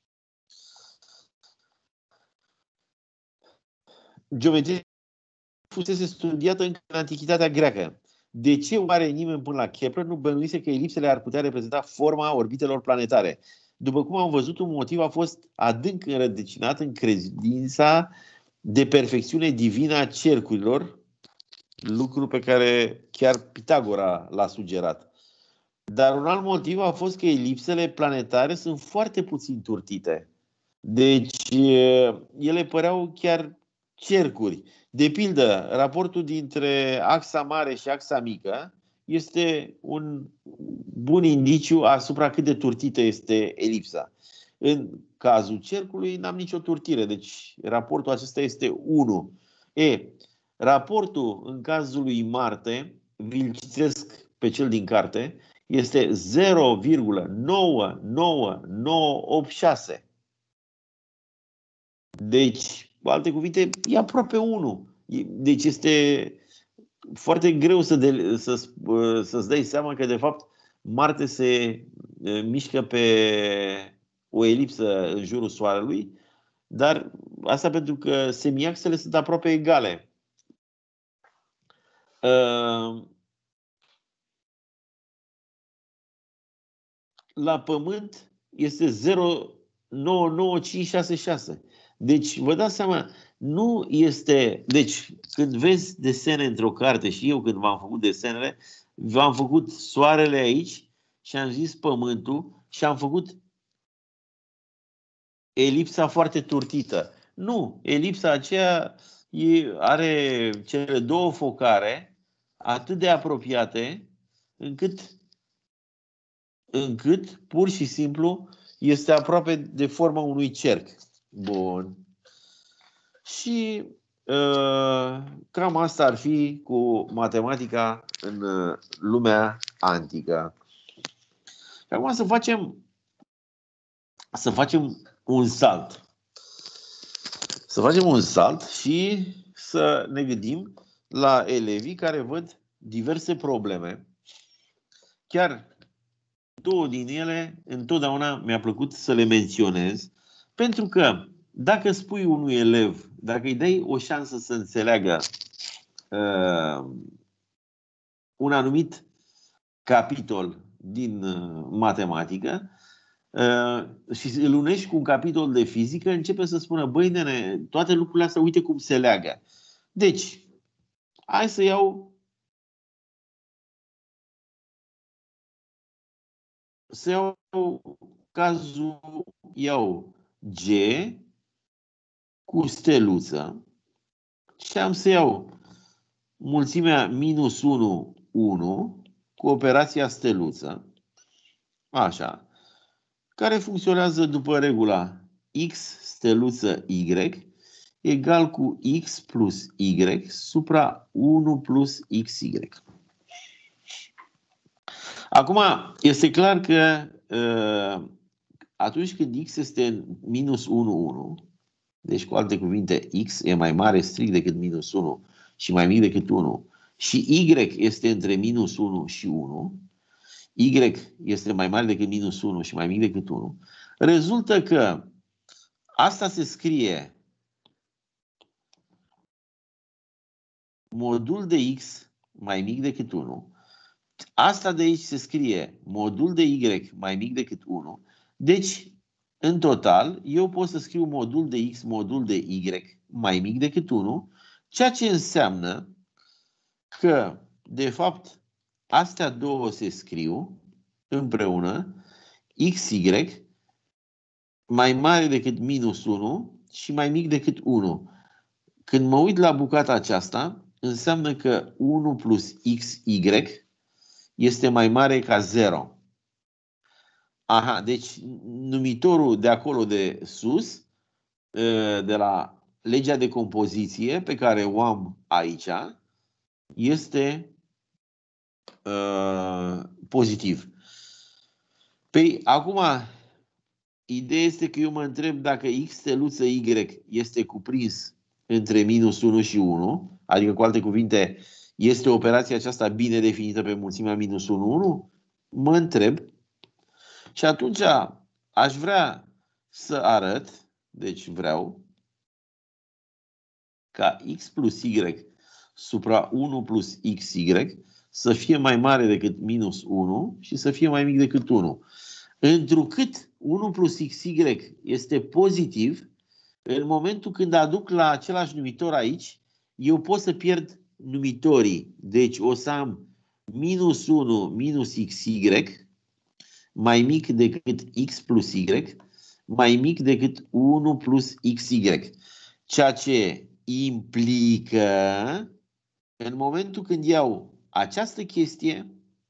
geometria fusese studiată încă în Antichitatea greacă. De ce oare nimeni până la Kepler nu bănuise că elipsele ar putea reprezenta forma orbitelor planetare? După cum am văzut, un motiv a fost adânc înrădăcinat în credința de perfecțiune divină a cercurilor, lucru pe care chiar Pitagora l-a sugerat. Dar un alt motiv a fost că elipsele planetare sunt foarte puțin turtite. Deci ele păreau chiar cercuri. De pildă, raportul dintre axa mare și axa mică este un bun indiciu asupra cât de turtită este elipsa. În cazul cercului n-am nicio turtire, deci raportul acesta este unu. E, raportul în cazul lui Marte, vi-l citesc pe cel din carte, este zero virgulă nouă nouă nouă opt șase. Deci, cu alte cuvinte, e aproape unu. Deci este foarte greu să de, să, să-ți dai seama că, de fapt, Marte se mișcă pe o elipsă în jurul Soarelui, dar asta pentru că semiaxele sunt aproape egale. La Pământ este zero virgulă nouă nouă cinci șase șase. Deci, vă dați seama, nu este... Deci, când vezi desene într-o carte, și eu când v-am făcut desenele, v-am făcut Soarele aici și am zis Pământul și am făcut elipsa foarte turtită. Nu, elipsa aceea e, are cele două focare atât de apropiate încât încât, pur și simplu, este aproape de forma unui cerc. Bun. Și uh, cam asta ar fi cu matematica în lumea antică. Și acum să facem, să facem un salt. Să facem un salt și să ne gândim la elevii care văd diverse probleme. Chiar două din ele, întotdeauna mi-a plăcut să le menționez, pentru că dacă spui unui elev, dacă îi dai o șansă să înțeleagă uh, un anumit capitol din uh, matematică uh, și îl unești cu un capitol de fizică, începe să spună, băi nene, toate lucrurile astea, uite cum se leagă. Deci, hai să iau să iau cazul, iau G cu steluță și am să iau mulțimea minus unu, unu cu operația steluță, așa, care funcționează după regula X steluță Y egal cu X plus Y supra unu plus X Y. Acum, este clar că uh, atunci când X este minus unu, unu, deci cu alte cuvinte X e mai mare strict decât minus unu și mai mic decât unu, și Y este între minus unu și unu, Y este mai mare decât minus unu și mai mic decât unu, rezultă că asta se scrie modul de X mai mic decât unu, asta de aici se scrie modul de Y mai mic decât unu, deci în total eu pot să scriu modul de X, modul de Y mai mic decât unu, ceea ce înseamnă că, de fapt, astea două se scriu împreună, X Y mai mare decât minus unu și mai mic decât unu. Când mă uit la bucata aceasta, înseamnă că unu plus X Y este mai mare ca zero. Aha, deci numitorul de acolo de sus, de la legea de compoziție pe care o am aici, este uh, pozitiv. Păi, acum, ideea este că eu mă întreb dacă X steluță Y este cuprins între minus unu și unu, adică cu alte cuvinte, este operația aceasta bine definită pe mulțimea minus unu, unu? Mă întreb. Și atunci aș vrea să arăt, deci vreau ca X plus Y supra unu plus X Y să fie mai mare decât minus unu și să fie mai mic decât unu. Întrucât unu plus X Y este pozitiv, în momentul când aduc la același numitor aici, eu pot să pierd numitorii. Deci o să am minus unu minus X Y mai mic decât X plus Y, mai mic decât unu plus X Y. Ceea ce implică, în momentul când iau această chestie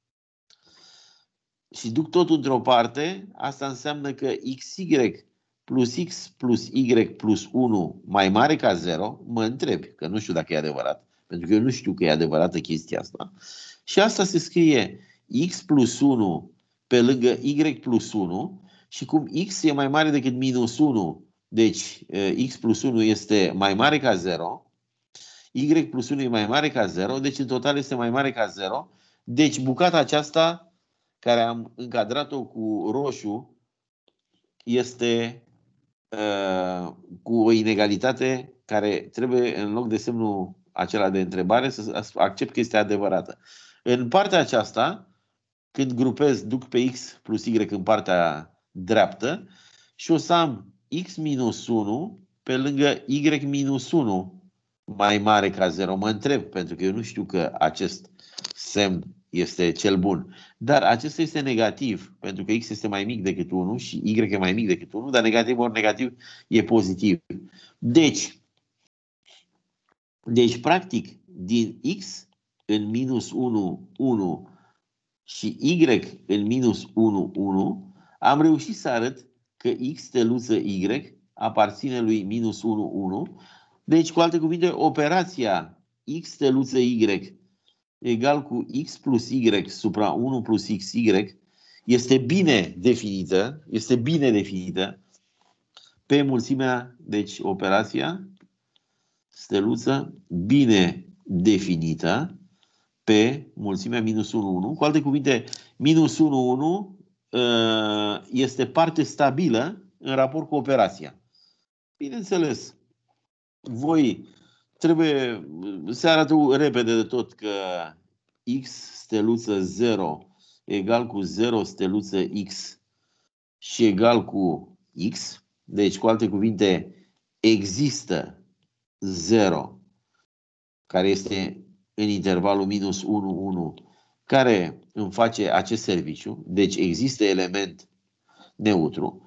și duc totul într-o parte, asta înseamnă că X Y plus X plus Y plus unu mai mare ca zero, mă întreb, că nu știu dacă e adevărat, pentru că eu nu știu că e adevărată chestia asta. Și asta se scrie X plus unu pe lângă Y plus unu și cum X e mai mare decât minus unu, deci X plus unu este mai mare ca zero, Y plus unu e mai mare ca zero, deci în total este mai mare ca zero. Deci bucata aceasta, care am încadrat-o cu roșu, este uh, cu o inegalitate care trebuie, în loc de semnul acela de întrebare, să accept că este adevărată. În partea aceasta, când grupez, duc pe X plus Y în partea dreaptă și o să am X minus unu pe lângă Y minus unu mai mare ca zero. Mă întreb, pentru că eu nu știu că acest semn este cel bun. Dar acesta este negativ, pentru că X este mai mic decât unu și Y e mai mic decât unu, dar negativ ori negativ e pozitiv. Deci, deci practic, din X în minus unu, unu și Y în minus unu, unu, am reușit să arăt că X steluță Y aparține lui minus unu, unu. Deci, cu alte cuvinte, operația x steluță y egal cu x plus y supra unu plus xy este bine definită, este bine definită pe mulțimea, deci operația steluță bine definită pe mulțimea minus unu, unu. Cu alte cuvinte, minus unu, unu este parte stabilă în raport cu operația. Bineînțeles, voi trebuie să arată repede de tot că x steluță zero egal cu zero steluță x și egal cu x. Deci, cu alte cuvinte, există zero, care este în intervalul minus unu, unu, care îmi face acest serviciu. Deci există element neutru.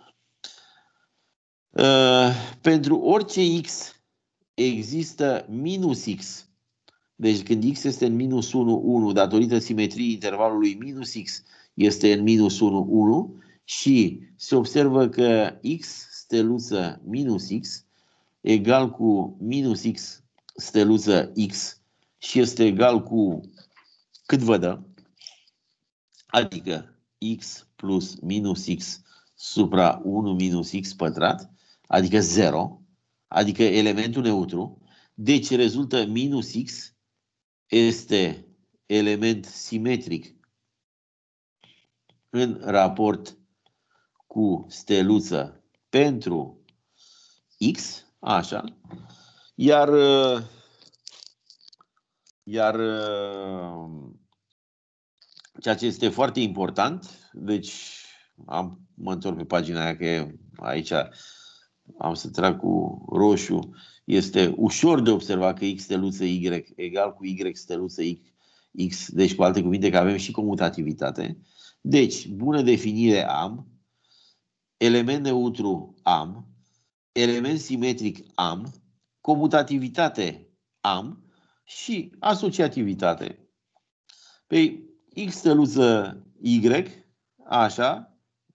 Uh, pentru orice x există minus x. Deci când x este în minus unu, unu, datorită simetriei intervalului minus x este în minus unu, unu și se observă că x steluță minus x egal cu minus x steluță x și este egal cu cât vă dă? Adică x plus minus x supra unu minus x pătrat, adică zero, adică elementul neutru. Deci rezultă minus x este element simetric în raport cu steluță pentru x, așa, iar iar ceea ce este foarte important, deci am, mă întorc pe pagina aia că aici am să trag cu roșu, este ușor de observat că x steluță y egal cu y steluță x, deci cu alte cuvinte că avem și comutativitate. Deci, bună definire am, element neutru am, element simetric am, comutativitate am și asociativitate. Pe x steluță y, așa,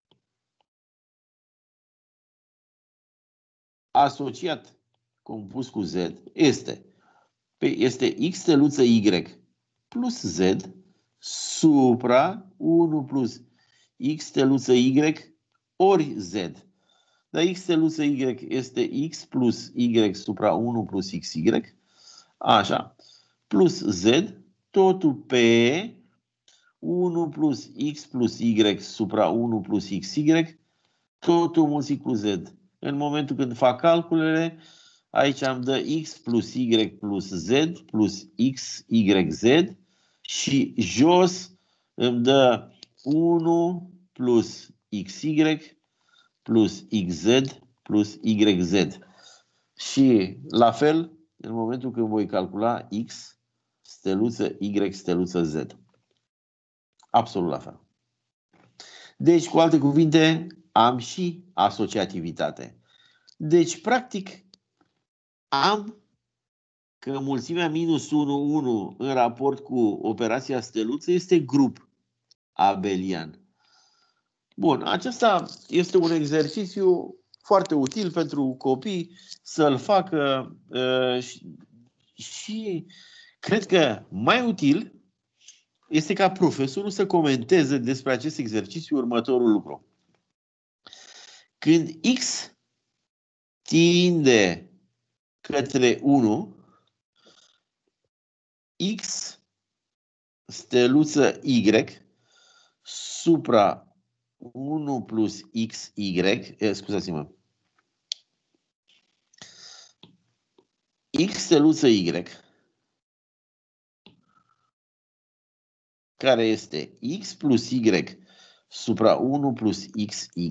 asociat compus cu z este, este x steluță y plus z supra unu plus x steluță y ori z. Dar x steluță y este x plus y supra unu plus xy, așa, plus z, totul pe unu plus x plus y supra unu plus xy, totul mulțit cu z. În momentul când fac calculele, aici îmi dă x plus y plus z plus x, y, z și jos îmi dă unu plus xy plus xz plus yz. Și la fel, în momentul când voi calcula x steluță y steluță z. Absolut la fel. Deci, cu alte cuvinte, am și asociativitate. Deci, practic, am că mulțimea minus unu, unu în raport cu operația steluță este grup abelian. Bun, acesta este un exercițiu foarte util pentru copii să-l facă uh, și, și cred că mai util este ca profesorul să comenteze despre acest exercițiu următorul lucru. Când x tinde către unu, x steluță y supra unu plus xy, eh, scuzați-mă, x steluță y, care este x plus y supra unu plus xy,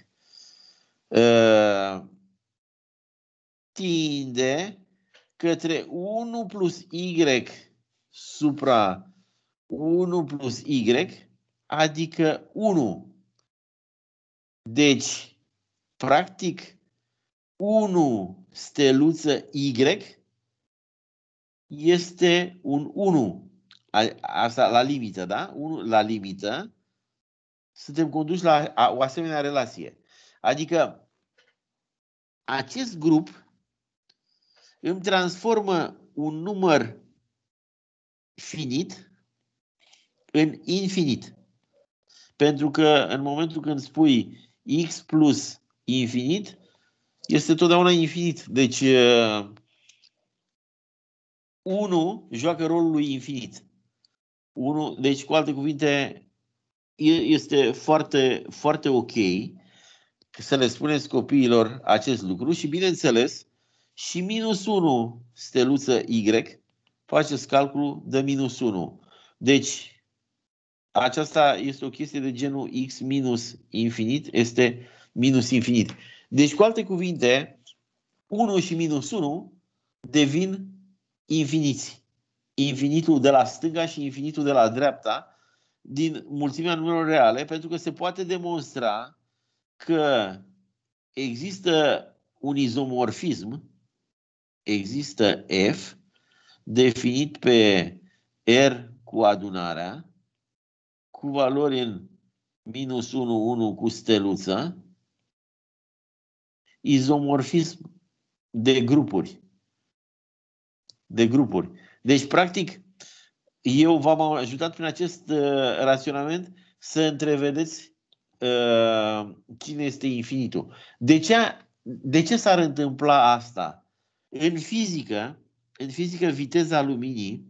uh, tinde către unu plus y supra unu plus y, adică unu. Deci, practic, unu steluță y este un unu. Asta la limită, da? unu la limită. Suntem conduși la o asemenea relație. Adică, acest grup îmi transformă un număr finit în infinit. Pentru că în momentul când spui x plus infinit, este totdeauna infinit. Deci unu joacă rolul lui infinit. unu, deci, cu alte cuvinte, este foarte, foarte ok să le spuneți copiilor acest lucru și, bineînțeles, și minus unu steluță Y, faceți calculul de minus unu. Deci, aceasta este o chestie de genul x minus infinit este minus infinit. Deci, cu alte cuvinte, unu și minus unu devin infiniți. Infinitul de la stânga și infinitul de la dreapta din mulțimea numerelor reale, pentru că se poate demonstra că există un izomorfism, există F, definit pe R cu adunarea, cu valori în minus unu, unu cu steluță, izomorfism de grupuri. De grupuri. Deci, practic, eu v-am ajutat prin acest uh, raționament să întrevedeți uh, cine este infinitul. De ce, de ce s-ar întâmpla asta? În fizică, în fizică, viteza luminii,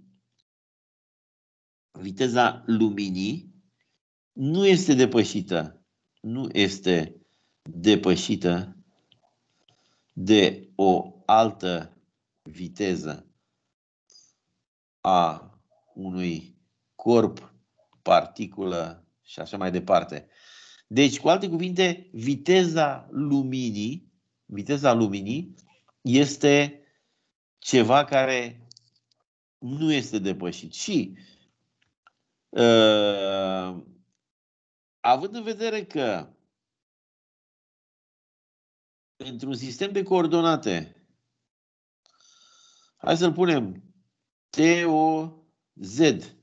viteza luminii nu este depășită, nu este depășită de o altă viteză a unui corp, particulă și așa mai departe. Deci, cu alte cuvinte, viteza luminii, viteza luminii este ceva care nu este depășit. Și uh, având în vedere că într-un sistem de coordonate, hai să-l punem T O Z,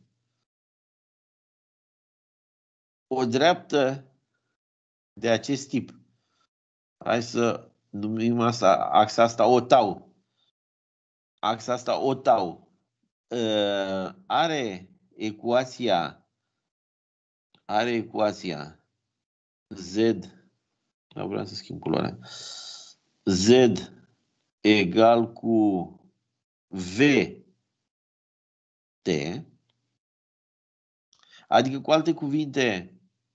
o dreaptă de acest tip. Hai să numim asta, axa asta O tau. Axa asta O tau uh, are ecuația are ecuația Z, da, vreau să schimb culoarea, Z egal cu V T, adică, cu alte cuvinte,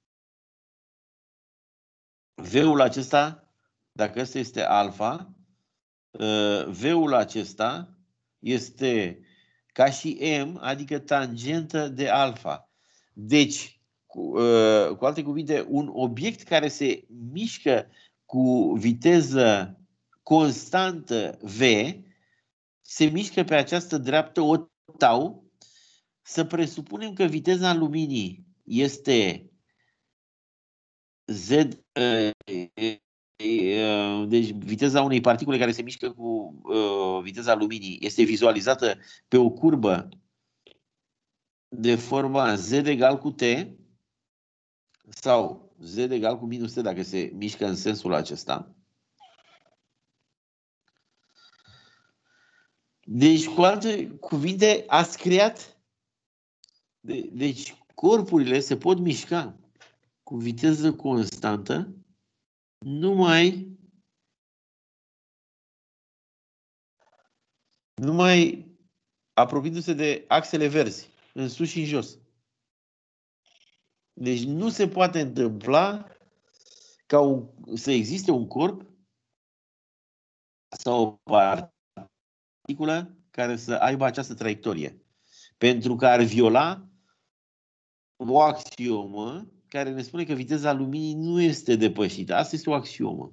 V-ul acesta, dacă ăsta este alfa, V-ul acesta este ca și M, adică tangentă de alfa. Deci, cu, cu alte cuvinte, un obiect care se mișcă cu viteză constantă V se mișcă pe această dreaptă O tau. Să presupunem că viteza luminii este Z, deci viteza unei particule care se mișcă cu viteza luminii este vizualizată pe o curbă de forma Z egal cu T sau Z egal cu minus T dacă se mișcă în sensul acesta. Deci, cu alte cuvinte, ați creat. De, deci, corpurile se pot mișca cu viteză constantă numai numai apropiindu-se de axele verzi, în sus și în jos. Deci nu se poate întâmpla ca un, să existe un corp sau o particulă care să aibă această traiectorie. Pentru că ar viola o axiomă care ne spune că viteza luminii nu este depășită. Asta este o axiomă.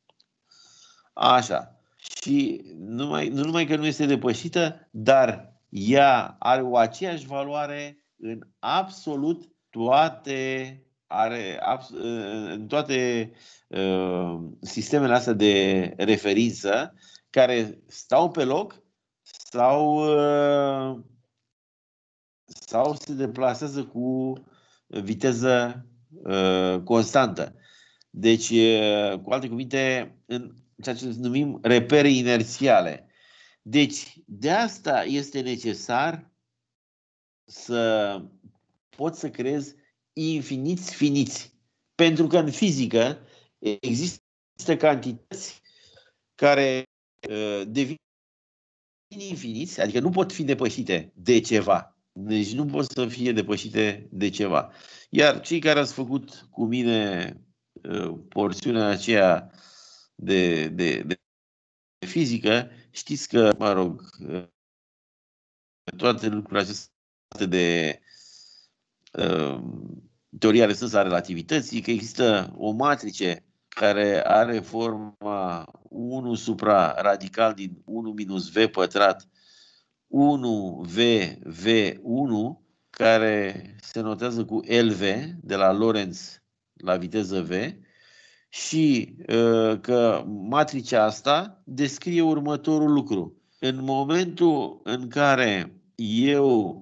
Așa. Și numai, nu numai că nu este depășită, dar ea are o aceeași valoare în absolut toate, are, în toate uh, sistemele astea de referință care stau pe loc sau, uh, sau se deplasează cu viteză uh, constantă. Deci, uh, cu alte cuvinte, în ceea ce numim repere inerțiale. Deci, de asta este necesar să poți să creezi infiniți finiți. Pentru că în fizică există cantități care uh, devin infiniți, adică nu pot fi depășite de ceva. Deci nu pot să fie depășite de ceva. Iar cei care ați făcut cu mine uh, porțiunea aceea de, de, de fizică, știți că, mă rog, uh, toate lucrurile acestea de uh, teoria restrânsă a relativității, că există o matrice care are forma unu supra radical din unu minus v pătrat unu v v unu, care se notează cu L V de la Lorentz la viteză V, și uh, că matricea asta descrie următorul lucru. În momentul în care eu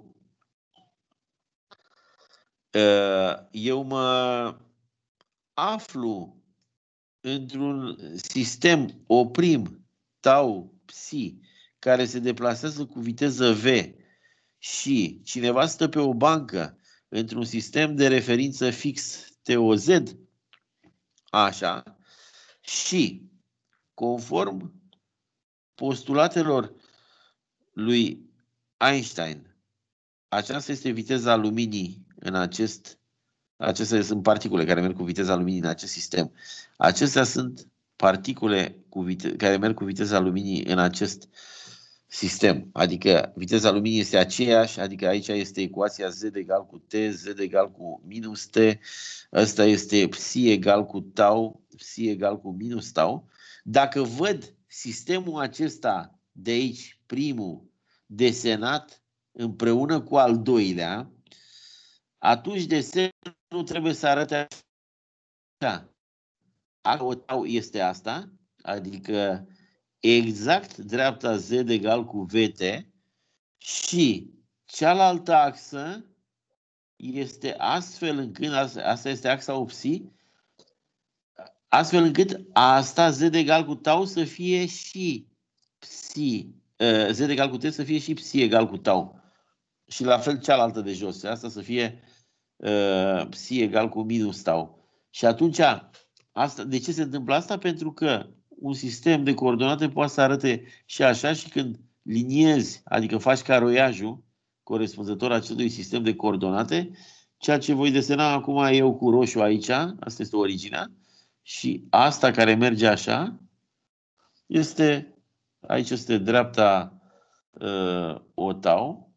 uh, eu mă aflu într-un sistem oprim tau psi care se deplasează cu viteză V și cineva stă pe o bancă într-un sistem de referință fix T O Z, așa, și conform postulatelor lui Einstein, aceasta este viteza luminii în acest Acestea sunt particule care merg cu viteza luminii în acest sistem. Acestea sunt particule cu vite- care merg cu viteza luminii în acest sistem. Adică viteza luminii este aceeași, adică aici este ecuația Z egal cu T, Z egal cu minus T, ăsta este psi egal cu tau, psi egal cu minus tau. Dacă văd sistemul acesta de aici, primul, desenat împreună cu al doilea, atunci desenul trebuie să arate așa. O tau este asta, adică exact dreapta Z egal cu V T, și cealaltă axă este astfel încât, asta este axa opsi, astfel încât asta Z egal cu tau să fie și psi, Z egal cu T să fie și psi egal cu tau. Și la fel cealaltă de jos, asta să fie Uh, psi egal cu minus tau. Și atunci, asta, de ce se întâmplă asta? Pentru că un sistem de coordonate poate să arate și așa, și când liniezi, adică faci caroiajul corespunzător acelui sistem de coordonate, ceea ce voi desena acum eu cu roșu aici, asta este originea, și asta care merge așa, este, aici este dreapta uh, o tau,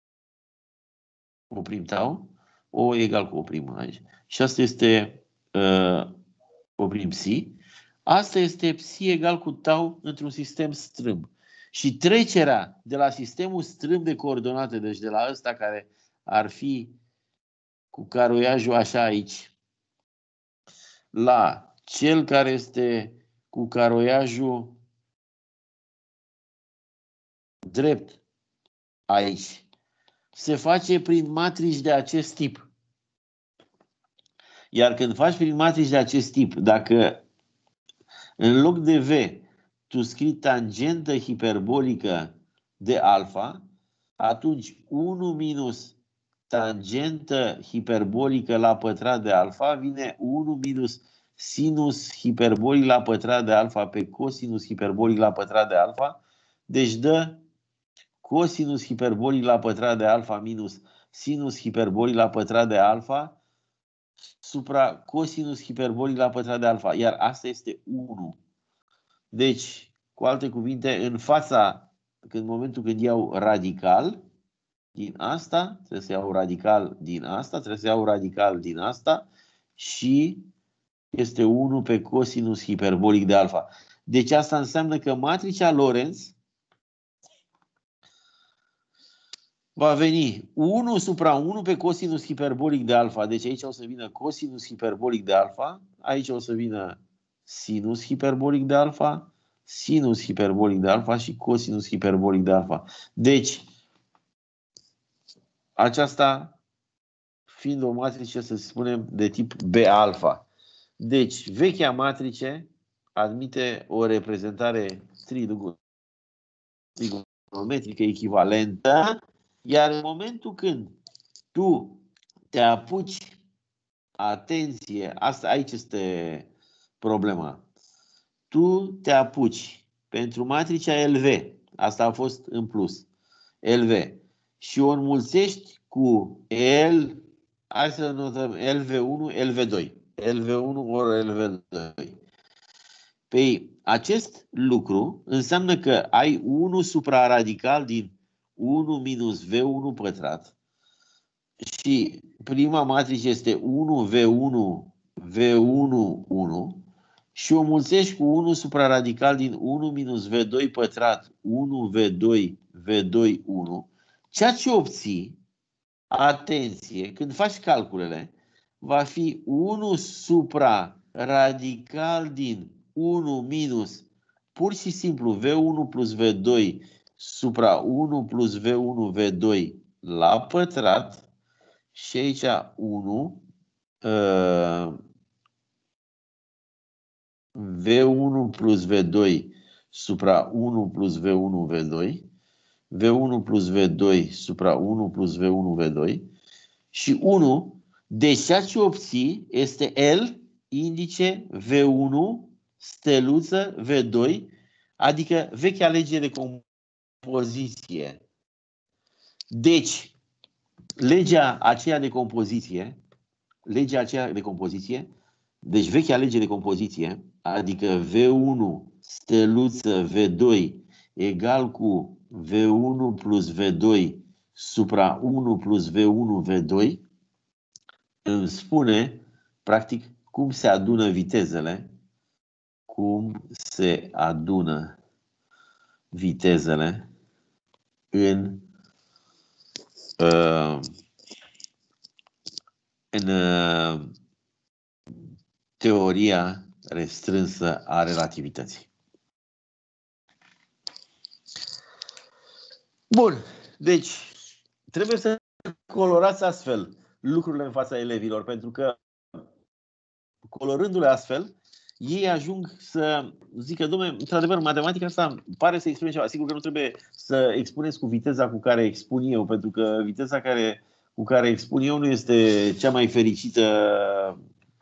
o prim tau, O egal cu O primă aici. Și asta este uh, O prim psi. Asta este psi egal cu tau într-un sistem strâmb. Și trecerea de la sistemul strâmb de coordonate, deci de la ăsta care ar fi cu caroiajul așa aici, la cel care este cu caroiajul drept aici, se face prin matrici de acest tip. Iar când faci prin matrici de acest tip, dacă în loc de V tu scrii tangentă hiperbolică de alfa, atunci unu minus tangentă hiperbolică la pătrat de alfa vine unu minus sinus hiperbolic la pătrat de alfa pe cosinus hiperbolic la pătrat de alfa. Deci dă cosinus hiperbolic la pătrat de alfa minus sinus hiperbolic la pătrat de alfa supra cosinus hiperbolic la pătrat de alfa. Iar asta este unu. Deci, cu alte cuvinte, în fața, în momentul când iau radical din asta, trebuie să iau radical din asta, trebuie să iau radical din asta și este unu pe cosinus hiperbolic de alfa. Deci asta înseamnă că matricea Lorentz va veni unu supra unu pe cosinus hiperbolic de alfa. Deci aici o să vină cosinus hiperbolic de alfa, aici o să vină sinus hiperbolic de alfa, sinus hiperbolic de alfa și cosinus hiperbolic de alfa. Deci, aceasta fiind o matrice, să spunem, de tip B alfa. Deci, vechea matrice admite o reprezentare trigonometrică echivalentă, iar în momentul când tu te apuci, atenție, asta aici este problema. Tu te apuci pentru matricea L V, asta a fost în plus, L V, și o înmulțești cu L, hai să notăm L V unu, L V doi. L V unu ori L V doi. Păi acest lucru înseamnă că ai unu supraradical din unu minus V unu pătrat și prima matrice este unu V unu V unu unu și o mulțești cu unu supraradical din unu minus V doi pătrat unu V doi V doi unu, ceea ce obții, atenție, când faci calculele, va fi unu supraradical din unu minus pur și simplu V unu plus V doi supra unu plus V unu V doi la pătrat și aici unu uh, V unu plus V doi supra unu plus V unu V doi, V unu plus V doi supra unu plus V unu V doi și unu, deci ceea ce obții este L indice V unu steluță V doi, adică vechea lege de compoziție. Deci, legea aceea de compoziție, legea aceea de compoziție, deci vechea lege de compoziție, adică V unu steluță V doi egal cu V unu plus V doi supra unu plus V unu V doi, îmi spune, practic, cum se adună vitezele, cum se adună vitezele în, uh, în uh, teoria restrânsă a relativității. Bun, deci trebuie să colorați astfel lucrurile în fața elevilor, pentru că colorându-le astfel, ei ajung să zică, dom'le, într-adevăr, matematica asta pare să exprime ceva. Sigur că nu trebuie să expuneți cu viteza cu care expun eu, pentru că viteza care, cu care expun eu nu este cea mai fericită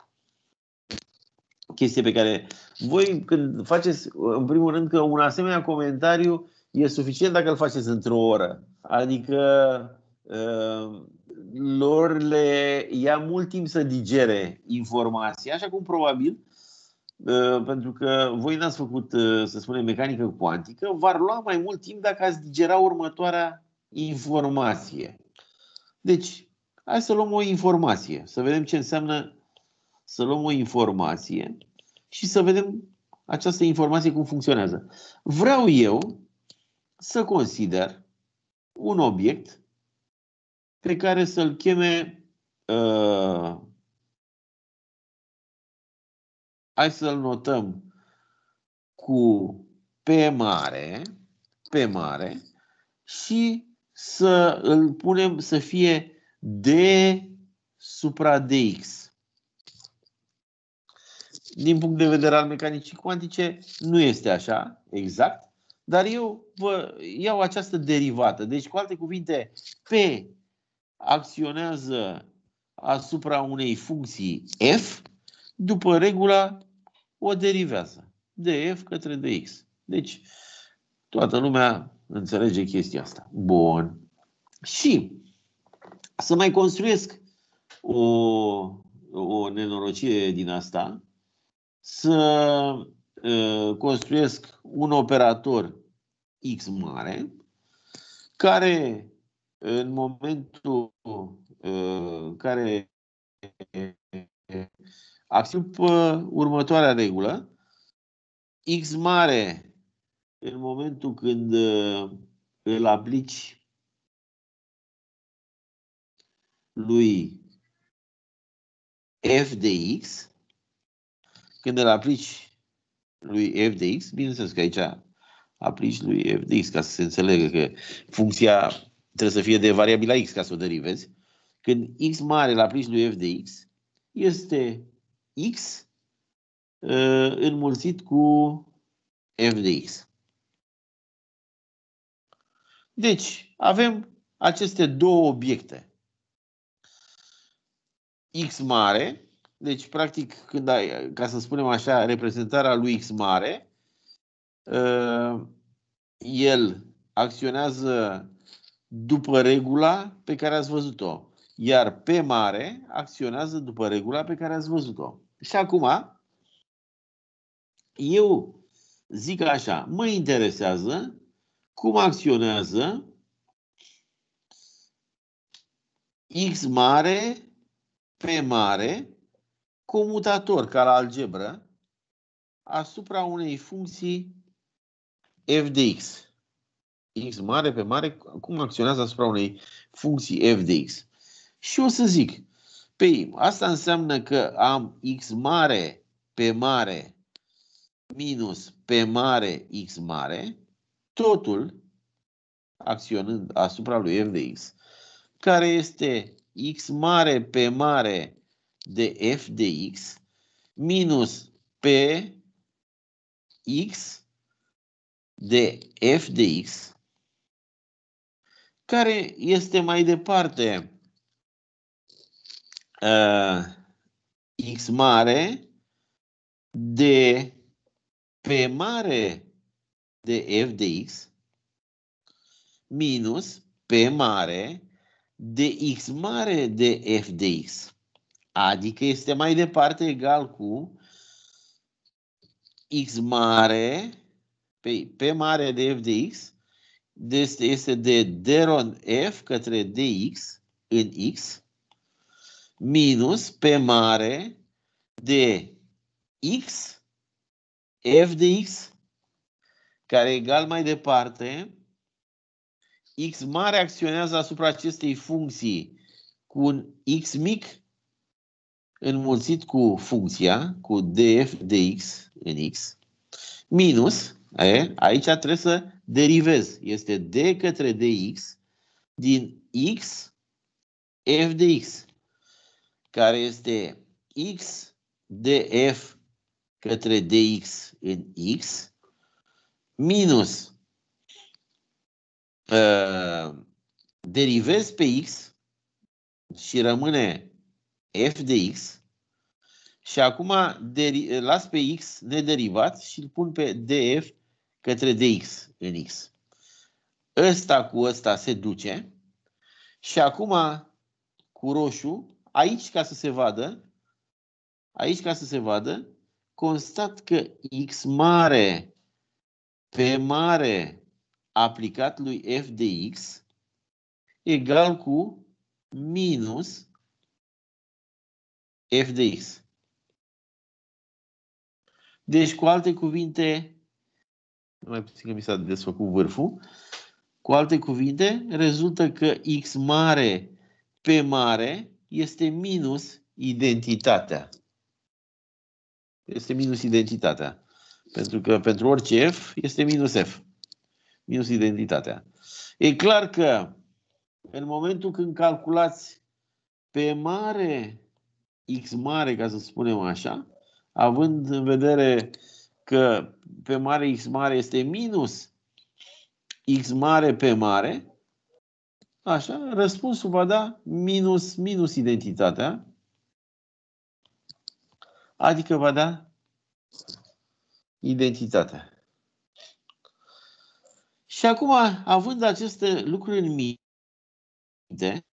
chestie pe care voi, când faceți, în primul rând, că un asemenea comentariu e suficient dacă îl faceți într-o oră. Adică uh, lor le ia mult timp să digere informația, așa cum probabil, uh, pentru că voi n-ați făcut, uh, să spunem, mecanică cuantică, v-ar lua mai mult timp dacă ați digera următoarea informație. Deci, hai să luăm o informație, să vedem ce înseamnă să luăm o informație și să vedem această informație cum funcționează. Vreau eu să consider un obiect pe care să-l cheme, uh, hai să-l notăm cu P mare, P mare și să îl punem să fie D supra dx. Din punct de vedere al mecanicii cuantice, nu este așa, exact, dar eu vă iau această derivată. Deci, cu alte cuvinte, P acționează asupra unei funcții f, după regula o derivează, de f către dx. Deci, toată lumea înțelege chestia asta. Bun. Și să mai construiesc o, o nenorocire din asta, să uh, construiesc un operator X mare care în momentul uh, care acțiune următoarea regulă, X mare în momentul când uh, îl aplici lui f de x, când îl aplici lui f de x, bineînțeles că aici aplici lui f de x ca să se înțeleagă că funcția trebuie să fie de variabila x ca să o derivezi. Când x mare îl aplici lui f de x, este x uh, înmulțit cu f de x. Deci, avem aceste două obiecte. X mare, deci practic când ai, ca să spunem așa, reprezentarea lui X mare, el acționează după regula pe care ați văzut-o, iar P mare acționează după regula pe care ați văzut-o. Și acum, eu zic așa, mă interesează cum acționează X mare, P mare, comutator, ca la algebră, asupra unei funcții f de x. X mare, P mare, cum acționează asupra unei funcții f de x. Și o să zic, pe asta înseamnă că am X mare, P mare, minus P mare, X mare, totul acționând asupra lui f de x, care este X mare, P mare de f de x, minus P x de f de x, care este mai departe uh, X mare de P mare de f de x, minus P mare de X mare de f de x. Adică este mai departe egal cu X mare pe P mare de f de x, este, este de deron f către dx în x, minus P mare de x f de x, care e egal mai departe, X mare acționează asupra acestei funcții cu un x mic înmulțit cu funcția, cu df de x în x, minus, e, aici trebuie să derivez, este d către dx din x f de x, care este x df către dx în x, minus uh, derivez pe x și rămâne f de x și acum las pe x nederivat și îl pun pe df către dx în x. Ăsta cu ăsta se duce și acum cu roșu, aici ca să se vadă, aici ca să se vadă, constat că x mare pe mare aplicat lui f de x egal cu minus f de x. Deci, cu alte cuvinte, mai puțin că mi s-a desfăcut vârful, cu alte cuvinte, rezultă că x mare pe mare este minus identitatea. Este minus identitatea. Pentru că pentru orice f este minus f. Minus identitatea. E clar că în momentul când calculați pe mare, x mare, ca să spunem așa, având în vedere că pe mare x mare este minus x mare pe mare, așa, răspunsul va da minus, minus identitatea, adică va da identitatea. Și acum, având aceste lucruri în minte,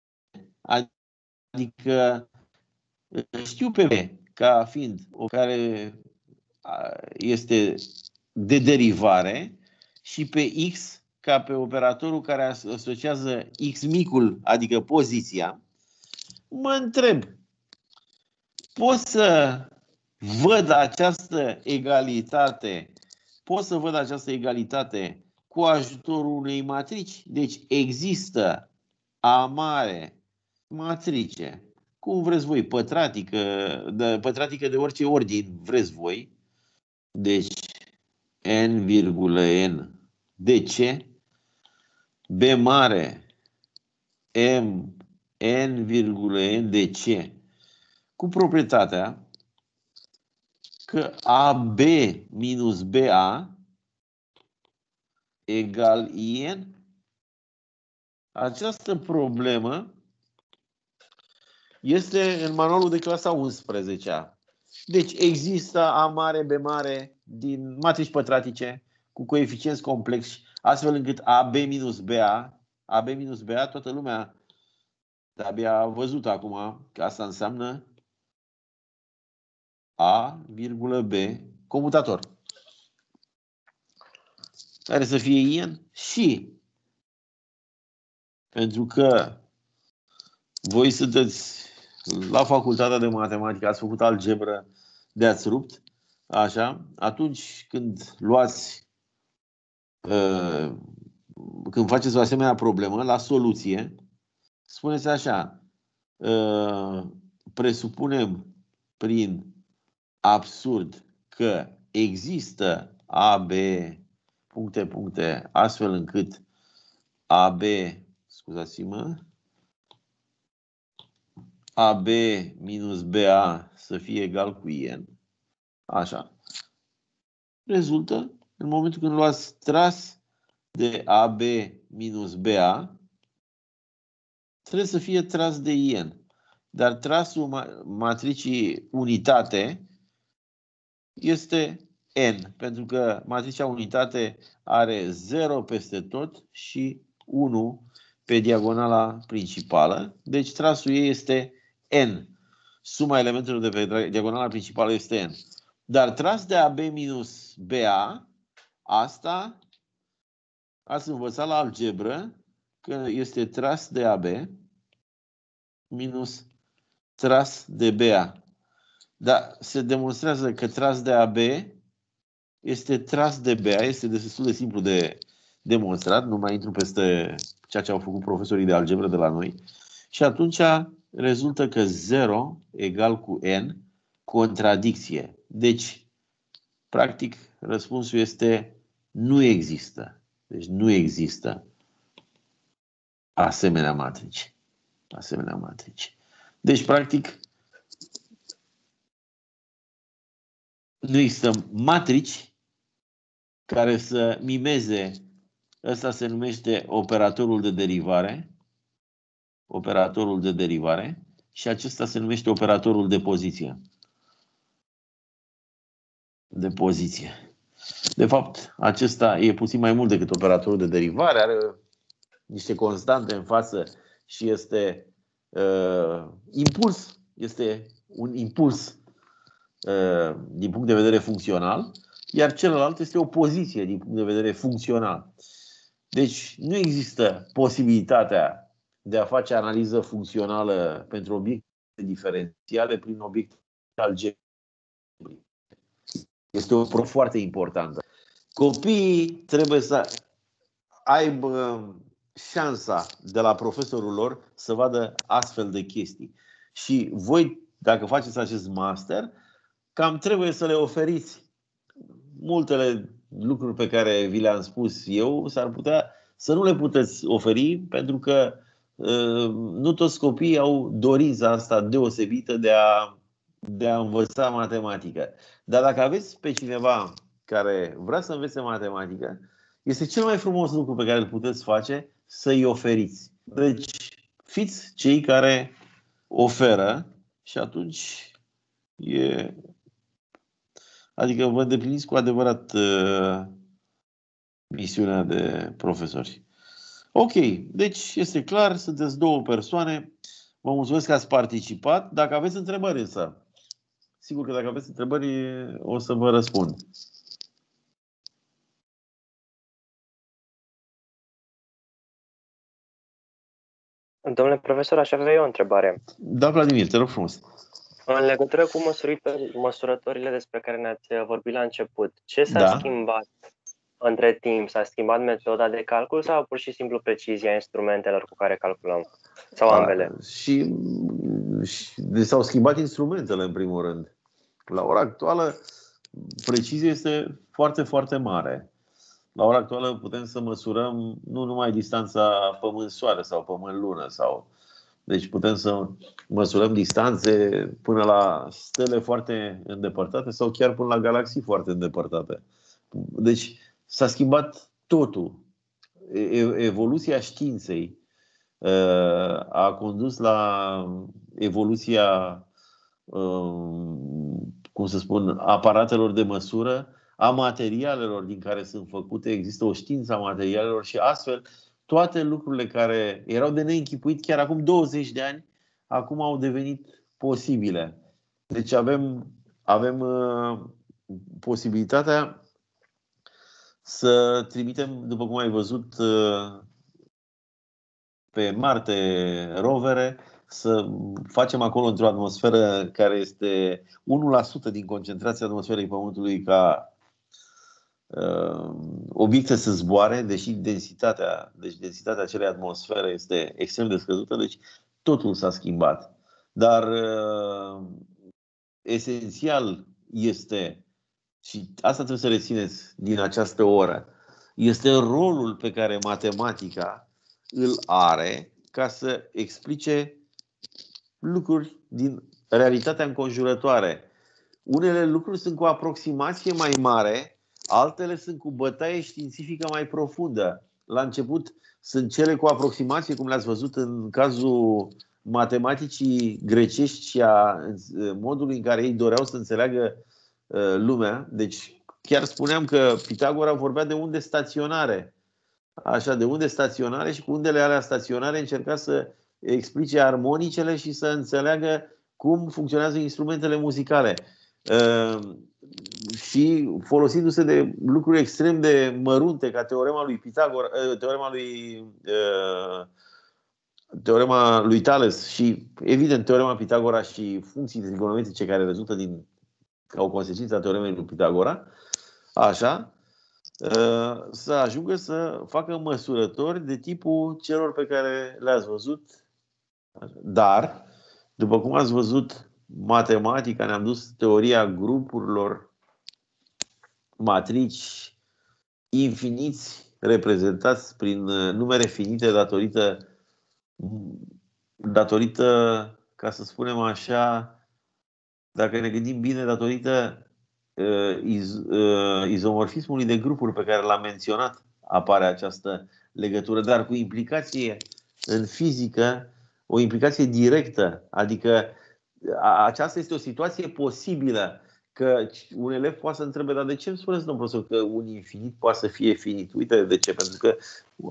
adică știu pe B ca fiind o care este de derivare și pe X ca pe operatorul care asociază X micul, adică poziția, mă întreb, pot să văd această egalitate, pot să văd această egalitate cu ajutorul unei matrici? Deci există A mare matrice, cum vreți voi, pătratică, de, pătratică de orice ordin vreți voi, deci n, n de C, B mare M n, n de C, cu proprietatea că A B minus B A egal I N. Această problemă este în manualul de clasa a unsprezecea. Deci există A mare, B mare din matrici pătratice cu coeficienți complexi, astfel încât A B minus B A, A B minus B A, toată lumea abia a văzut acum că asta înseamnă A, B, comutator. Care să fie ien și pentru că voi sunteți la facultatea de matematică, ați făcut algebră, de-ați rupt, așa, atunci când luați, uh, când faceți o asemenea problemă, la soluție, spuneți așa, uh, presupunem prin absurd că există A, B, puncte, puncte, astfel încât A B, scuzați-mă, A B minus B A să fie egal cu I N. Așa. Rezultă, în momentul când luați tras de A B minus B A, trebuie să fie tras de I N. Dar trasul matricii unitate este N, pentru că matricea unitate are zero peste tot și unu pe diagonala principală. Deci trasul ei este N. Suma elementelor de pe diagonala principală este N. Dar tras de A B minus B A, asta ați învățat la algebră că este tras de A B minus tras de B A. Dar se demonstrează că tras de A B este tras de B A. Este destul de simplu de demonstrat. Nu mai intru peste ceea ce au făcut profesorii de algebră de la noi. Și atunci rezultă că zero egal cu N, contradicție. Deci, practic, răspunsul este nu există. Deci nu există asemenea matrici. Asemenea matrici. Deci, practic, nu există matrici care să mimeze, ăsta se numește operatorul de derivare, operatorul de derivare, și acesta se numește operatorul de poziție. De poziție. De fapt, acesta e puțin mai mult decât operatorul de derivare, are niște constante în față și este uh, impuls, este un impuls uh, din punct de vedere funcțional, iar celălalt este o poziție din punct de vedere funcțional. Deci nu există posibilitatea de a face analiză funcțională pentru obiecte diferențiale prin obiecte algebrice. Este o problemă foarte importantă. Copiii trebuie să aibă șansa de la profesorul lor să vadă astfel de chestii. Și voi, dacă faceți acest master, cam trebuie să le oferiți multele lucruri pe care vi le-am spus eu, s-ar putea să nu le puteți oferi, pentru că uh, nu toți copiii au dorința asta deosebită de a, de a învăța matematică. Dar dacă aveți pe cineva care vrea să învețe matematică, este cel mai frumos lucru pe care îl puteți face să-i oferiți. Deci, fiți cei care oferă și atunci e... Adică vă îndepliniți cu adevărat uh, misiunea de profesori. Ok, deci este clar, sunteți două persoane. Vă mulțumesc că ați participat. Dacă aveți întrebări însă, sigur că dacă aveți întrebări o să vă răspund. Domnule profesor, aș avea eu o întrebare. Da, Vladimir, te rog frumos. În legătură cu măsurătorile despre care ne-ați vorbit la început, ce s-a Da. schimbat între timp? S-a schimbat metoda de calcul sau pur și simplu precizia instrumentelor cu care calculăm? Sau ambele? A, și, și s-au schimbat instrumentele, în primul rând. La ora actuală, precizia este foarte, foarte mare. La ora actuală putem să măsurăm nu numai distanța Pământ-Soare sau Pământ-Lună. Sau... Deci putem să măsurăm distanțe până la stele foarte îndepărtate sau chiar până la galaxii foarte îndepărtate. Deci s-a schimbat totul. Evoluția științei a condus la evoluția, cum să spun, aparatelor de măsură, a materialelor din care sunt făcute. Există o știință a materialelor și astfel toate lucrurile care erau de neînchipuit chiar acum douăzeci de ani, acum au devenit posibile. Deci avem, avem uh, posibilitatea să trimitem, după cum ai văzut, uh, pe Marte rovere, să facem acolo într-o atmosferă care este unu la sută din concentrația atmosferei Pământului, ca uh, obiecte să zboare, deși densitatea, deci densitatea acelei atmosfere este extrem de scăzută, deci totul s-a schimbat. Dar uh, esențial este, și asta trebuie să rețineți din această oră, este rolul pe care matematica îl are ca să explice lucruri din realitatea înconjurătoare. Unele lucruri sunt cu aproximație mai mare, altele sunt cu bătaie științifică mai profundă. La început sunt cele cu aproximație, cum le-ați văzut în cazul matematicii grecești și a modului în care ei doreau să înțeleagă lumea. Deci chiar spuneam că Pitagora vorbea de unde staționare. Așa, de unde staționare, și cu undele alea staționare încerca să explice armonicele și să înțeleagă cum funcționează instrumentele muzicale. Uh, și folosindu-se de lucruri extrem de mărunte, ca teorema lui Pitagora, uh, teorema lui uh, teorema lui Tales și, evident, teorema Pitagora și funcțiile trigonometrice care rezultă din, ca o consecință a teoremei lui Pitagora. Așa, să ajungă să facă măsurători de tipul celor pe care le-ați văzut. Dar, după cum ați văzut, matematica, ne-am dus teoria grupurilor, matrici infiniți reprezentați prin numere finite datorită, datorită, ca să spunem așa, dacă ne gândim bine, datorită Iz, izomorfismului de grupuri pe care l-am menționat, apare această legătură, dar cu implicație în fizică, o implicație directă. Adică aceasta este o situație posibilă, că un elev poate să întrebe: dar de ce îmi spuneți, domnul profesor, că un infinit poate să fie finit? Uite de ce, pentru că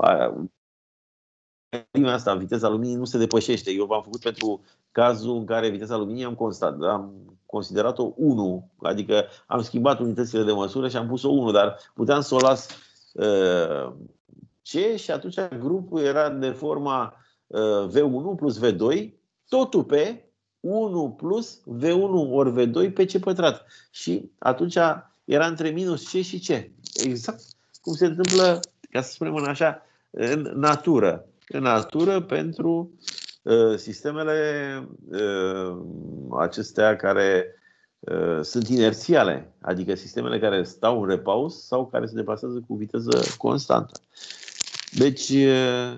prima asta, viteza luminii, nu se depășește. Eu v-am făcut pentru cazul în care viteza luminii am constat, am considerat-o unu, adică am schimbat unitățile de măsură și am pus-o unu, dar puteam să o las uh, C și atunci grupul era de forma uh, V unu plus V doi, totul pe unu plus V unu ori V doi pe C pătrat. Și atunci era între minus C și C. Exact cum se întâmplă, ca să spunem în așa, în natură. În natură pentru uh, sistemele uh, acestea care uh, sunt inerțiale, adică sistemele care stau în repaus sau care se deplasează cu viteză constantă. Deci uh,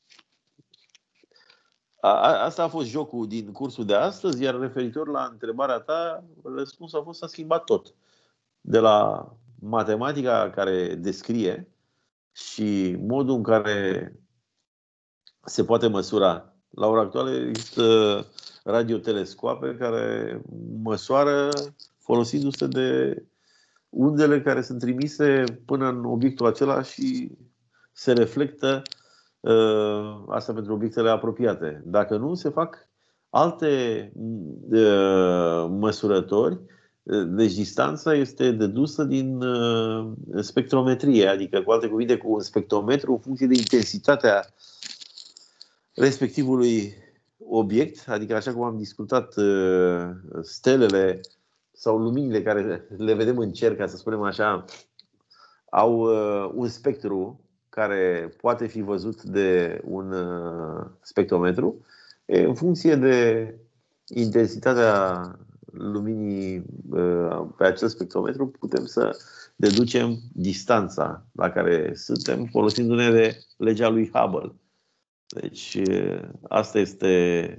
a, asta a fost jocul din cursul de astăzi, iar referitor la întrebarea ta, răspunsul a fost: s-a schimbat tot. De la matematica care descrie și modul în care se poate măsura. La ora actuală există radiotelescoape care măsoară folosindu-se de undele care sunt trimise până în obiectul acela și se reflectă, asta pentru obiectele apropiate. Dacă nu, se fac alte măsurători. Deci distanța este dedusă din spectrometrie, adică, cu alte cuvinte, cu un spectrometru, în funcție de intensitatea respectivului obiect, adică, așa cum am discutat, stelele sau luminile care le vedem în cer, ca să spunem așa, au un spectru care poate fi văzut de un spectrometru. În funcție de intensitatea luminii pe acel spectrometru, putem să deducem distanța la care suntem, folosindu-ne de legea lui Hubble. Deci asta este,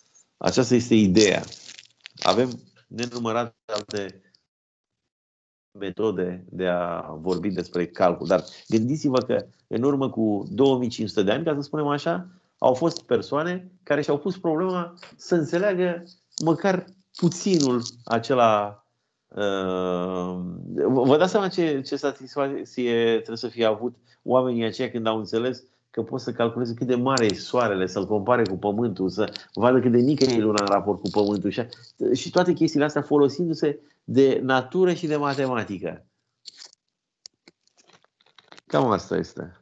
aceasta este ideea. Avem nenumărate alte metode de a vorbi despre calcul. Dar gândiți-vă că în urmă cu două mii cinci sute de ani, ca să spunem așa, au fost persoane care și-au pus problema să înțeleagă măcar puținul acela. Uh, vă dați seama ce, ce satisfacție trebuie să fie avut oamenii aceia când au înțeles că pot să calculeze cât de mare e soarele, să-l compare cu pământul, să vadă cât de mică e luna în raport cu pământul și, și toate chestiile astea folosindu-se de natură și de matematică. Cam asta este.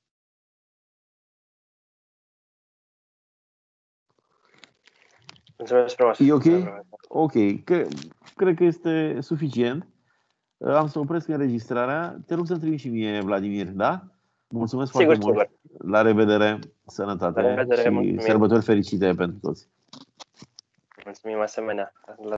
Mulțumesc frumos. E ok? Ok. Că, cred că este suficient. Am să opresc înregistrarea. Te rog să-mi trimiți și mie, Vladimir, da? Mulțumesc Sigur, foarte mult. sigur. La revedere, sănătate La revedere, și mulțumim. sărbători fericite pentru toți. Mulțumim asemenea.